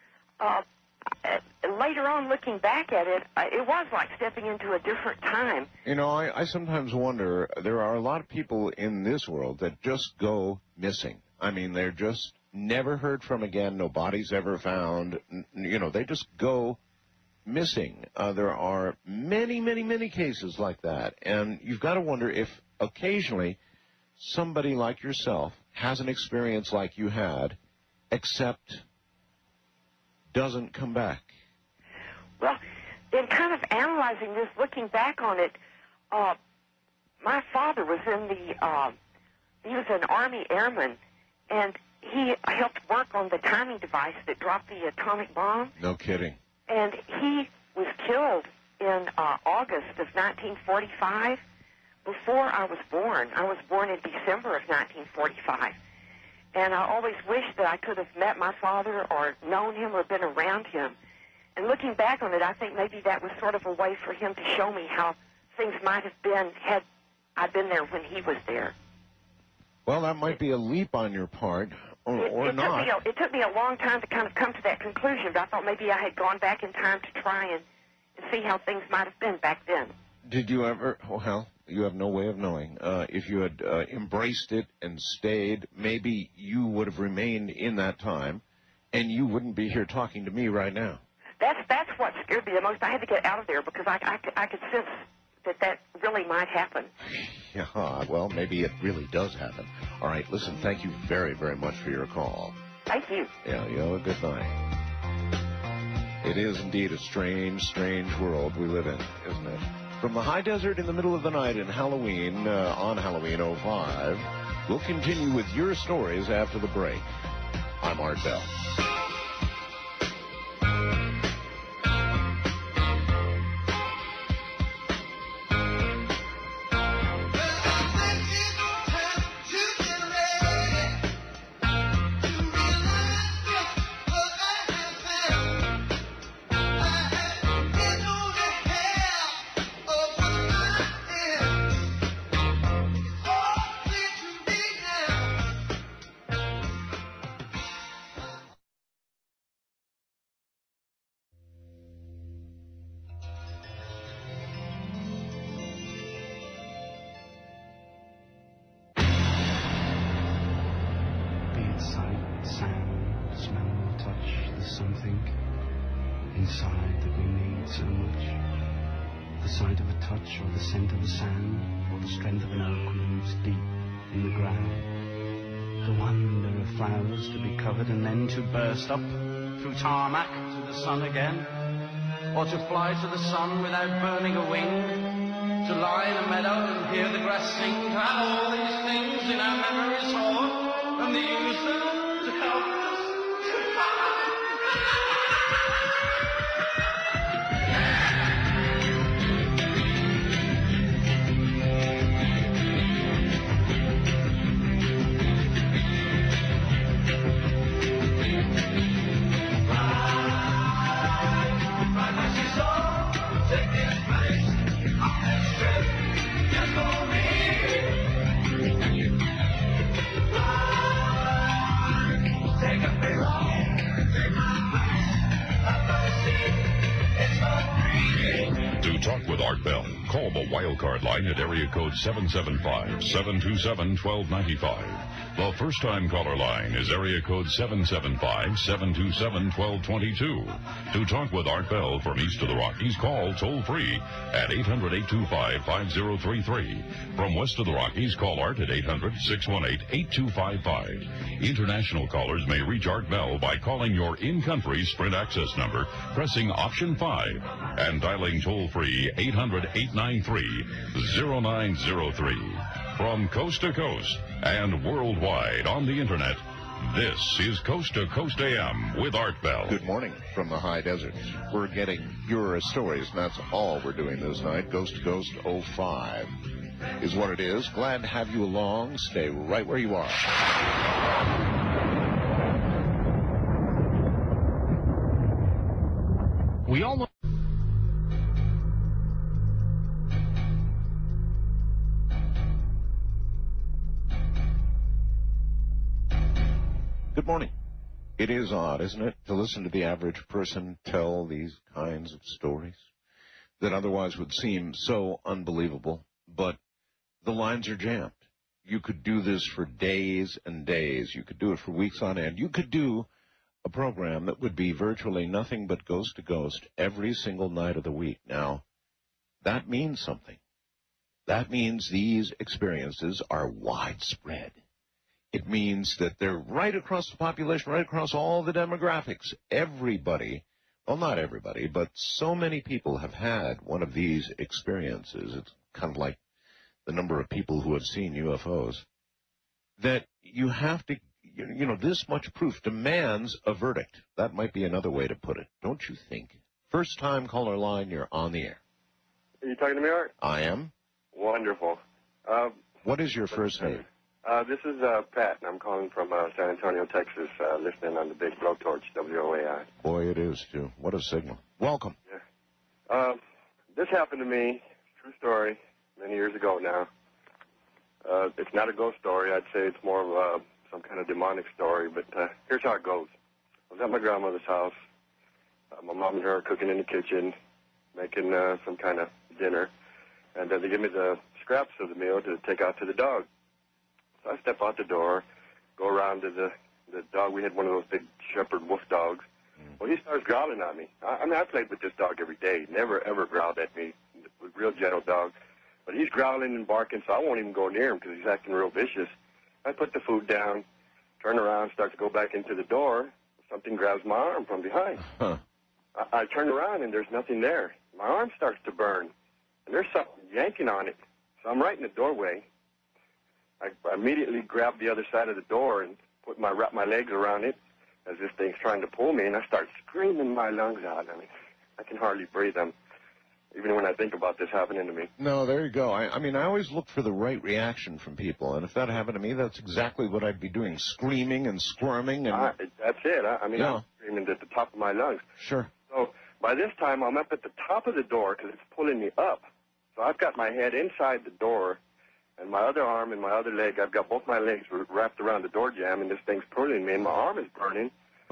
later on, looking back at it, it was like stepping into a different time. I sometimes wonder, there are a lot of people in this world that just go missing. I mean, they're just never heard from again, no bodies ever found. They just go missing. There are many, many, many cases like that, and you've got to wonder if occasionally somebody like yourself has an experience like you had, except doesn't come back. Well, in kind of analyzing this, looking back on it, my father was he was an Army airman, and he helped work on the timing device that dropped the atomic bomb. No kidding. And he was killed in August of 1945 before I was born. I was born in December of 1945. And I always wished that I could have met my father or known him or been around him. And looking back on it, I think maybe that was sort of a way for him to show me how things might have been had I been there when he was there. Well, that might be a leap on your part, or not. It took me a long time to kind of come to that conclusion, but I thought maybe I had gone back in time to try and see how things might have been back then. Did you ever, well, you have no way of knowing. If you had embraced it and stayed, maybe you would have remained in that time, and you wouldn't be here talking to me right now. That's what scared me the most. I had to get out of there because I could sense that really might happen. Yeah, well, maybe it really does happen. All right, listen, thank you very, very much for your call. Thank you. Yeah, you have a good night. It is indeed a strange, strange world we live in, isn't it? From the high desert in the middle of the night in Halloween, on Halloween 05, we'll continue with your stories after the break. I'm Art Bell. Inside that we need so much. The sight of a touch or the scent of a sand or the strength of an oak roots deep in the ground. The wonder of flowers to be covered and then to burst up through tarmac to the sun again. Or to fly to the sun without burning a wing. To lie in a meadow and hear the grass sing, to have all these things in our memory stored, and the use them to help us. To talk with Art Bell, call the Wildcard line at area code 775-727-1295. The first-time caller line is area code 775-727-1222. To talk with Art Bell from east of the Rockies, call toll-free at 800-825-5033. From west of the Rockies, call Art at 800-618-8255. International callers may reach Art Bell by calling your in-country Sprint access number, pressing option 5, and dialing toll-free 800-893-0903. From coast to coast and worldwide on the Internet, this is Coast to Coast AM with Art Bell. Good morning from the high desert. We're getting your stories, and that's all we're doing this night. Coast to Coast 05 is what it is. Glad to have you along. Stay right where you are. We all know. Good morning. It is odd, isn't it, to listen to the average person tell these kinds of stories that otherwise would seem so unbelievable, but the lines are jammed. You could do this for days and days. You could do it for weeks on end. You could do a program that would be virtually nothing but ghost to ghost every single night of the week. Now, that means something. That means these experiences are widespread. It means that they're right across the population, right across all the demographics. Everybody, well, not everybody, but so many people have had one of these experiences. It's kind of like the number of people who have seen UFOs, that you have to, you know, this much proof demands a verdict. That might be another way to put it, don't you think? First time caller line, you're on the air. Are you talking to me, Art? I am. Wonderful. What is your first name? This is Pat, and I'm calling from San Antonio, Texas, listening on the big blowtorch, WOAI. Boy, it is, too. What a signal. Welcome. Yeah. This happened to me, true story, many years ago now. It's not a ghost story. I'd say it's more of some kind of demonic story, but here's how it goes. I was at my grandmother's house. My mom and her are cooking in the kitchen, making some kind of dinner, and they give me the scraps of the meal to take out to the dog. So I step out the door, go around to the dog. We had one of those big shepherd wolf dogs. Well, he starts growling at me. I mean, I played with this dog every day. Never, ever growled at me. A real gentle dog. But he's growling and barking, so I won't even go near him because he's acting real vicious. I put the food down, turn around, start to go back into the door. Something grabs my arm from behind. I turn around, and there's nothing there. My arm starts to burn, and there's something yanking on it. So I'm right in the doorway. I immediately grab the other side of the door and wrap my legs around it as this thing's trying to pull me, and I start screaming my lungs out. I mean, I can hardly breathe. Even when I think about this happening to me. No, there you go. I mean, I always look for the right reaction from people, and if that happened to me, that's exactly what I'd be doing, screaming and squirming. And that's it. I'm screaming at the top of my lungs. Sure. So by this time, I'm up at the top of the door because it's pulling me up. So I've got my head inside the door, and my other arm and my other leg, I've got both my legs wrapped around the door jamb, and this thing's pulling me, and my arm is burning.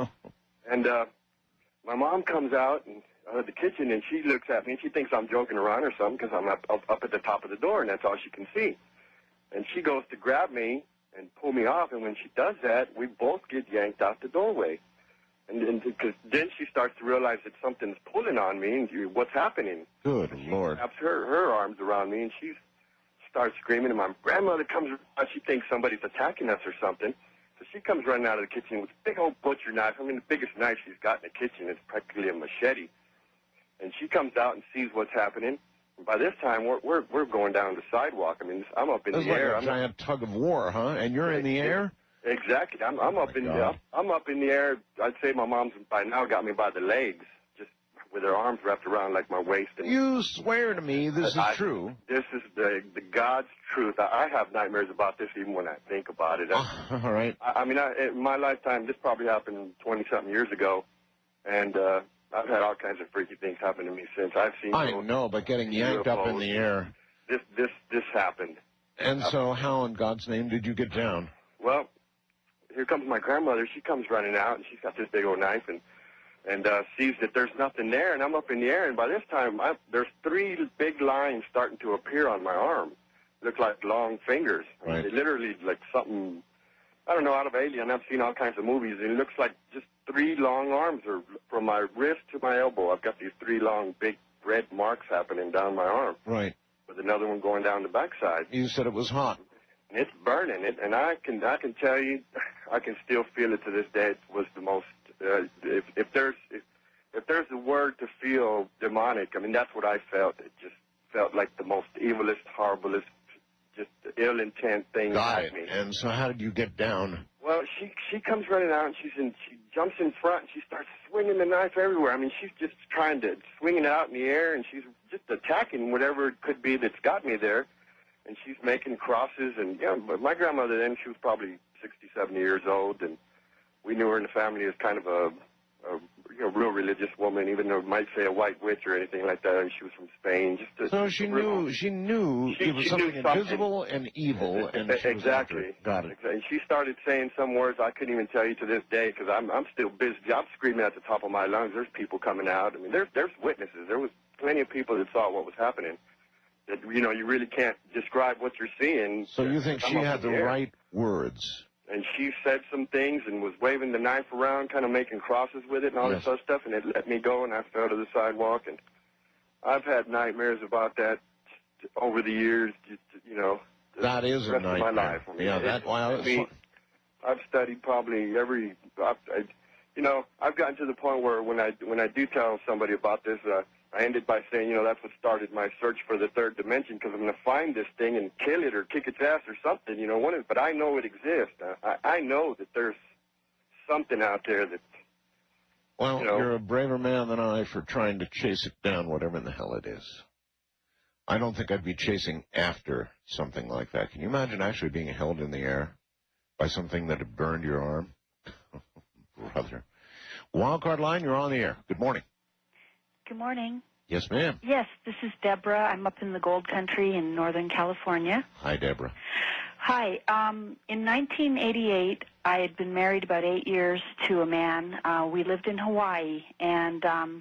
And my mom comes out and out of the kitchen, and she looks at me, and she thinks I'm joking around or something because I'm up at the top of the door, and that's all she can see. And she goes to grab me and pull me off, and when she does that, we both get yanked out the doorway. And then she starts to realize that something's pulling on me, and what's happening? Good Lord. She wraps her arms around me, and she starts screaming, and my grandmother comes around. She thinks somebody's attacking us or something. So she comes running out of the kitchen with a big old butcher knife. I mean, the biggest knife she's got in the kitchen is practically a machete. And she comes out and sees what's happening. By this time, we're going down the sidewalk. I mean, I'm up in It's the like air. a giant tug of war, huh? And you're in the air? Exactly. I'm up in I'm up in the air. I'd say my mom's by now got me by the legs, just with her arms wrapped around like my waist. And You swear to me this is true. This is the God's truth. I have nightmares about this even when I think about it. All right. I mean, in my lifetime, this probably happened 20-something years ago, and I've had all kinds of freaky things happen to me since. I've seen. I know, but getting yanked up in the air. This happened. And so, how in God's name did you get down? Well, here comes my grandmother. She comes running out, and she's got this big old knife, and sees that there's nothing there, and I'm up in the air, and by this time, there's 3 big lines starting to appear on my arm. Look like long fingers. Right. I mean, they literally like something, I don't know, out of Alien. I've seen all kinds of movies, and it looks like just 3 long arms, or from my wrist to my elbow. I've got these 3 long, big red marks happening down my arm. Right. With another one going down the backside. You said it was hot. And it's burning it, and I can tell you, I can still feel it to this day. It was the most. If there's a word to feel demonic, I mean that's what I felt. It just felt like the most evilest, horriblest, just ill intent thing. Got it. And so, how did you get down? Well, she comes running out, and she jumps in front, and she starts swinging the knife everywhere. I mean, she's just trying to swing it out in the air, and she's just attacking whatever it could be that's got me there. And she's making crosses, and but my grandmother then, she was probably 60, 70 years old, and we knew her in the family as kind of a real religious woman, even though it might say a white witch or anything like that. And she was from Spain. So she knew it was something invisible and evil, and exactly. Got it. And she started saying some words I couldn't even tell you to this day because I'm still busy. I'm screaming at the top of my lungs. There's people coming out. I mean, there's witnesses. There was plenty of people that saw what was happening. That you really can't describe what you're seeing. So you think she had the right words? And she said some things and was waving the knife around, kind of making crosses with it and all this other stuff, and it let me go, and I fell to the sidewalk. And I've had nightmares about that over the years, That is the a rest nightmare. of my life. I mean, I've studied probably I've gotten to the point where when I do tell somebody about this, I ended by saying, that's what started my search for the third dimension, because I'm going to find this thing and kill it or kick its ass or something, but I know it exists. I know that there's something out there that... Well, you're a braver man than I for trying to chase it down, whatever in the hell it is. I don't think I'd be chasing after something like that. Can you imagine actually being held in the air by something that had burned your arm? Brother. Wildcard line, you're on the air. Good morning. Good morning. Yes, ma'am. Yes, this is Deborah. I'm up in the Gold Country in Northern California. Hi, Deborah. Hi. In 1988, I had been married about 8 years to a man. We lived in Hawaii, and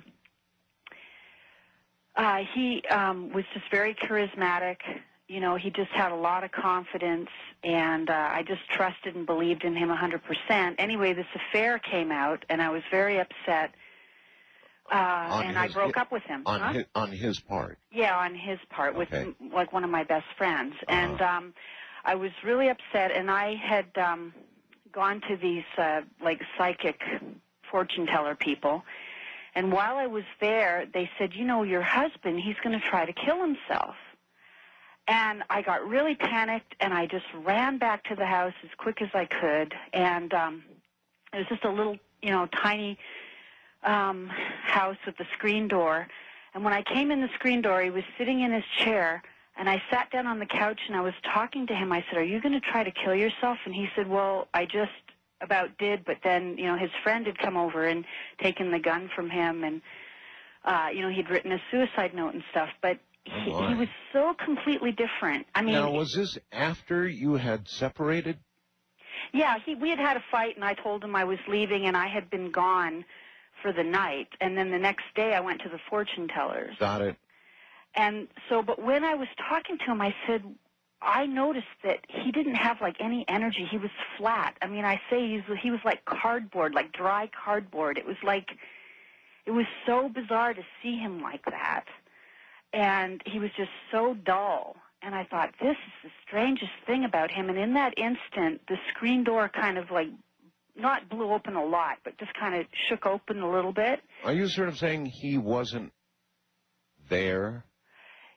he was just very charismatic. He just had a lot of confidence, and I just trusted and believed in him 100%. Anyway, this affair came out, and I was very upset. And I broke up with him. On his part? Yeah, on his part, with like one of my best friends. And I was really upset, and I had gone to these like psychic fortune teller people. And while I was there, they said, your husband, he's going to try to kill himself. And I got really panicked, and I just ran back to the house as quick as I could. And it was just a little, tiny house with the screen door. And when I came in the screen door, he was sitting in his chair, and I sat down on the couch, and I was talking to him. I said, are you going to try to kill yourself? And he said, well, I just about did, but then, his friend had come over and taken the gun from him, and, he'd written a suicide note and stuff. But he was so completely different. I mean, now, was this after you had separated? Yeah, we had had a fight, and I told him I was leaving, and I had been gone for the night. And then the next day, I went to the fortune tellers. Got it. And so, but when I was talking to him, I said, I noticed that he didn't have, like, any energy. He was flat. I mean, I say he was like cardboard, like dry cardboard. It was like, it was so bizarre to see him like that. And he was just so dull. And I thought, this is the strangest thing about him. And in that instant, the screen door kind of like, not blew open a lot, but just kind of shook open a little bit. Are you sort of saying he wasn't there?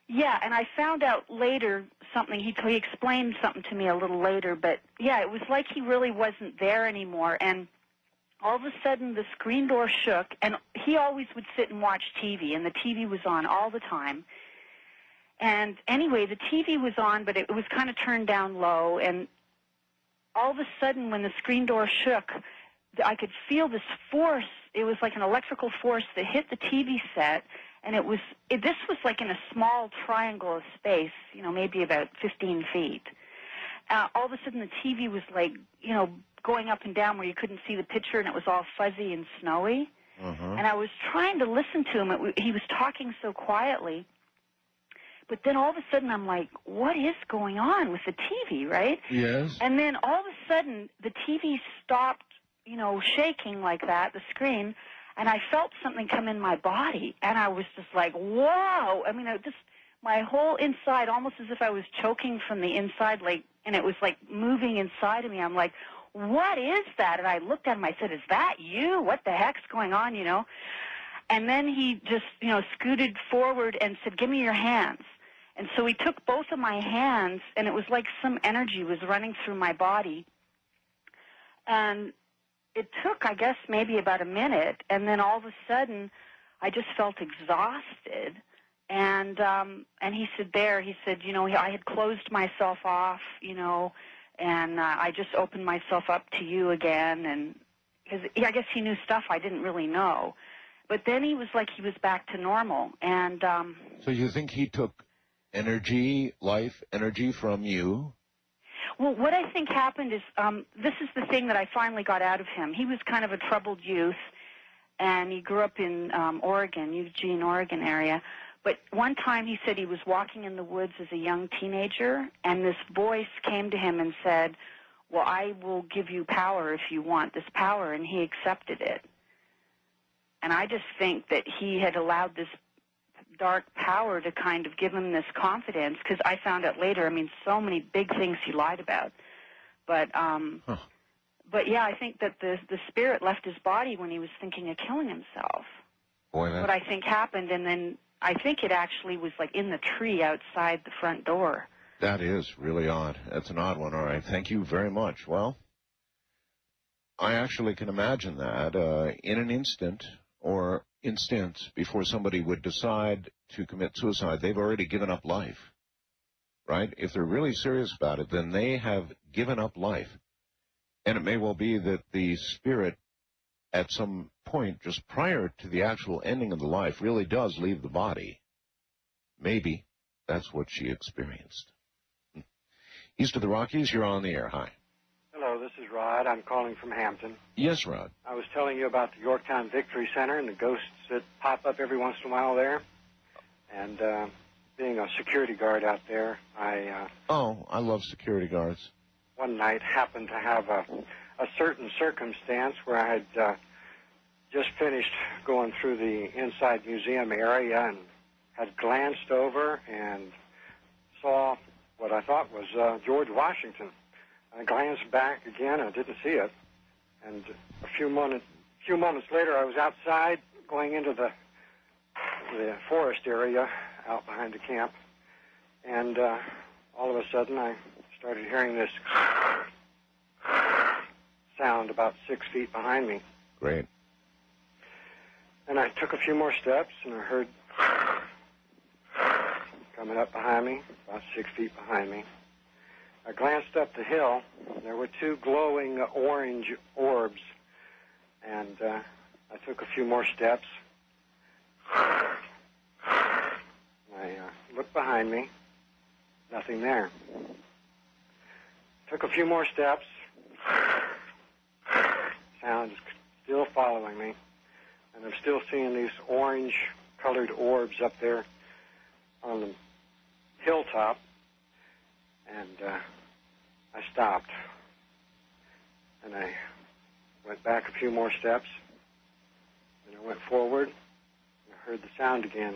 Yeah, and I found out later something. He explained something to me a little later, but yeah, it was like he really wasn't there anymore. And all of a sudden, the screen door shook, and he always would sit and watch TV, and the TV was on all the time. And anyway, the TV was on, but it was kind of turned down low, and all of a sudden, when the screen door shook, I could feel this force. It was like an electrical force that hit the TV set, and this was like in a small triangle of space, you know, maybe about 15 feet. All of a sudden, the TV was like, you know, going up and down where you couldn't see the picture, and it was all fuzzy and snowy. And I was trying to listen to him. He was talking so quietly. But then all of a sudden, I'm like, what is going on with the TV, right? Yes. And then all of a sudden, the TV stopped, you know, shaking like that, the screen, and I felt something come in my body, and I was just like, whoa. I mean, my whole inside, almost as if I was choking from the inside, like, and it was like moving inside of me. I'm like, what is that? And I looked at him, I said, is that you? What the heck's going on, you know? And then he just, you know, scooted forward and said, give me your hands. And so he took both of my hands, and it was like some energy was running through my body. And it took, I guess, maybe about a minute, and then all of a sudden, I just felt exhausted. And he said, you know, I had closed myself off, you know, and I just opened myself up to you again. And because I guess he knew stuff I didn't really know. But then he was like he was back to normal. And so you think he took life energy from you? Well, what I think happened is this is the thing that I finally got out of him. He was kind of a troubled youth, and he grew up in Oregon, Eugene, Oregon area. But one time he said he was walking in the woods as a young teenager, and this voice came to him and said, well, I will give you power if you want this power, and he accepted it. And I just think that he had allowed this dark power to kind of give him this confidence, because I found out later, I mean, so many big things he lied about. But but yeah, I think that the spirit left his body when he was thinking of killing himself. Boy, what I think happened, and then I think it actually was like in the tree outside the front door. That is really odd. That's an odd one. All right, thank you very much. Well, I actually can imagine that in an instant or instance before somebody would decide to commit suicide, they've already given up life, right? If they're really serious about it, then they have given up life. And it may well be that the spirit at some point just prior to the actual ending of the life really does leave the body. Maybe that's what she experienced. East of the Rockies, you're on the air. Hi. Hello, this is Rod. I'm calling from Hampton. Yes, Rod. I was telling you about the Yorktown Victory Center and the ghosts that pop up every once in a while there. And being a security guard out there, I love security guards. One night happened to have a certain circumstance where I had just finished going through the inside museum area and had glanced over and saw what I thought was George Washington. I glanced back again, I didn't see it, and a few moments later I was outside going into the forest area out behind the camp, and all of a sudden I started hearing this sound about 6 feet behind me. Great. And I took a few more steps, and I heard coming up behind me, about 6 feet behind me. I glanced up the hill. There were two glowing orange orbs, and I took a few more steps. I looked behind me. Nothing there. Took a few more steps. Sound is still following me, and I'm still seeing these orange-colored orbs up there on the hilltop, and I stopped, and I went back a few more steps, and I went forward, and I heard the sound again.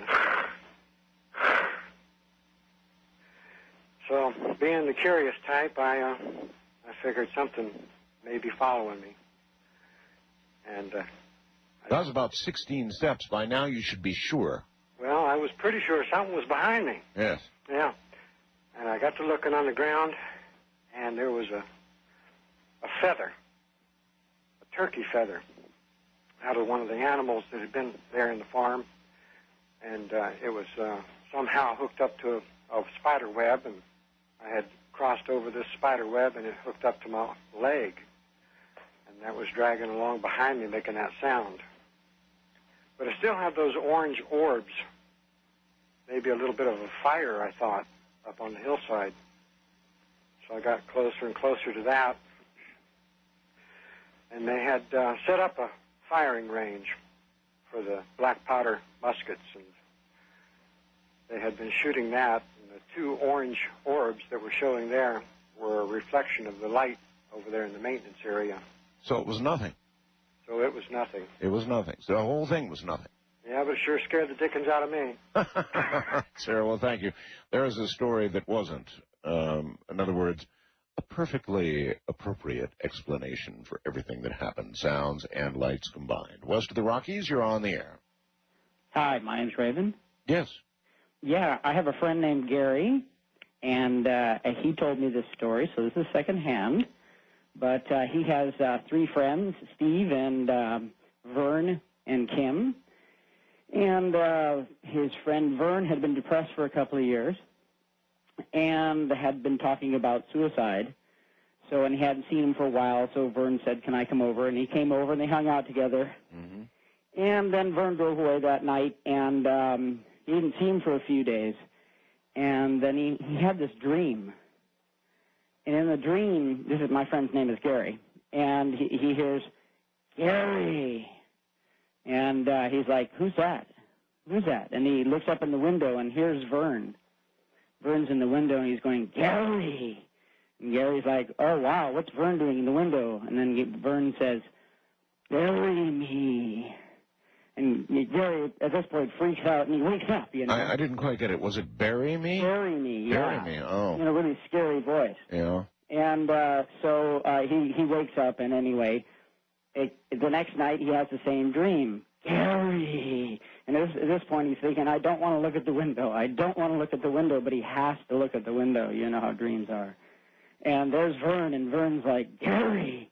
So, being the curious type, I figured something may be following me, and that was about 16 steps. By now you should be sure. Well, I was pretty sure something was behind me. Yes. Yeah. And I got to looking on the ground, and there was a feather, a turkey feather, out of one of the animals that had been there in the farm. And it was somehow hooked up to a spider web, and I had crossed over this spider web, and it hooked up to my leg. And that was dragging along behind me, making that sound. But I still have those orange orbs, maybe a little bit of a fire, I thought, up on the hillside. So I got closer and closer to that. And they had set up a firing range for the black powder muskets, and they had been shooting that. And the two orange orbs that were showing there were a reflection of the light over there in the maintenance area. So it was nothing. So it was nothing. It was nothing. So the whole thing was nothing. Yeah, but it sure scared the dickens out of me. Sarah, well, thank you. There is a story that wasn't. In other words, a perfectly appropriate explanation for everything that happened, sounds and lights combined. West of the Rockies, you're on the air. Hi, my name's Raven. Yes. Yeah, I have a friend named Gary, and he told me this story, so this is secondhand. But he has three friends, Steve and Vern and Kim. And his friend Vern had been depressed for a couple of years and had been talking about suicide. So, and he hadn't seen him for a while, so Vern said, can I come over? And he came over, and they hung out together. Mm-hmm. And then Vern drove away that night, and he didn't see him for a few days. And then he had this dream. And in the dream, this is my friend's name is Gary, and he hears, Gary. And he's like, who's that? Who's that? And he looks up in the window, and here's Vern. Vern's in the window, and he's going, Gary. And Gary's like, oh, wow, what's Vern doing in the window? And then Vern says, bury me. And Gary, at this point, freaks out, and he wakes up, you know. I didn't quite get it. Was it bury me? Bury me, yeah. Bury me, oh. In a really scary voice. Yeah. And so he wakes up, and anyway, the next night he has the same dream. Gary! And at this point he's thinking, I don't want to look at the window. I don't want to look at the window, but he has to look at the window. You know how dreams are. And there's Vern, and Vern's like, Gary,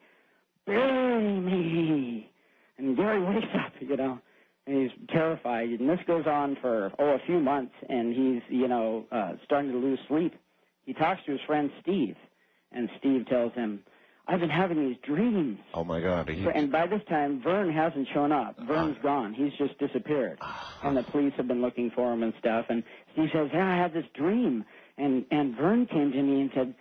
bury me! And Gary wakes up, you know, and he's terrified. And this goes on for, a few months, and he's, starting to lose sleep. He talks to his friend Steve, and Steve tells him, I've been having these dreams. Oh, my God. And by this time, Vern hasn't shown up. Vern's gone. He's just disappeared. And the police have been looking for him and stuff. And Steve says, yeah, I had this dream. And Vern came to me and said,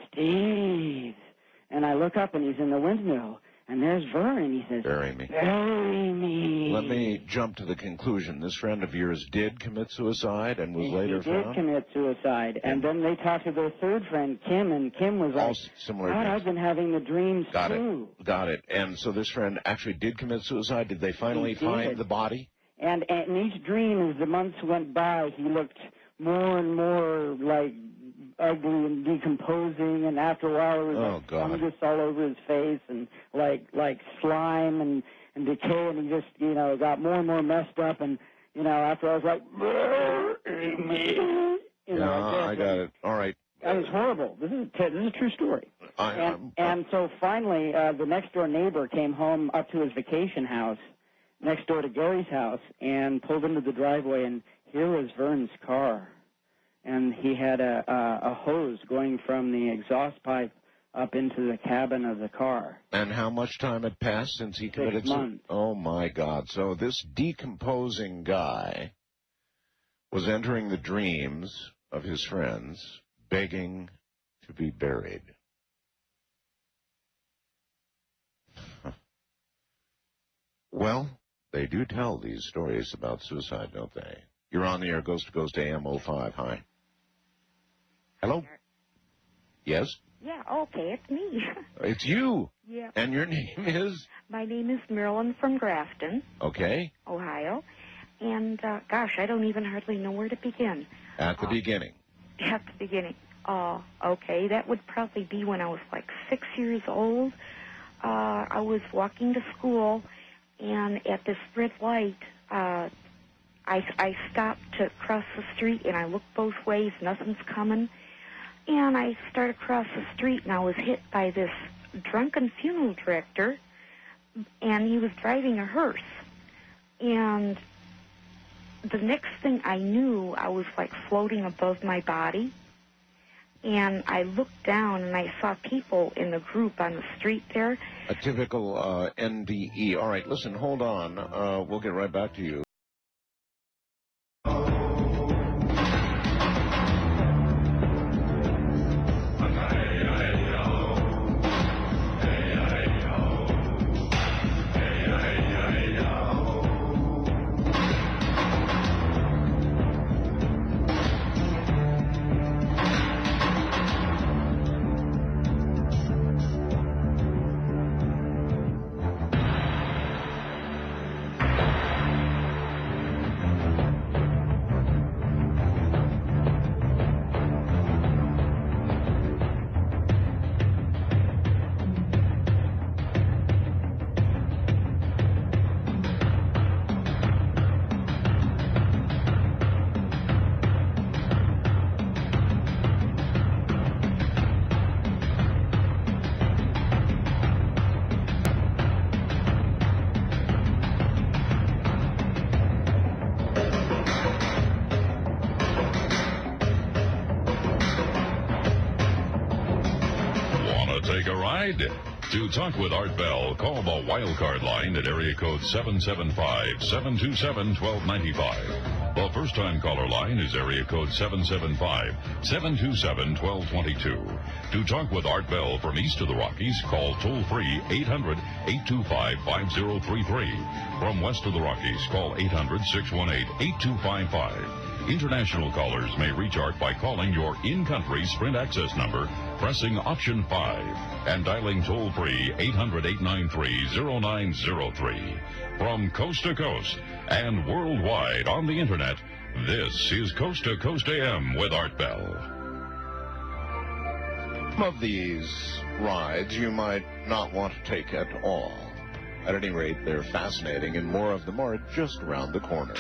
Steve. And I look up, and he's in the window. And there's Vern, and he says, bury me. Bury me. Let me jump to the conclusion. This friend of yours did commit suicide and was later found? He did commit suicide. And then they talked to their third friend, Kim, and Kim was like, similar God, I've been having the dreams Got too. Got it. And so this friend actually did commit suicide? Did they finally find the body? And in each dream, as the months went by, he looked more and more like ugly and decomposing, and after a while it was like fungus all over his face and like slime and decay, and he just, got more and more messed up, and, after I was like, bury me. I got it. All right. That was horrible. This is a true story. And so finally, the next door neighbor came home up to his vacation house, next door to Gary's house, and pulled into the driveway, and here was Vern's car. And he had a hose going from the exhaust pipe up into the cabin of the car. And how much time had passed since he committed 6 months. Oh, my God. So this decomposing guy was entering the dreams of his friends, begging to be buried. Well, they do tell these stories about suicide, don't they? You're on the air, Coast to Coast AM 05. Hi. Hello? Yes? Yeah, okay, it's me. It's you. Yeah. And your name is? My name is Marilyn from Grafton, Okay. Ohio. And, gosh, I don't even hardly know where to begin. At the beginning. At the beginning. Okay, that would probably be when I was like 6 years old. I was walking to school, and at this red light, I I stopped to cross the street, and I looked both ways. Nothing's coming. And I started across the street, and I was hit by this drunken funeral director, and he was driving a hearse. And the next thing I knew, I was like floating above my body. And I looked down, and I saw people in the group on the street there. A typical NDE. All right, listen, hold on. We'll get right back to you. To talk with Art Bell, call the wildcard line at area code 775-727-1295. The first-time caller line is area code 775-727-1222. To talk with Art Bell from east of the Rockies, call toll-free 800-825-5033. From west of the Rockies, call 800-618-8255. International callers may reach Art by calling your in-country Sprint access number, pressing option 5, and dialing toll-free 800-893-0903. From coast to coast and worldwide on the Internet, this is Coast to Coast AM with Art Bell. Some of these rides you might not want to take at all. At any rate, they're fascinating, and more of them are just around the corner.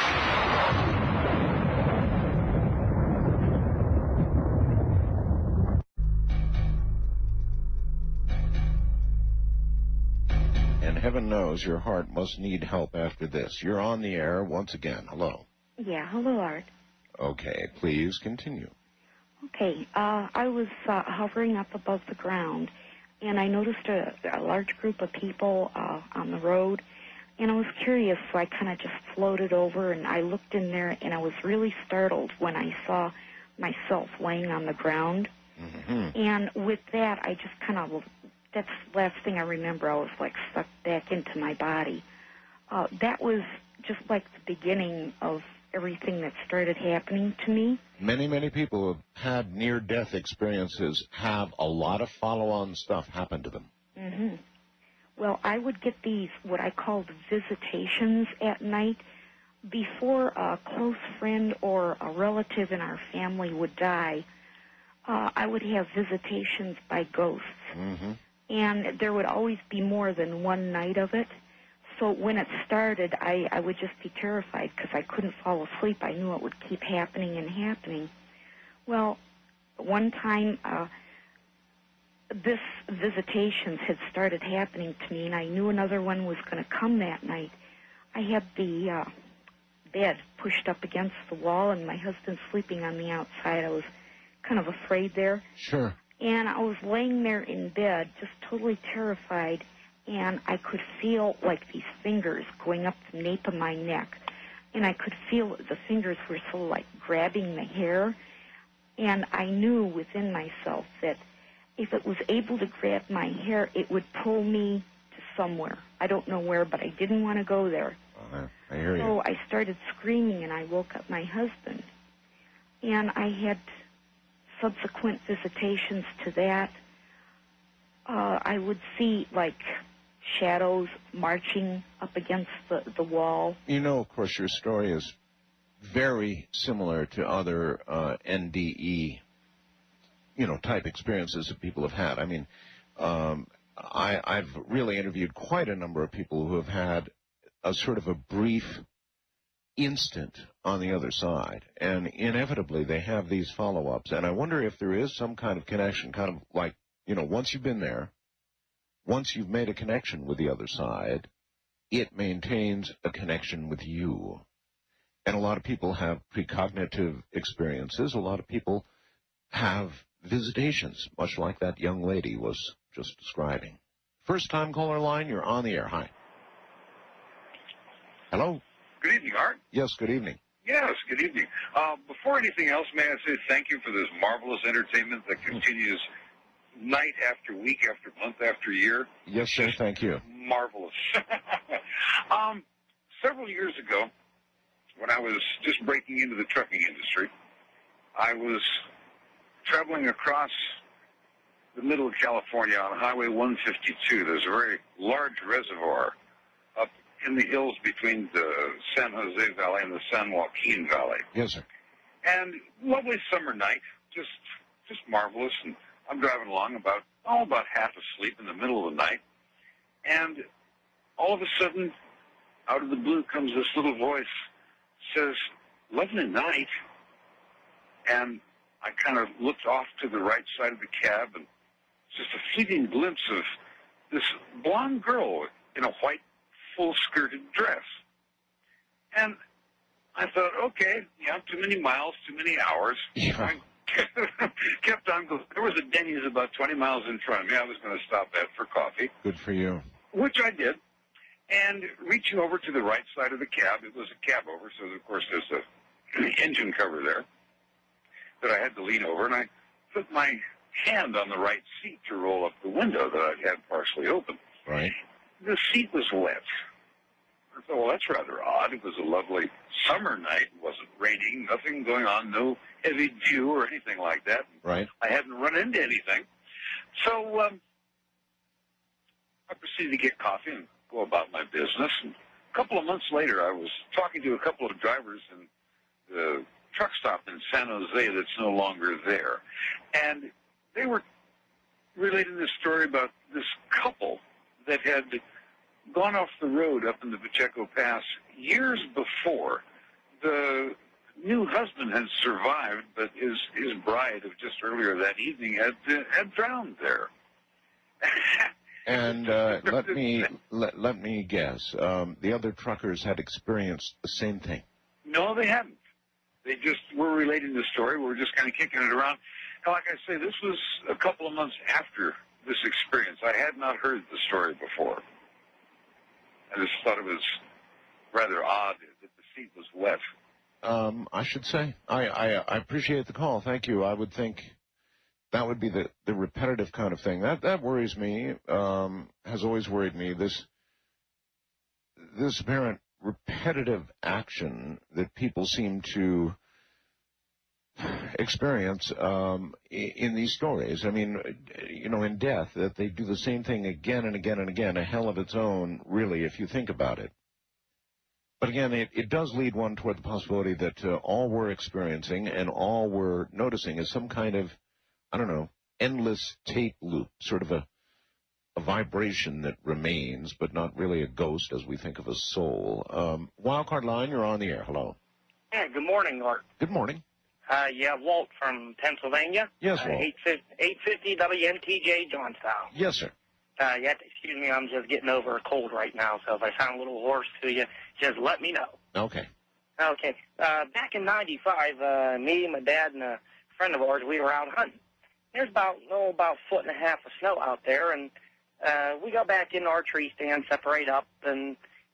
Heaven knows your heart must need help after this. You're on the air once again. Hello. Yeah, hello, Art. Okay, please continue. Okay, I was hovering up above the ground, and I noticed a large group of people on the road, and I was curious, so I kind of just floated over, and I looked in there, and I was really startled when I saw myself laying on the ground. Mm-hmm. And with that, I just kind of... That's the last thing I remember. I was like sucked back into my body. That was just like the beginning of everything that started happening to me. Many, many people who have had near-death experiences have a lot of follow-on stuff happen to them. Mm-hmm. Well, I would get these, what I called visitations at night. Before a close friend or a relative in our family would die, I would have visitations by ghosts. Mm-hmm. And there would always be more than one night of it. So when it started, I would just be terrified because I couldn't fall asleep. I knew it would keep happening and happening. Well, one time, this visitations had started happening to me, and I knew another one was going to come that night. I had the bed pushed up against the wall, and my husband sleeping on the outside. I was kind of afraid there. Sure. And I was laying there in bed, just totally terrified, and I could feel like these fingers going up the nape of my neck. And I could feel the fingers were sort of like grabbing the hair. And I knew within myself that if it was able to grab my hair, it would pull me to somewhere. I don't know where, but I didn't want to go there. I hear you. So I started screaming, and I woke up my husband. And I had subsequent visitations to that. I would see, like, shadows marching up against the wall. You know, of course, your story is very similar to other NDE, type experiences that people have had. I mean, I've really interviewed quite a number of people who have had a sort of a brief instant on the other side, and inevitably they have these follow-ups. And I wonder if there is some kind of connection, kind of like, you know, once you've been there, once you've made a connection with the other side, it maintains a connection with you. And a lot of people have precognitive experiences. A lot of people have visitations, much like that young lady was just describing. First-time caller line, you're on the air. Hi. Hello? Good evening, Art. Yes, good evening. Yes, good evening. Before anything else, may I say thank you for this marvelous entertainment that continues night after week after month after year. Yes, sir, thank you. Marvelous. Several years ago, when I was just breaking into the trucking industry, I was traveling across the middle of California on Highway 152. There's a very large reservoir up in the hills between the San Jose Valley and the San Joaquin Valley. Yes, sir. And lovely summer night, just marvelous. And I'm driving along about half asleep in the middle of the night. And all of a sudden, out of the blue comes this little voice, says, "Lovely night." And I kind of looked off to the right side of the cab, and just a fleeting glimpse of this blonde girl in a white, full-skirted dress. And I thought, okay, yeah, too many miles, too many hours. Yeah. I kept on going. There was a Denny's about 20 miles in front of me. I was going to stop at for coffee. Good for you. Which I did. And reaching over to the right side of the cab, it was a cab over, so of course there's an engine cover there that I had to lean over, and I put my hand on the right seat to roll up the window that I had partially open. Right. The seat was wet. I thought, well, that's rather odd. It was a lovely summer night. It wasn't raining, nothing going on, no heavy dew or anything like that. Right. I hadn't run into anything. So I proceeded to get coffee and go about my business. And a couple of months later, I was talking to a couple of drivers in the truck stop in San Jose that's no longer there. And they were relating this story about this couple that had gone off the road up in the Pacheco Pass years before. The new husband had survived, but his bride of just earlier that evening had drowned there. And let me guess. The other truckers had experienced the same thing. No, they hadn't. They just were relating the story. We were just kind of kicking it around. And like I say, this was a couple of months after this experience. I had not heard the story before. I just thought it was rather odd that the seat was wet. I should say. I appreciate the call. Thank you. I would think that would be the repetitive kind of thing. That worries me, has always worried me. This apparent repetitive action that people seem to experience in these stories. I mean, you know, in death, that they do the same thing again and again and again, a hell of its own, really, if you think about it. But again, it does lead one toward the possibility that all we're experiencing and all we're noticing is some kind of, I don't know, endless tape loop, sort of a vibration that remains, but not really a ghost as we think of a soul. Wildcard line, you're on the air. Hello. Yeah, good morning, Art. Good morning. Yeah, Walt from Pennsylvania. Yes, Walt. 850 WNTJ Johnstown. Yes, sir. You have to excuse me, I'm just getting over a cold right now, so if I sound a little hoarse to you, just let me know. Okay. Okay. Back in 95, me, my dad, and a friend of ours, we were out hunting. There's about a foot and a half of snow out there, and we go back into our tree stand, separate up, and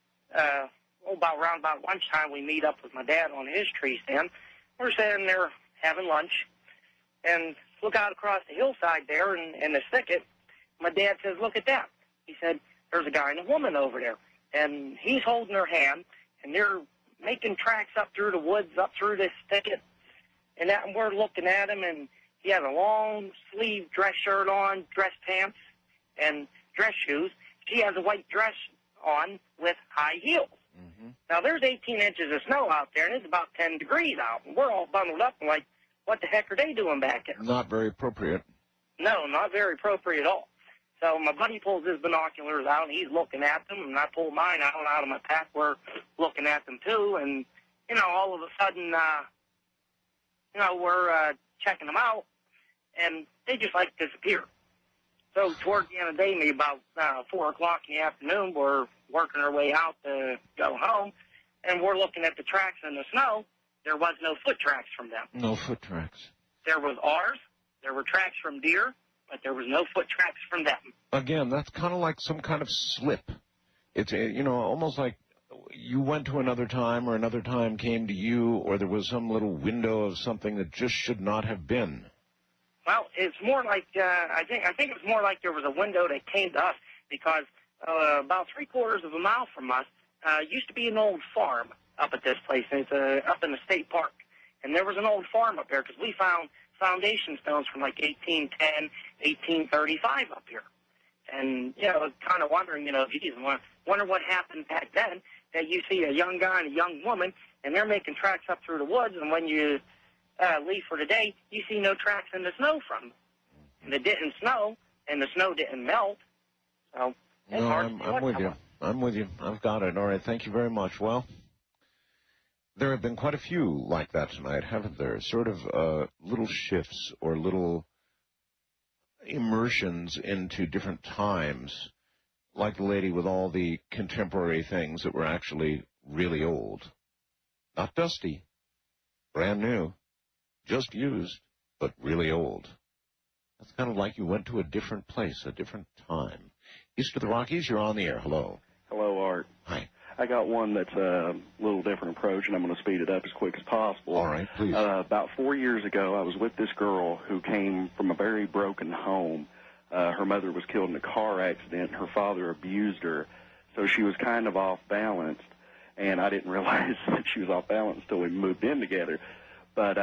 around about lunchtime, we meet up with my dad on his tree stand. We're sitting there having lunch, and look out across the hillside there in the thicket. My dad says, "Look at that." He said, "There's a guy and a woman over there." And he's holding her hand, and they're making tracks up through the woods, up through this thicket. And we're looking at him, and he has a long-sleeve dress shirt on, dress pants, and dress shoes. She has a white dress on with high heels. Mm-hmm. Now, there's 18 inches of snow out there, and it's about 10 degrees out. And we're all bundled up and like, what the heck are they doing back there? Not very appropriate. No, not very appropriate at all. So my buddy pulls his binoculars out, and he's looking at them, and I pull mine out of my pack. We're looking at them, too, and all of a sudden, we're checking them out, and they just like disappear. So towards the end of the day, maybe about 4 o'clock in the afternoon, we're working our way out to go home, and we're looking at the tracks in the snow. There was no foot tracks from them. No foot tracks. There was ours. There were tracks from deer, but there was no foot tracks from them. Again, that's kind of like some kind of slip. It's, almost like you went to another time or another time came to you, or there was some little window of something that just should not have been. Well, it's more like, I think it was more like there was a window that came to us, because about 3/4 of a mile from us used to be an old farm up at this place. It's up in the state park. And there was an old farm up there, because we found foundation stones from like 1810, 1835 up here. And, kind of wondering, geez, wonder what happened back then, that you see a young guy and a young woman, and they're making tracks up through the woods, and when you leave for the day, you see no tracks in the snow from them. And it didn't snow, and the snow didn't melt. So, no, I'm with you. I'm with you. I've got it. All right, thank you very much. Well, there have been quite a few like that tonight, haven't there? Sort of little shifts or little immersions into different times, like the lady with all the contemporary things that were actually really old. Not dusty, brand new, just used, but really old. That's kind of like you went to a different place, a different time. East of the Rockies, you're on the air. Hello. Hello, Art. Hi. I got one that's a little different approach, and I'm going to speed it up as quick as possible. All right, please. About 4 years ago, I was with this girl who came from a very broken home. Her mother was killed in a car accident. Her father abused her, so she was kind of off balance, and I didn't realize that she was off balance until we moved in together. But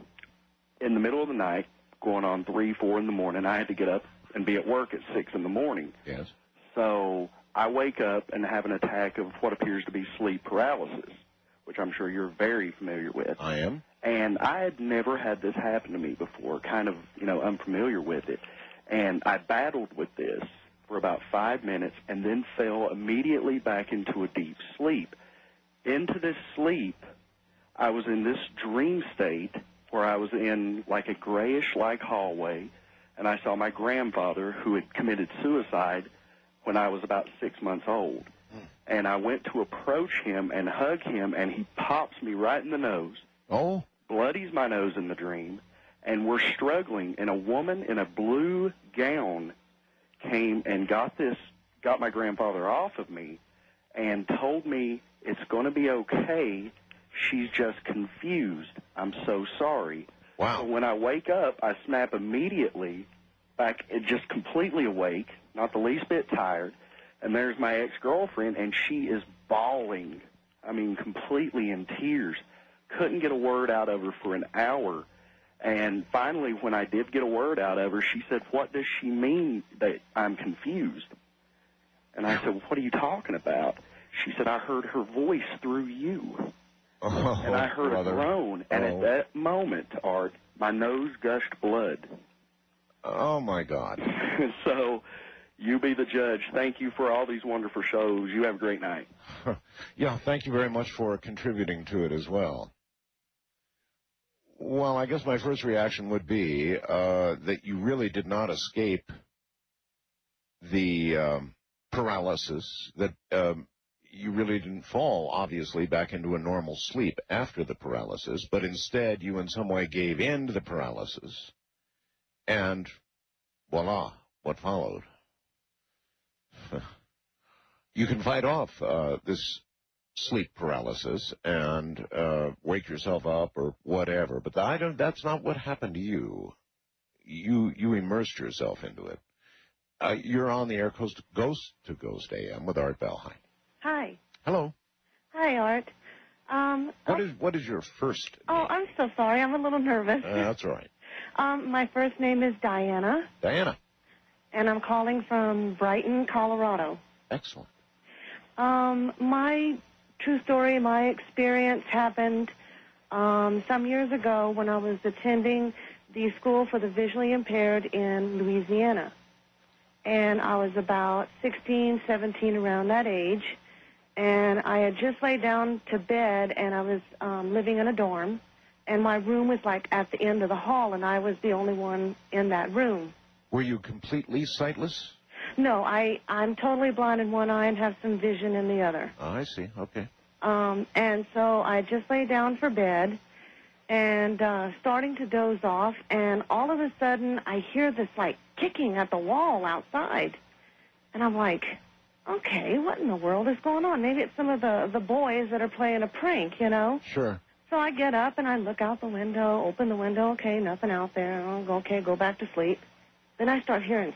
in the middle of the night, going on 3, 4 in the morning, I had to get up and be at work at 6 in the morning. Yes. So I wake up and have an attack of what appears to be sleep paralysis, which I'm sure you're very familiar with. I am. And I had never had this happen to me before, kind of, unfamiliar with it. And I battled with this for about 5 minutes and then fell immediately back into a deep sleep. Into this sleep, I was in this dream state where I was in like a grayish-like hallway, and I saw my grandfather, who had committed suicide when I was about 6 months old. And I went to approach him and hug him, and he pops me right in the nose. Oh? Bloodies my nose in the dream, and we're struggling, and a woman in a blue gown came and got my grandfather off of me and told me it's going to be okay. She's just confused. I'm so sorry. Wow. So when I wake up, I snap immediately back, just completely awake, not the least bit tired, and there's my ex-girlfriend, and she is bawling. I mean, completely in tears. Couldn't get a word out of her for an hour. And finally, when I did get a word out of her, she said, "What does she mean that I'm confused?" And I said, "What are you talking about?" She said, "I heard her voice through you." Oh, and I heard brother. a groan. And at that moment, Art, my nose gushed blood. Oh, my God. So you be the judge. Thank you for all these wonderful shows. You have a great night. Yeah, thank you very much for contributing to it as well. Well, I guess my first reaction would be that you really did not escape the paralysis, that you really didn't fall, obviously, back into a normal sleep after the paralysis, but instead you in some way gave in to the paralysis, and voila, what followed? You can fight off this sleep paralysis and wake yourself up or whatever, but that's not what happened to you. You immersed yourself into it. You're on the air, Coast to Ghost AM with Art Bell. Hi. Hi. Hello. Hi, Art. What is your first name? Oh, I'm so sorry. I'm a little nervous. That's all right. My first name is Diana. Diana. And I'm calling from Brighton, Colorado. Excellent. My true story, my experience happened some years ago when I was attending the School for the Visually Impaired in Louisiana. And I was about 16, 17, around that age. and I had just laid down to bed, and I was living in a dorm, and my room was like at the end of the hall, and I was the only one in that room. Were you completely sightless? No, I'm totally blind in one eye and have some vision in the other. Oh, I see. Okay. And so I just lay down for bed and starting to doze off, and all of a sudden I hear this like kicking at the wall outside. And I'm like, okay, what in the world is going on? Maybe it's some of the boys that are playing a prank, you know? Sure. So I get up and I look out the window, open the window, okay, nothing out there. I'll go, okay, go back to sleep. Then I start hearing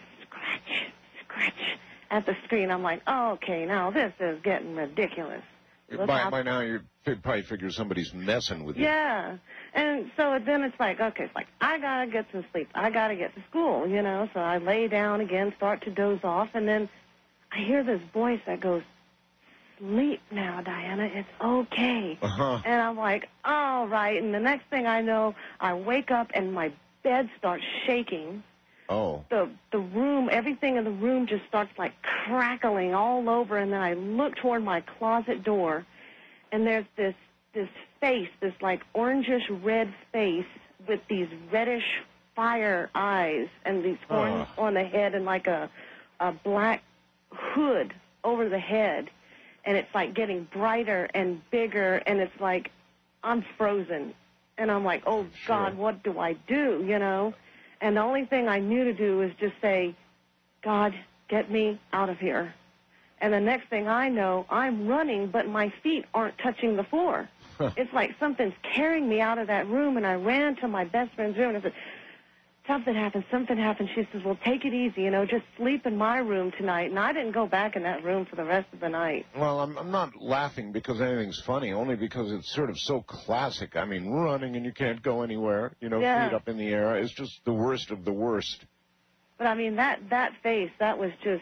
scratch at the screen. I'm like, oh, okay, now this is getting ridiculous. By now, you probably figure somebody's messing with you. Yeah. And so then it's like, okay, it's like, I got to get some sleep. I got to get to school, you know. So I lay down again, start to doze off, and then I hear this voice that goes, sleep now, Diana. It's okay. Uh-huh. And I'm like, all right. And the next thing I know, I wake up and my bed starts shaking. Oh. The room, everything in the room just starts like crackling all over, and then I look toward my closet door, and there's this face, this like orangish red face with these reddish fire eyes and these horns on the head and like a black hood over the head, and it's like getting brighter and bigger, and it's like I'm frozen, and I'm like, oh God, what do I do, you know? And the only thing I knew to do was just say, God, get me out of here. And the next thing I know, I'm running, but my feet aren't touching the floor. It's like something's carrying me out of that room, and I ran to my best friend's room, and I said, something happened. She says, well, take it easy, you know, just sleep in my room tonight. And I didn't go back in that room for the rest of the night. Well, I'm not laughing because anything's funny, only because it's sort of so classic. I mean, running and you can't go anywhere, you know, feet up in the air. It's just the worst of the worst. But, I mean, that face, that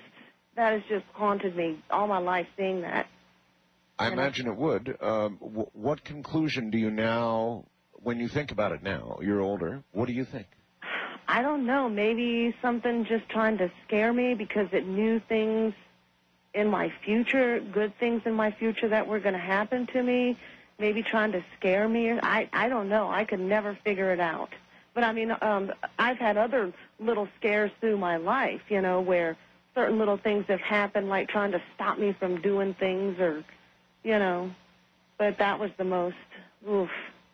has just haunted me all my life, seeing that. I imagine it would. What conclusion do you now, when you think about it now, you're older, what do you think? I don't know. Maybe something just trying to scare me because it knew things in my future, good things in my future that were going to happen to me. Maybe trying to scare me. I don't know. I could never figure it out. But, I mean, I've had other little scares through my life, you know, where certain little things have happened, like trying to stop me from doing things or, you know. But that was the most, oof.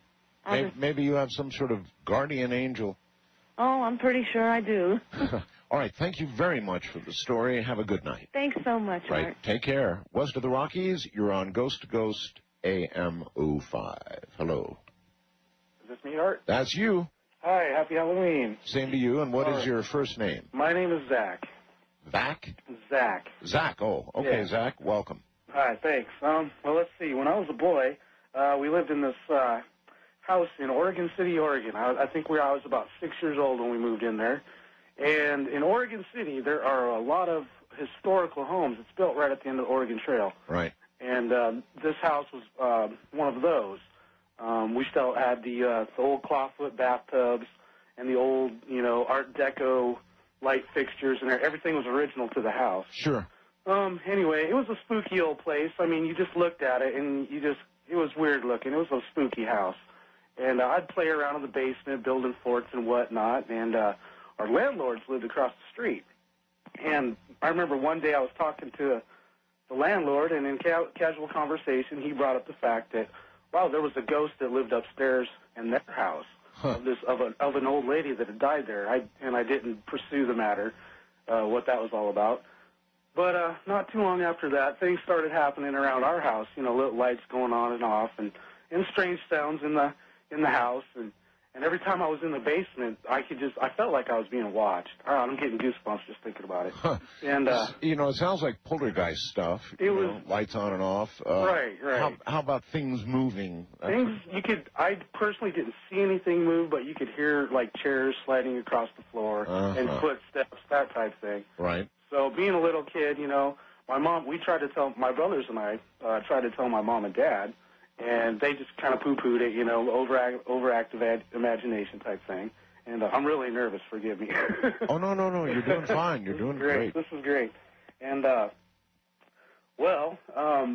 Maybe you have some sort of guardian angel. Oh, I'm pretty sure I do. All right. Thank you very much for the story. Have a good night. Thanks so much, Right. Art. Take care. West of the Rockies, you're on Ghost to Ghost AM 05. Hello. Is this me, Art? That's you. Hi, happy Halloween. Same to you. And what is your first name? My name is Zach. Zach? Zach. Zach. Oh, okay, Yeah. Zach. Welcome. Hi, thanks. Well, let's see. When I was a boy, we lived in this house in Oregon City, Oregon. I think I was about 6 years old when we moved in there. And in Oregon City, there are a lot of historical homes. It's built right at the end of the Oregon Trail. Right. And this house was one of those. We still had the old clawfoot bathtubs and the old, you know, Art Deco light fixtures, and everything was original to the house. Sure. Anyway, it was a spooky old place. I mean, you just looked at it, and it was weird looking. It was a spooky house. And I'd play around in the basement, building forts and whatnot, and our landlords lived across the street. And I remember one day I was talking to the landlord, and in casual conversation, he brought up the fact that, wow, there was a ghost that lived upstairs in their house of an old lady that had died there. I didn't pursue the matter, what that was all about. But not too long after that, things started happening around our house. You know, little lights going on and off, and strange sounds in the house. And every time I was in the basement, I felt like I was being watched. I'm getting goosebumps just thinking about it. And you know, it sounds like poltergeist stuff. Lights on and off. Right. How about things moving? I personally didn't see anything move, but you could hear like chairs sliding across the floor and footsteps, that type thing. Right. So being a little kid, you know, my brothers and I tried to tell my mom and dad, and they just kind of poo-pooed it, you know, overactive imagination type thing. And I'm really nervous, forgive me. Oh, no, you're doing fine. You're doing great. This is great. And,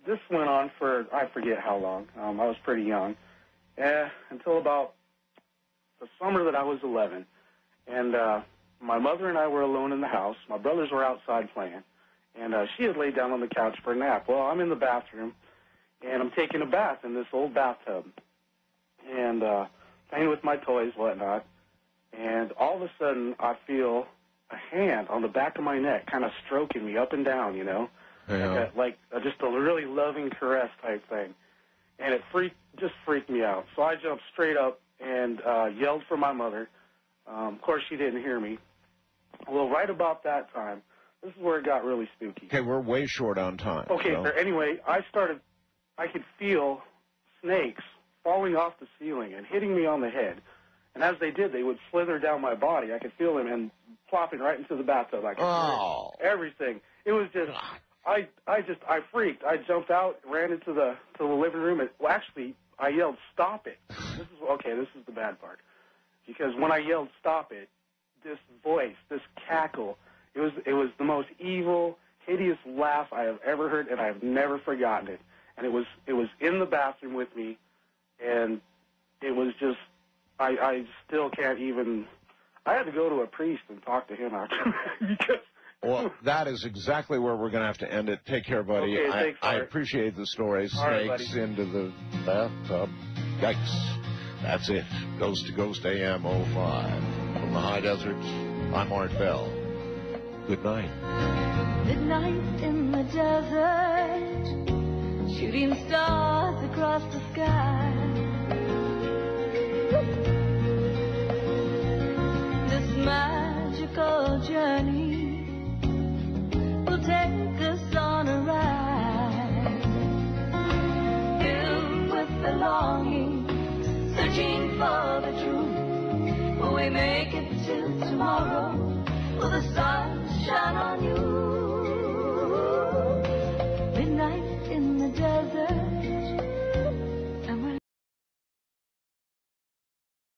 this went on for, I forget how long. I was pretty young, until about the summer that I was 11. And my mother and I were alone in the house. My brothers were outside playing. And she had laid down on the couch for a nap. Well, I'm in the bathroom, and I'm taking a bath in this old bathtub. And playing with my toys, whatnot. And all of a sudden, I feel a hand on the back of my neck kind of stroking me up and down, you know? Yeah. Like just a really loving caress type thing. And it just freaked me out. So I jumped straight up and yelled for my mother. Of course, she didn't hear me. Well, right about that time, this is where it got really spooky. Okay, we're way short on time. Okay, so. so anyway, I could feel snakes falling off the ceiling and hitting me on the head. And as they did, they would slither down my body. I could feel them and plopping right into the bathtub. I could hear everything. It was just, I freaked. I jumped out, ran into the living room. And, well, actually, I yelled, "Stop it!" This is the bad part, because when I yelled, "Stop it," this voice, this cackle, it was the most evil, hideous laugh I have ever heard, and I have never forgotten it. And it was in the bathroom with me, and it was just, I still can't even. I had to go to a priest and talk to him actually because. Well, that is exactly where we're going to have to end it. Take care, buddy. Okay, thanks, I appreciate the story. Snakes into the bathtub. Yikes. That's it. Coast to Coast AM 05. From the high deserts, I'm Art Bell. Good night. Midnight in the desert, shooting stars across the sky. This magical journey will take us on a ride, filled with the longing, searching for the truth. Will we make it till tomorrow? Will the sun